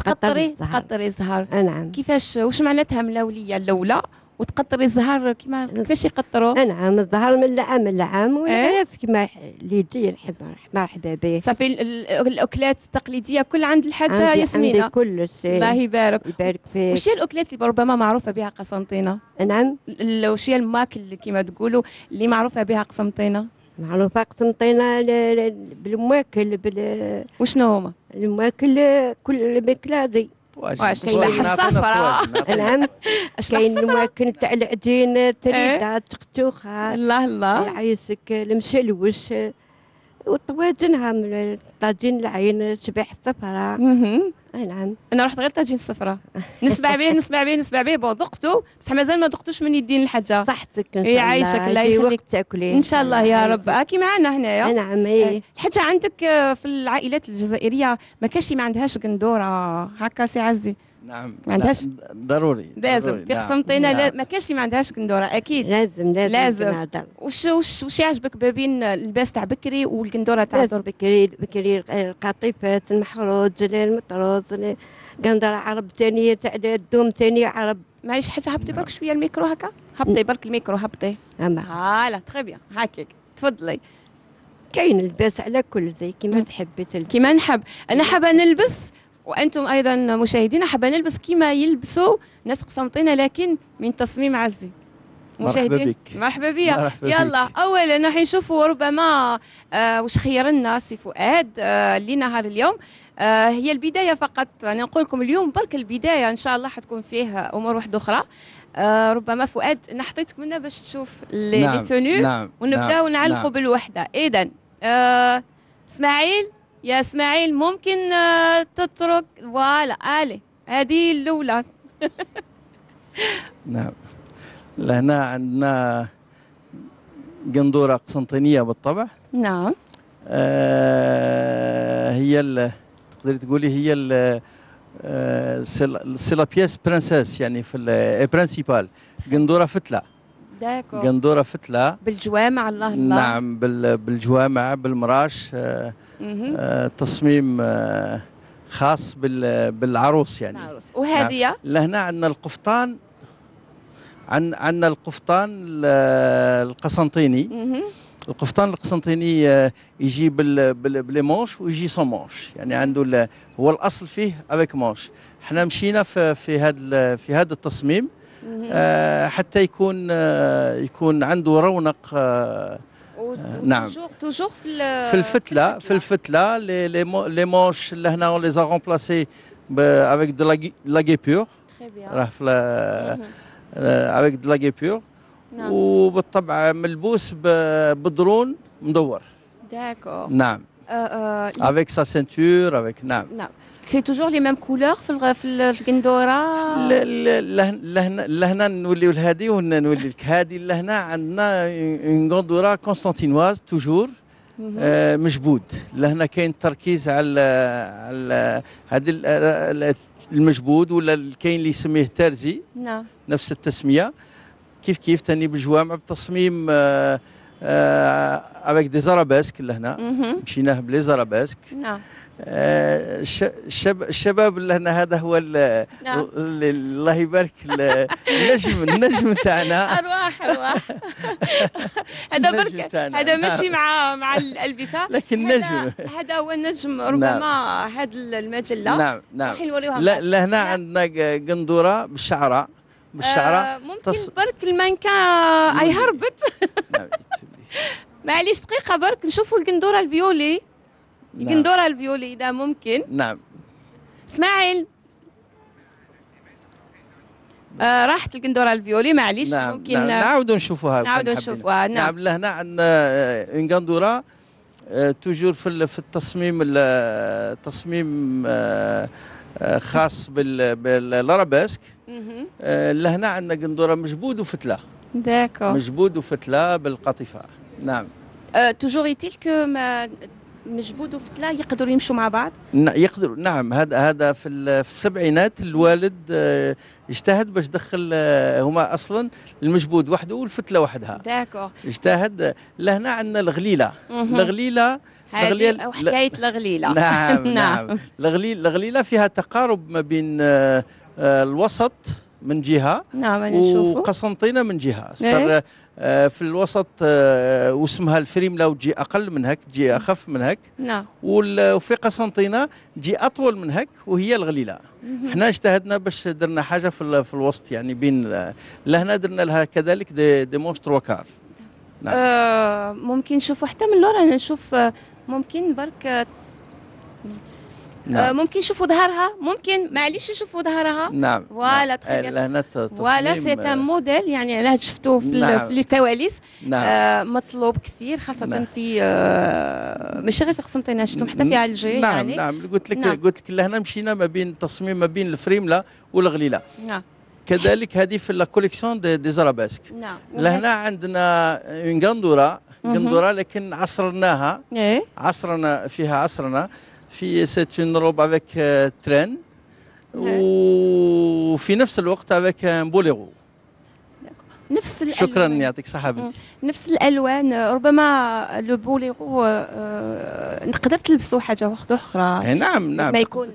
تقطري زهر. نعم. كيفاش واش معناتها مناوليه الاولى وتقطري الزهر كيفاش يقطروا؟ نعم. الزهر من العام للعام والعراس كما اللي يجي نحب مرحبا به. صافي الاكلات التقليديه كل عند الحاجه ياسمينه. عندي كل شيء. الله يبارك فيك. وش هي الاكلات اللي ربما معروفه بها قسنطينه؟ نعم. وش هي الماكل كما تقولوا اللي معروفه بها قسنطينه؟ معروفه قسنطينه بالمواكل وشنو هما؟ المواكل كل المكلادي. واش تشبح الصفرة. نعم. كاين المواكل تاع العجين تريده تقتوخه. الله يعيسك المشلوش وطواجنها من طاجين العين شبح الصفرة. نعم. انا رحت غير طاجين الصفرة نسمع به ذقته بصح مازال ما ذقتوش من يدين الحاجه. صحتك ان شاء الله. يعيشك الله يخليك تاكلي ان شاء الله يا رب. كي معنا هنايا. نعم. الحاجه عندك في العائلات الجزائريه ما كاينش ما عندهاش قندوره هكا سي عزي؟ نعم. ما عندهاش ضروري لازم في قسنطينه. ما كاينش ما عندهاش قندوره اكيد. لازم. وش يعجبك ما بين اللباس تاع بكري والقندوره تاع الدور؟ بكري القطيفات المحروج المطروز قندوره عرب ثانيه تاع الدوم ثانيه عرب. معليش حاجه هبطي برك شويه الميكرو هكا. هبطي برك الميكرو هبطي. هلا تخي بيان هكاك تفضلي. كاين الباس على كل زي كيما تحبي تلبسي. كيما نحب انا حابه نلبس وانتم ايضا مشاهدينا حابه نلبس كيما يلبسوا ناس قسنطينه لكن من تصميم عزي. مشاهدين مرحبا بيا. يلا اولا راح نشوفوا ربما واش خير لنا سي فؤاد لنهار اليوم. هي البدايه فقط، انا نقول لكم اليوم برك البدايه، ان شاء الله حتكون فيه امور واحده اخرى. ربما فؤاد انا حطيتك منا باش تشوف لي تونو ونبداو نعلقوا بالوحده. اذا اسماعيل، يا اسماعيل ممكن تترك فوالا الي هذه الاولى. نعم لهنا عندنا قندورة قسنطينية بالطبع. نعم. هي تقدري تقولي هي سي لا بيس برانسيس، يعني في البرانسيبال قندورة فتلة. داكو. قندورة فتلة بالجوامع. الله. نعم بالجوامع بالمراش. تصميم خاص بالعروس يعني. وهذه نعم. لهنا عندنا القفطان، عندنا القفطان القسنطيني. القفطان القسنطيني يجي بلي مونش ويجي سون مونش، يعني عنده هو الاصل فيه افيك مونش. احنا مشينا في هذا التصميم حتى يكون عنده رونق. نعم. توجور في الفتله لي مونش اللي هنا اون لي رومبلاسي افيك دو لا غيبور. راه في افيك دو لا غيبور. وبالطبع ملبوس بدرون مدور. داكور. نعم. افيك سا سينتور افيك. نعم. نعم. سي توجور لي ميم كولور في القندوره. لهنا نوليو لهادي ونولي لك هادي. لهنا عندنا اون غندوره كونستانتينواز توجور مجبود. لهنا كاين تركيز على هذا المجبود، ولا كاين اللي يسميه ترزي. نعم. نفس التسميه. كيف تاني بالجوامع بتصميم افيك دي زراباسك. لهنا مشيناه بلي زراباسك. نعم. الشباب اللي هنا هذا هو الله يبارك النجم تاعنا. ارواح هذا برك هذا ماشي مع الالبسه، لكن نجم هذا هو النجم ربما. هذا المجله نعم راح نوريوها. لهنا عندنا قندوره بالشعره. ممكن برك المانكا يهربط. معليش دقيقه برك نشوفوا القندوره الفيولي. القندوره الفيولي اذا ممكن. نعم. اسماعيل راحت القندوره الفيولي. معليش. نعم. ممكن نعاودوا نشوفوها. نعم. لهنا عندنا اون قندوره توجور في التصميم. خاص بالارابيسك. لهنا عندنا قندوره مجبود وفتله. داكو. مجبود وفتله بالقطيفه. نعم. توجور يتيل كو مجبود وفتله يقدروا يمشوا مع بعض. يقدروا. نعم. هذا في السبعينات الوالد اجتهد باش دخل هما اصلا المجبود وحده والفتله وحدها. داكو. اجتهد. لهنا عندنا الغليله. الغليله هذه حكايه الغليله. نعم. نعم. الغليله فيها تقارب ما بين الوسط من جهه. نعم. وقسنطينه من جهه. صار في الوسط واسمها الفريمله وتجي اقل من هك، تجي اخف من هك. نعم. وفي قسنطينه تجي اطول من هك وهي الغليله. احنا اجتهدنا باش درنا حاجه في الوسط، يعني بين لهنا درنا لها كذلك دي مونش تروكار. نعم. ممكن نشوفوا حتى من لورا. نشوف ممكن برك. نعم. ممكن نشوفوا ظهرها. ممكن معليش نشوفوا ظهرها. نعم. فوالا فوالا سي ان موديل، يعني انا شفتوه في الكواليس. نعم. مطلوب كثير خاصه. نعم. في ماشي غير في قسنطينه، شفتم حتى في علجي. نعم. يعني نعم. قلت لك لهنا مشينا ما بين تصميم ما بين الفريمله والغليله. نعم. كذلك هذه في لا كوليكسيون دي زراباسك. نعم. لهنا عندنا اون قندوره لكن عصرناها. عصرنا فيها عصرنا في سيت اون روب افيك ترين، وفي نفس الوقت افيك بوليرو. نفس الالوان. شكرا يعطيك الصحه بنتي. نفس الالوان. ربما لو بوليرو نقدر تلبسوا حاجه واحده اخرى. نعم. ما يكون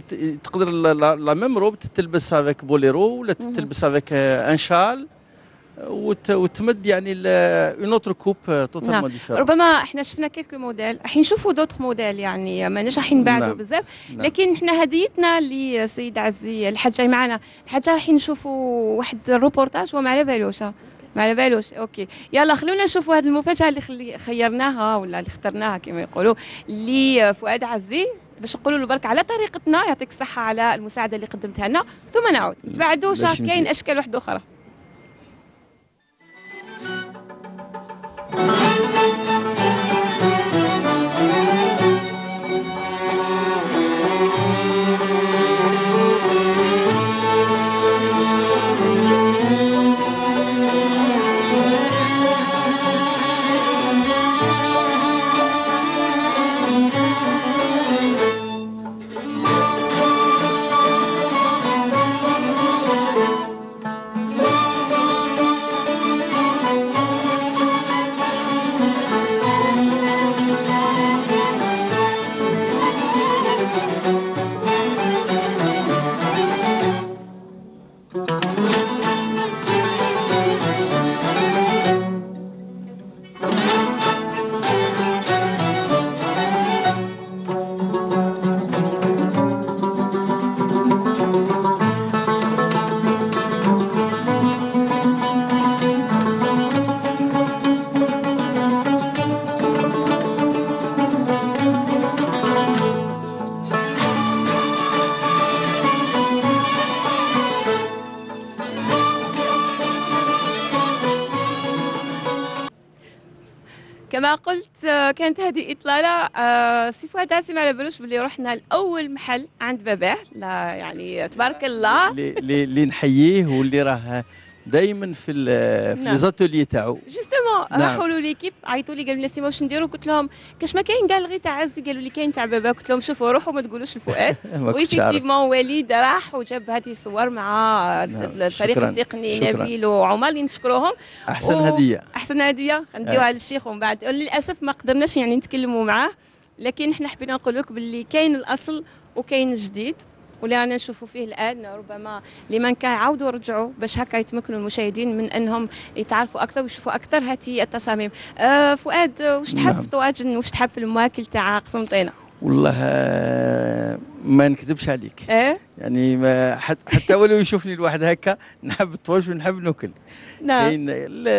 تقدر لا ميم روب تلبس افيك بوليرو، ولا تلبس افيك ان شال، وتمد يعني اون اوتر كوب توتالمون ديفيرون. ربما احنا شفنا كيلكو موديل، راح نشوفوا دوطخ موديل يعني ماناش راح نبعدوا بزاف، لكن احنا هديتنا لسيد عزي الحاج جاي معنا، الحاجه راح نشوفوا واحد الروبورتاج وما على بالوش ما على بالوش. اوكي يلا خلونا نشوفوا هذه المفاجاه اللي خيرناها ولا اللي اخترناها كما يقولوا لفؤاد عزي باش نقولوا له برك على طريقتنا، يعطيك الصحه على المساعده اللي قدمتها لنا، ثم نعود تبعدوش كاين اشكال واحده اخرى. كما قلت كانت هذه إطلالة. سي فؤاد عزي ما على بالوش باللي رحنا لأول محل عند باباه، لا يعني تبارك الله اللي نحييه واللي راه دائما في لي زاتولي تاعو. جوستومون راحوا له ليكيب عيطوا لي قالوا لنا سيما واش نديروا، قلت لهم كاش ما كاين قال غير تاع عزي، قالوا لي كاين تاع بابا، قلت لهم شوفوا روحوا ما تقولوش لفؤاد. وإفيكتيفمون وليد راح وجاب هذه الصور مع الفريق التقني نبيل وعمر اللي نشكروهم. احسن هديه احسن هديه نديوها للشيخ ومن بعد للاسف ما قدرناش يعني نتكلموا معاه، لكن احنا حبينا نقول لك باللي كاين الاصل وكاين الجديد واللي رانا نشوفوا فيه الان. ربما لمن كيعاودوا يرجعوا باش هكا يتمكنوا المشاهدين من انهم يتعرفوا اكثر ويشوفوا اكثر هذه التصاميم. فؤاد واش تحب في الطواجن، واش تحب في الماكل تاع قسنطينه؟ والله ما نكذبش عليك يعني ما حتى ولو يشوفني الواحد هكا نحب الطواجن ونحب ناكل. نعم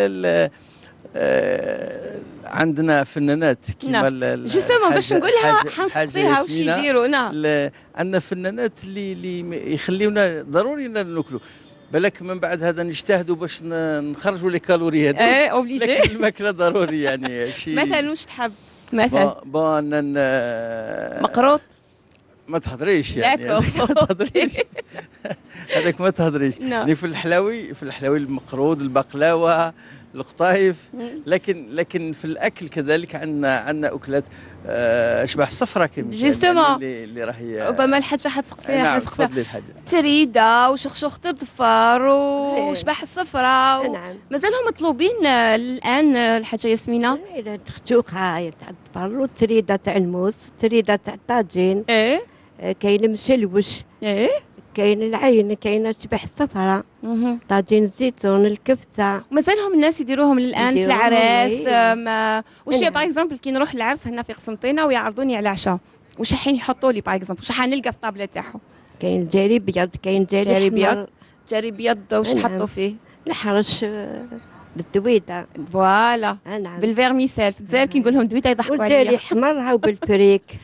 عندنا فنانات كيما جوستومون باش نقولها حنسقسيها واش يديروا. عندنا فنانات اللي يخليونا ضروري ناكلوا، بالك من بعد هذا نجتهدوا باش نخرجوا لي كالوري هذو. اوبليجي لكن الماكله ضروري يعني شيء. مثلا واش تحب؟ مثلا مقروط ما تهضريش يعني ما تهضريش هذاك ما تهضريش يعني في الحلاوي المقرود البقلاوه القطايف، لكن في الاكل كذلك عندنا اكلات اشباح الصفراء كيما جوستومون اللي راهي ربما الحاجه حتسقسيها. نعم تفضلي الحاجه. تريده وشخشوخه الظفر وشباح الصفراء مازالهم مطلوبين الان الحاجه ياسمينه. الخشوخه تاع الظفر والتريده تاع الموس، التريده تاع الطاجين، كاين المشلوش، كاين العين، كاين شبح الصفراء، طاجين الزيتون، الكفته، مازالهم الناس يديروهم الان في العراس. واش باغ اكزومبل كي نروح للعرس هنا في قسنطينه ويعرضوني على العشاء، واش حين يحطوا لي باغ اكزومبل واش حنلقى في الطابله تاعهم؟ كاين جاري ابيض، كاين جاري ابيض. جاري ابيض واش تحطوا فيه؟ الحرش بالدويده فوالا بالفيرميسيل. في الجزائر كي نقول لهم دويده يضحكوا عليا. والجاري حمر هاو بالفريك.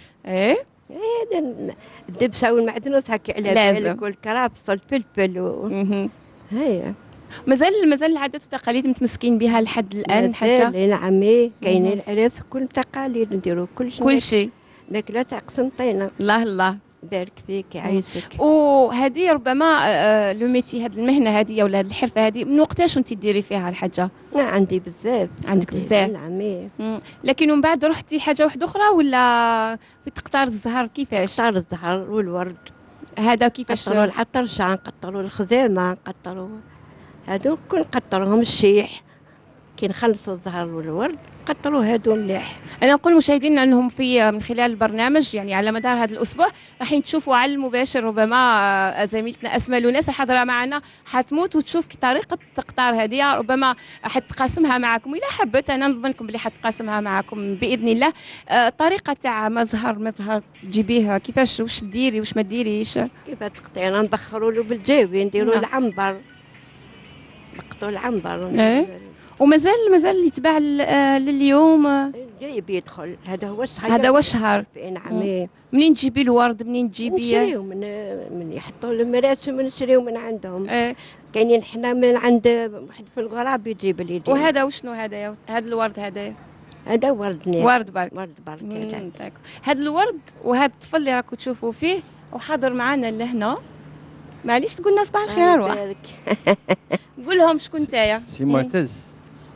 الدبسه والمعدنوس هكا على بالك، والكرفس والفلفل هيا. مازال العادات والتقاليد متمسكين بها لحد الان حاجه؟ نعم كاينين العراس وكل تقاليد نديروا كل شيء ماكله تاع قسنطينه. الله بارك فيك يعيشك. وهذه ربما لو ميتي، هذه المهنه هذه ولا هذه الحرفه هذه من وقتاش وانت ديري فيها الحاجه؟ عندي بزاف. عندك بزاف؟ نعم. لكن من بعد رحتي حاجه واحده اخرى ولا في تقطار الزهر؟ كيفاش؟ تقطار الزهر والورد هذا كيفاش؟ نقطروا العطرشة، نقطروا الخزامه، نقطروا هذو كل نقطروهم الشيح كي نخلصوا الزهر والورد قطروا هادو مليح. انا نقول مشاهدينا انهم في من خلال البرنامج يعني على مدار هذا الاسبوع راح تشوفوا على المباشر ربما زميلتنا اسماء لوناس الحاضره معنا حتموت وتشوف طريقه تقطار هذه، ربما حتقاسمها معكم وإلا حبت انا نضمنكم بلي حتقاسمها معكم باذن الله. طريقه تاع مزهر تجيبيه كيفاش، واش ديري واش ما ديريش؟ كيف تقطعي؟ انا نبخروا له بالجاوي نديروا العنبر، نقطعوا العنبر. ومازال يتباع لليوم قريب يدخل. هذا هو الشهر. هذا هو الشهر. نعم. منين تجيبي الورد؟ منين تجيبيه؟ نشريو من يحطوا المراسم نشريو من عندهم. كاينين حنا من عند واحد في الغراب يجيب لي. وهذا وشنو هذا الورد هذايا؟ هذا ورد نير. ورد برك. ورد برك. هذا الورد وهذا الطفل اللي راكم تشوفوا فيه وحاضر معنا لهنا، معليش تقول لنا صباح الخير اروح. قول لهم شكون نتايا؟ سي معتز.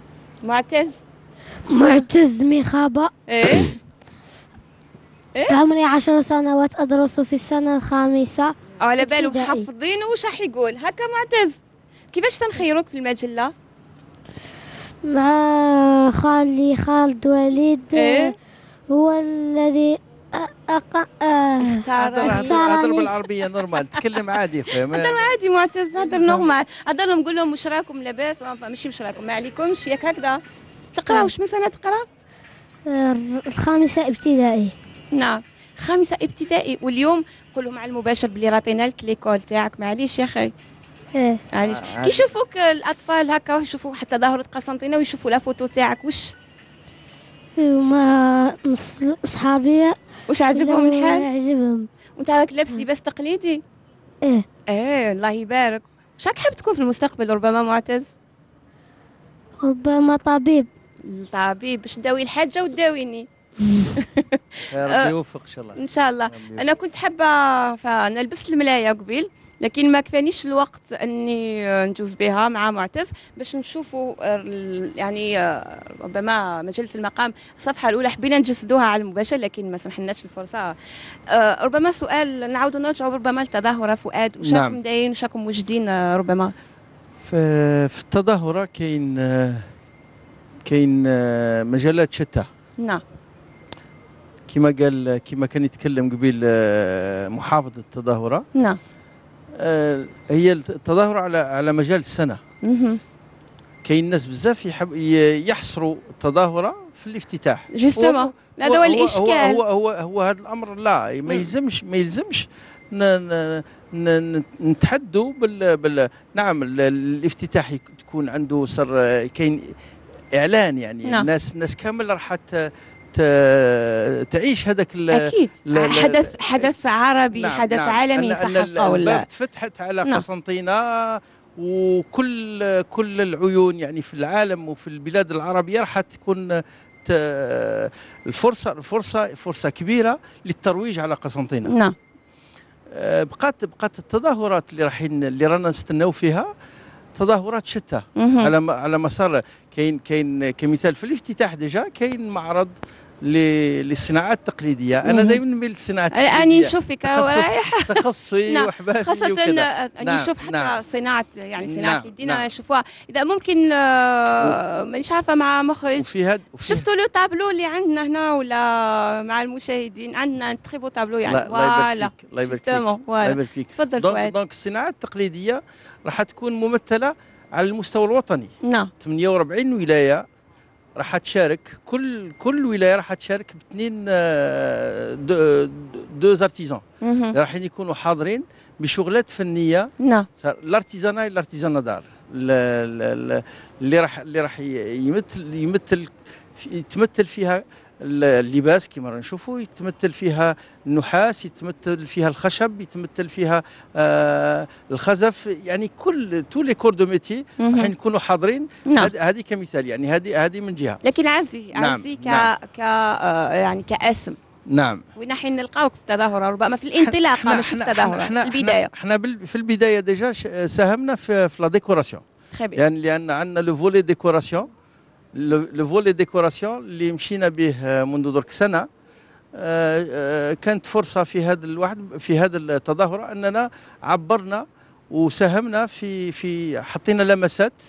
معتز مخابة. ايه عمري 10 سنوات أدرس في السنة الخامسة. على بالو محفظين وش راح يقول هكا معتز. كيفاش تنخيروك في المجلة؟ مع خالد وليد. هو الذي هضر بالعربية نورمال، تكلم عادي خويا. هضر عادي معتز، هضر نورمال. هضر لهم قول لهم واش راكم لاباس؟ ماشي واش راكم، ما عليكمش ياك هكذا. تقرا واش من سنة تقرا؟ الخامسة ابتدائي. نعم 5 ابتدائي. واليوم قولوا مع المباشر بلي راطينا لك ليكول تاعك، معليش يا اخي. معليش كي يشوفوك الاطفال هكا يشوفوا حتى ظاهرة قسنطينة ويشوفوا لا فوتو تاعك واش وما صحابي واش عجبهم الحال؟ عجبهم. وانت راك لابس لباس تقليدي؟ ايه الله يبارك. واش راك حاب تكون في المستقبل ربما معتز؟ ربما طبيب. باش تداوي الحاجة وتداويني. ربي يوفق ان شاء الله. ان شاء الله. انا كنت حابه فانا لبست الملايه قبيل لكن ما كفانيش الوقت اني نجوز بها مع معتز باش نشوفوا يعني ربما مجله المقام الصفحه الاولى حبينا نجسدوها على المباشر لكن ما سمحلناش الفرصه. ربما سؤال نعاودوا نرجعوا ربما للتظاهره فؤاد، واش راكم دايرين واش راكم موجدين ربما؟ في التظاهره كاين مجالات شتى. نعم. كما كان يتكلم قبيل محافظ التظاهره. نعم. هي التظاهره على مجال السنه. كاين ناس بزاف يحصروا التظاهره في الافتتاح. جوستومون هذا هو الاشكال. هو هذا الامر لا ما يلزمش نتحدوا نعم الافتتاح تكون عنده كاين اعلان يعني. نعم. ناس كامل راح تعيش هذاك اكيد حدث عربي. نعم. حدث عالمي صح. الباب تفتحت على قسنطينة وكل العيون يعني في العالم وفي البلاد العربية راح تكون فرصة كبيرة للترويج على قسنطينة. نعم. بقات التظاهرات اللي رانا نستناو فيها تظاهرات شتى على مسار. كاين كمثال في الافتتاح ديجا كاين معرض للصناعات التقليديه. انا دائما نميل للصناعات التقليديه. اني نشوفك رايح تخصصي وحبابي خاصه اني نشوف حتى صناعه يعني صناعه اليدين انا نشوفها اذا ممكن مانيش عارفه مع مخرج. شفتوا لو تابلو اللي عندنا هنا ولا مع المشاهدين؟ عندنا تري بو تابلو يعني. فوالا الله يبارك فيك. الله يبارك فيك. تفضل فؤاد. دونك الصناعات التقليديه راح تكون ممثله على المستوى الوطني. نعم. 48 ولايه راح تشارك. كل ولايه راح تشارك باثنين دو ارتيزان راح يكونوا حاضرين بشغلات فنيه. نعم. الارتيزانا دار اللي راح يتمثل فيها اللباس كما نشوفوا، يتمثل فيها النحاس، يتمثل فيها الخشب، يتمثل فيها الخزف، يعني تو لي كور دو ميتي راح يكونوا حاضرين. نعم. هذه كمثال يعني هذه من جهه. لكن عزي يعني كاسم. نعم. وين حين نلقاوك في التظاهره ربما في الانطلاقه مش في التظاهره في البدايه. احنا في البدايه ديجا ساهمنا في لا ديكوراسيون. يعني لان عندنا لو فولي ديكوراسيون. لو فولي ديكوراسيون اللي مشينا به منذ درك سنه. كانت فرصه في هذا التظاهره اننا عبرنا وساهمنا في حطينا لمسات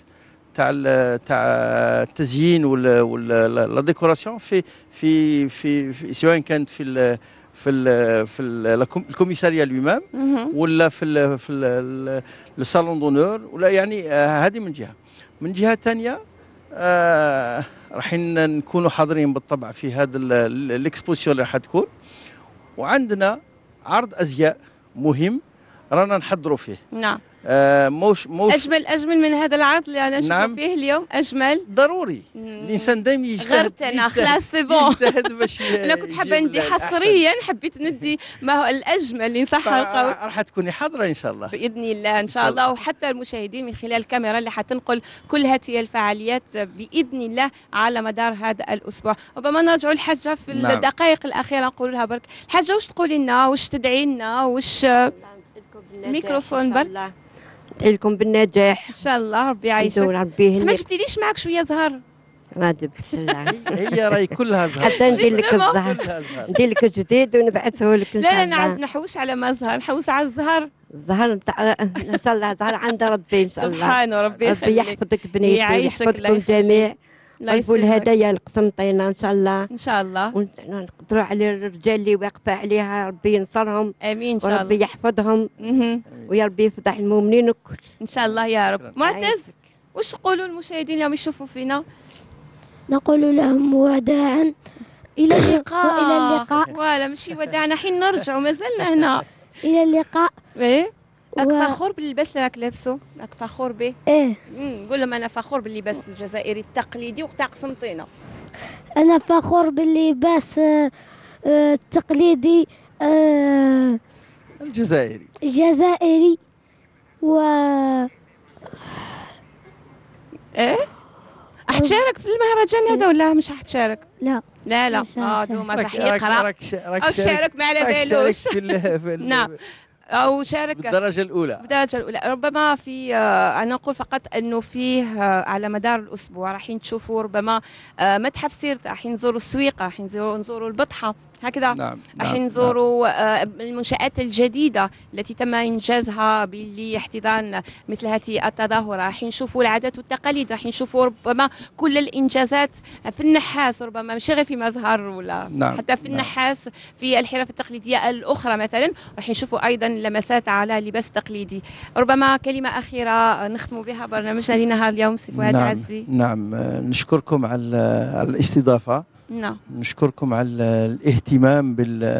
تاع التزيين ولا ديكوراسيون في سواء كانت في الكوميساريا لومام ولا في الصالون دونور، ولا يعني هذه من جهه. من جهه ثانيه راح نكونوا حاضرين بالطبع في هذا الاكسبوزيسيون اللي راح تكون، وعندنا عرض ازياء مهم رانا نحضروا فيه. نعم. موش اجمل من هذا العرض اللي انا نشوفه نعم. فيه اليوم. اجمل ضروري. الانسان دائما يجتهد. غيرت انا خلاص سي بون. يجتهد باش انا كنت حابه ندي حصريا، حبيت ندي ما هو الاجمل اللي صح القول. راح تكوني حاضره ان شاء الله باذن الله ان شاء الله، وحتى المشاهدين من خلال الكاميرا اللي حتنقل كل هذه الفعاليات باذن الله على مدار هذا الاسبوع. ربما نرجعوا للحاجه في الدقائق الاخيره نقول لها برك الحاجه واش تقولي لنا، واش تدعي لنا، واش الميكروفون برك. ندعي لكم بالنجاح ان شاء الله، ربي يعيشك. ما جبتيليش معك شويه زهر؟ ما جبتش. هي راهي كلها زهر. حتى ندير لك الزهر، ندير لك جديد ونبعثه لك. لا نعرف نحوش على ما زهر، نحوس على الزهر. الزهر نتاع ان شاء الله زهر عند ربي ان شاء الله. سبحانه ربي يخليك. ربي يحفظك بنيتي ويحفظكم جميع. نطلبوا الهدايا لقسنطينة ان شاء الله. ان شاء الله. ونقدروا على الرجال اللي واقفه عليها، ربي ينصرهم. امين ان شاء الله. وربي يحفظهم ويا ربي يفضح المؤمنين الكل ان شاء الله يا رب. معتز واش تقولوا المشاهدين اليوم يشوفوا فينا؟ نقول لهم وداعا الى اللقاء. والى اللقاء. ولا ماشي وداعنا، حين نرجعوا مازلنا هنا. الى اللقاء. ايه راك فخور باللباس اللي راك لابسه؟ راك فخور به؟ ايه. قول لهم انا فخور باللباس الجزائري التقليدي وتاع قسنطينه. انا فخور باللباس التقليدي الجزائري و ايه. حتشارك في المهرجان هذا ولا مش حتشارك؟ لا دوما راح يقرا او شارك ما على بالوش. نعم او شارك بالدرجه الاولى. ربما في انا نقول فقط انه فيه على مدار الاسبوع راح تشوفوا ربما متحف سيرتا، راح نزوروا السويقه، راح نزوروا البطحه هكذا. راح نزوروا المنشآت الجديدة التي تم إنجازها لاحتضان مثل هذه التظاهرة. راح نشوفوا العادات والتقاليد، راح نشوفوا ربما كل الإنجازات في النحاس، ربما مش غير في مظهر ولا حتى في النحاس، في الحرف التقليدية الأخرى مثلا راح نشوفوا أيضا لمسات على لباس تقليدي. ربما كلمة أخيرة نختم بها برنامجنا لنهار اليوم سي فؤاد عزي. نعم نشكركم على الاستضافة. نعم نشكركم على الاهتمام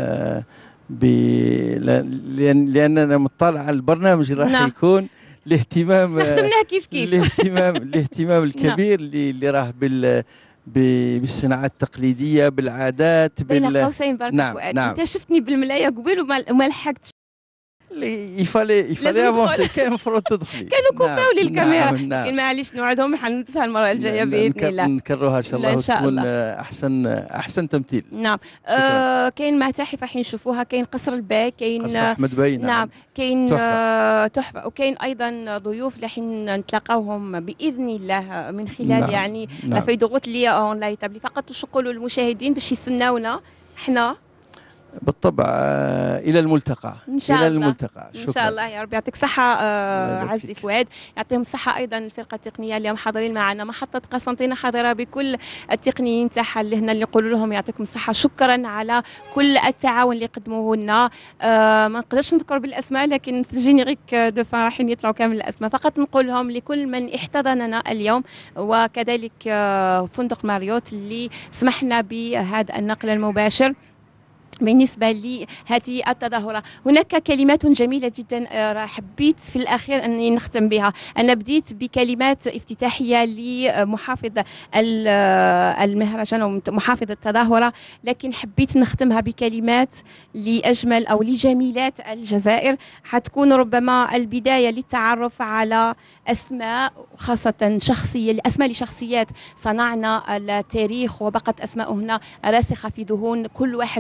لأننا مطلع على البرنامج اللي راح يكون الاهتمام خدمناه كيف الاهتمام الكبير اللي راه بالصناعات التقليدية، بالعادات، بين قوسين برك فؤاد. انت شفتني بالملاية قبيل وما لحقتش. يفالي افونسي، كان المفروض تدخلي. كانوا كوباو لي الكاميرا، لكن معليش نوعدهم حنلبسها المره الجايه باذن الله. نكرروها ان شاء الله وتكون احسن تمثيل. نعم. كاين متاحف راح نشوفوها، كاين قصر الباك، كاين قصر احمد باي. نعم كاين تحفه، وكاين ايضا ضيوف اللي حين نتلاقاوهم باذن الله من خلال يعني في ضغوط اللي اونلاين تابلي. فقط واش نقولوا للمشاهدين باش يستناونا احنا بالطبع الى الملتقى. ان شاء الله. الى الملتقى. شكرا. ان شاء الله يا رب يعطيك الصحه عزي فؤاد. يعطيهم الصحه ايضا الفرقه التقنيه اليوم حاضرين معنا، محطه قسنطينه حاضره بكل التقنيين تاعها اللي هنا، اللي نقولوا لهم يعطيكم الصحه. شكرا على كل التعاون اللي قدموه لنا. ما نقدرش نذكر بالاسماء، لكن في الجينيريك دو فان راح يطلعوا كامل الاسماء. فقط نقول لهم لكل من احتضننا اليوم، وكذلك فندق ماريوت اللي سمحنا بهذا النقل المباشر بالنسبة لهذه التظاهرة. هناك كلمات جميلة جدا حبيت في الأخير أني نختم بها. أنا بديت بكلمات افتتاحية لمحافظ المهرجان ومحافظ التظاهرة، لكن حبيت نختمها بكلمات لأجمل أو لجميلات الجزائر. حتكون ربما البداية للتعرف على أسماء، خاصة شخصية، أسماء لشخصيات صنعنا التاريخ وبقت أسماء هنا راسخة في ذهون كل واحد منا.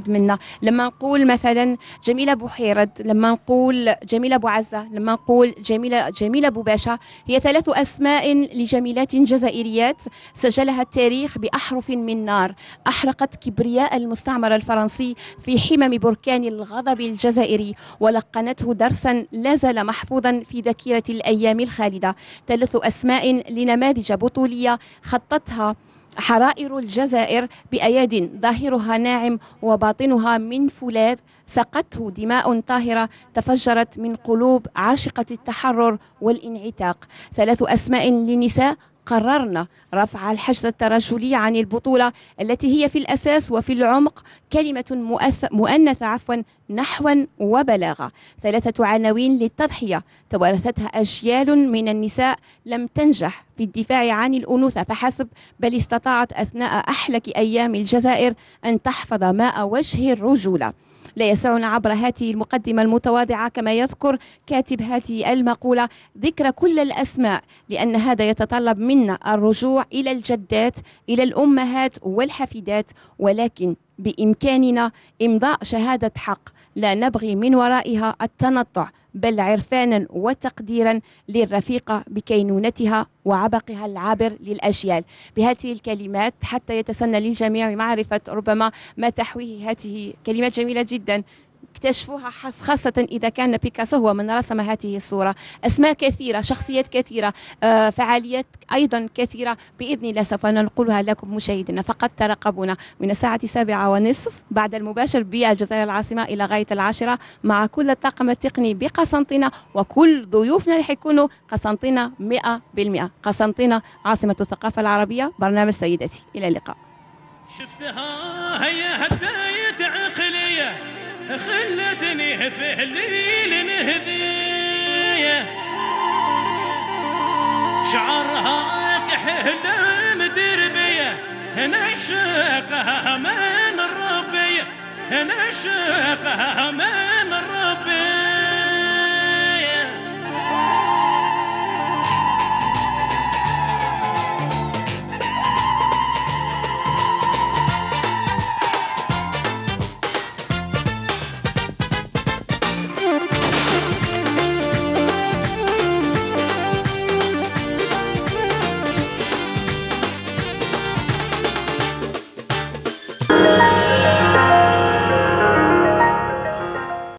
لما نقول مثلا جميلة بوحيرد، لما نقول جميلة بوعزة، لما نقول جميلة بوباشا، هي 3 أسماء لجميلات جزائريات سجلها التاريخ بأحرف من نار، أحرقت كبرياء المستعمر الفرنسي في حمم بركان الغضب الجزائري، ولقنته درسا لا زال محفوظا في ذاكرة الأيام الخالدة. 3 أسماء لنماذج بطولية خطتها حرائر الجزائر بأياد ظاهرها ناعم وباطنها من فولاذ، سقته دماء طاهرة تفجرت من قلوب عاشقة التحرر والانعتاق. 3 أسماء لنساء قررنا رفع الحجز الترجلي عن البطولة التي هي في الأساس وفي العمق كلمة مؤنثة نحوا وبلاغة. 3 عناوين للتضحية توارثتها أجيال من النساء لم تنجح في الدفاع عن الأنوثة فحسب، بل استطاعت أثناء أحلك أيام الجزائر أن تحفظ ماء وجه الرجولة. لا يسعنا عبر هذه المقدمة المتواضعة كما يذكر كاتب هذه المقولة ذكر كل الأسماء، لأن هذا يتطلب منا الرجوع إلى الجدات، إلى الأمهات والحفيدات، ولكن بإمكاننا إمضاء شهادة حق لا نبغي من ورائها التنطع، بل عرفانا وتقديرا للرفيقة بكينونتها وعبقها العابر للأجيال. بهذه الكلمات حتى يتسنى للجميع معرفة ربما ما تحويه هذه كلمات جميلة جدا اكتشفوها خاصة إذا كان بيكاسو هو من رسم هذه الصورة. أسماء كثيرة، شخصيات كثيرة، فعاليات أيضا كثيرة بإذن الله سوف ننقلها لكم مشاهدينا. فقط ترقبونا من الساعة 7:30 بعد المباشر بالجزائر العاصمة إلى غاية 10 مع كل الطاقم التقني بقسنطينة وكل ضيوفنا اللي حيكونوا قسنطينة 100%. قسنطينة عاصمة الثقافة العربية، برنامج سيدتي، إلى اللقاء. شفتها هي هداية عقلية خلتني في الليل نهديه، شعرها كحلة مدربية نشقها من ربي، نشقها من ربي.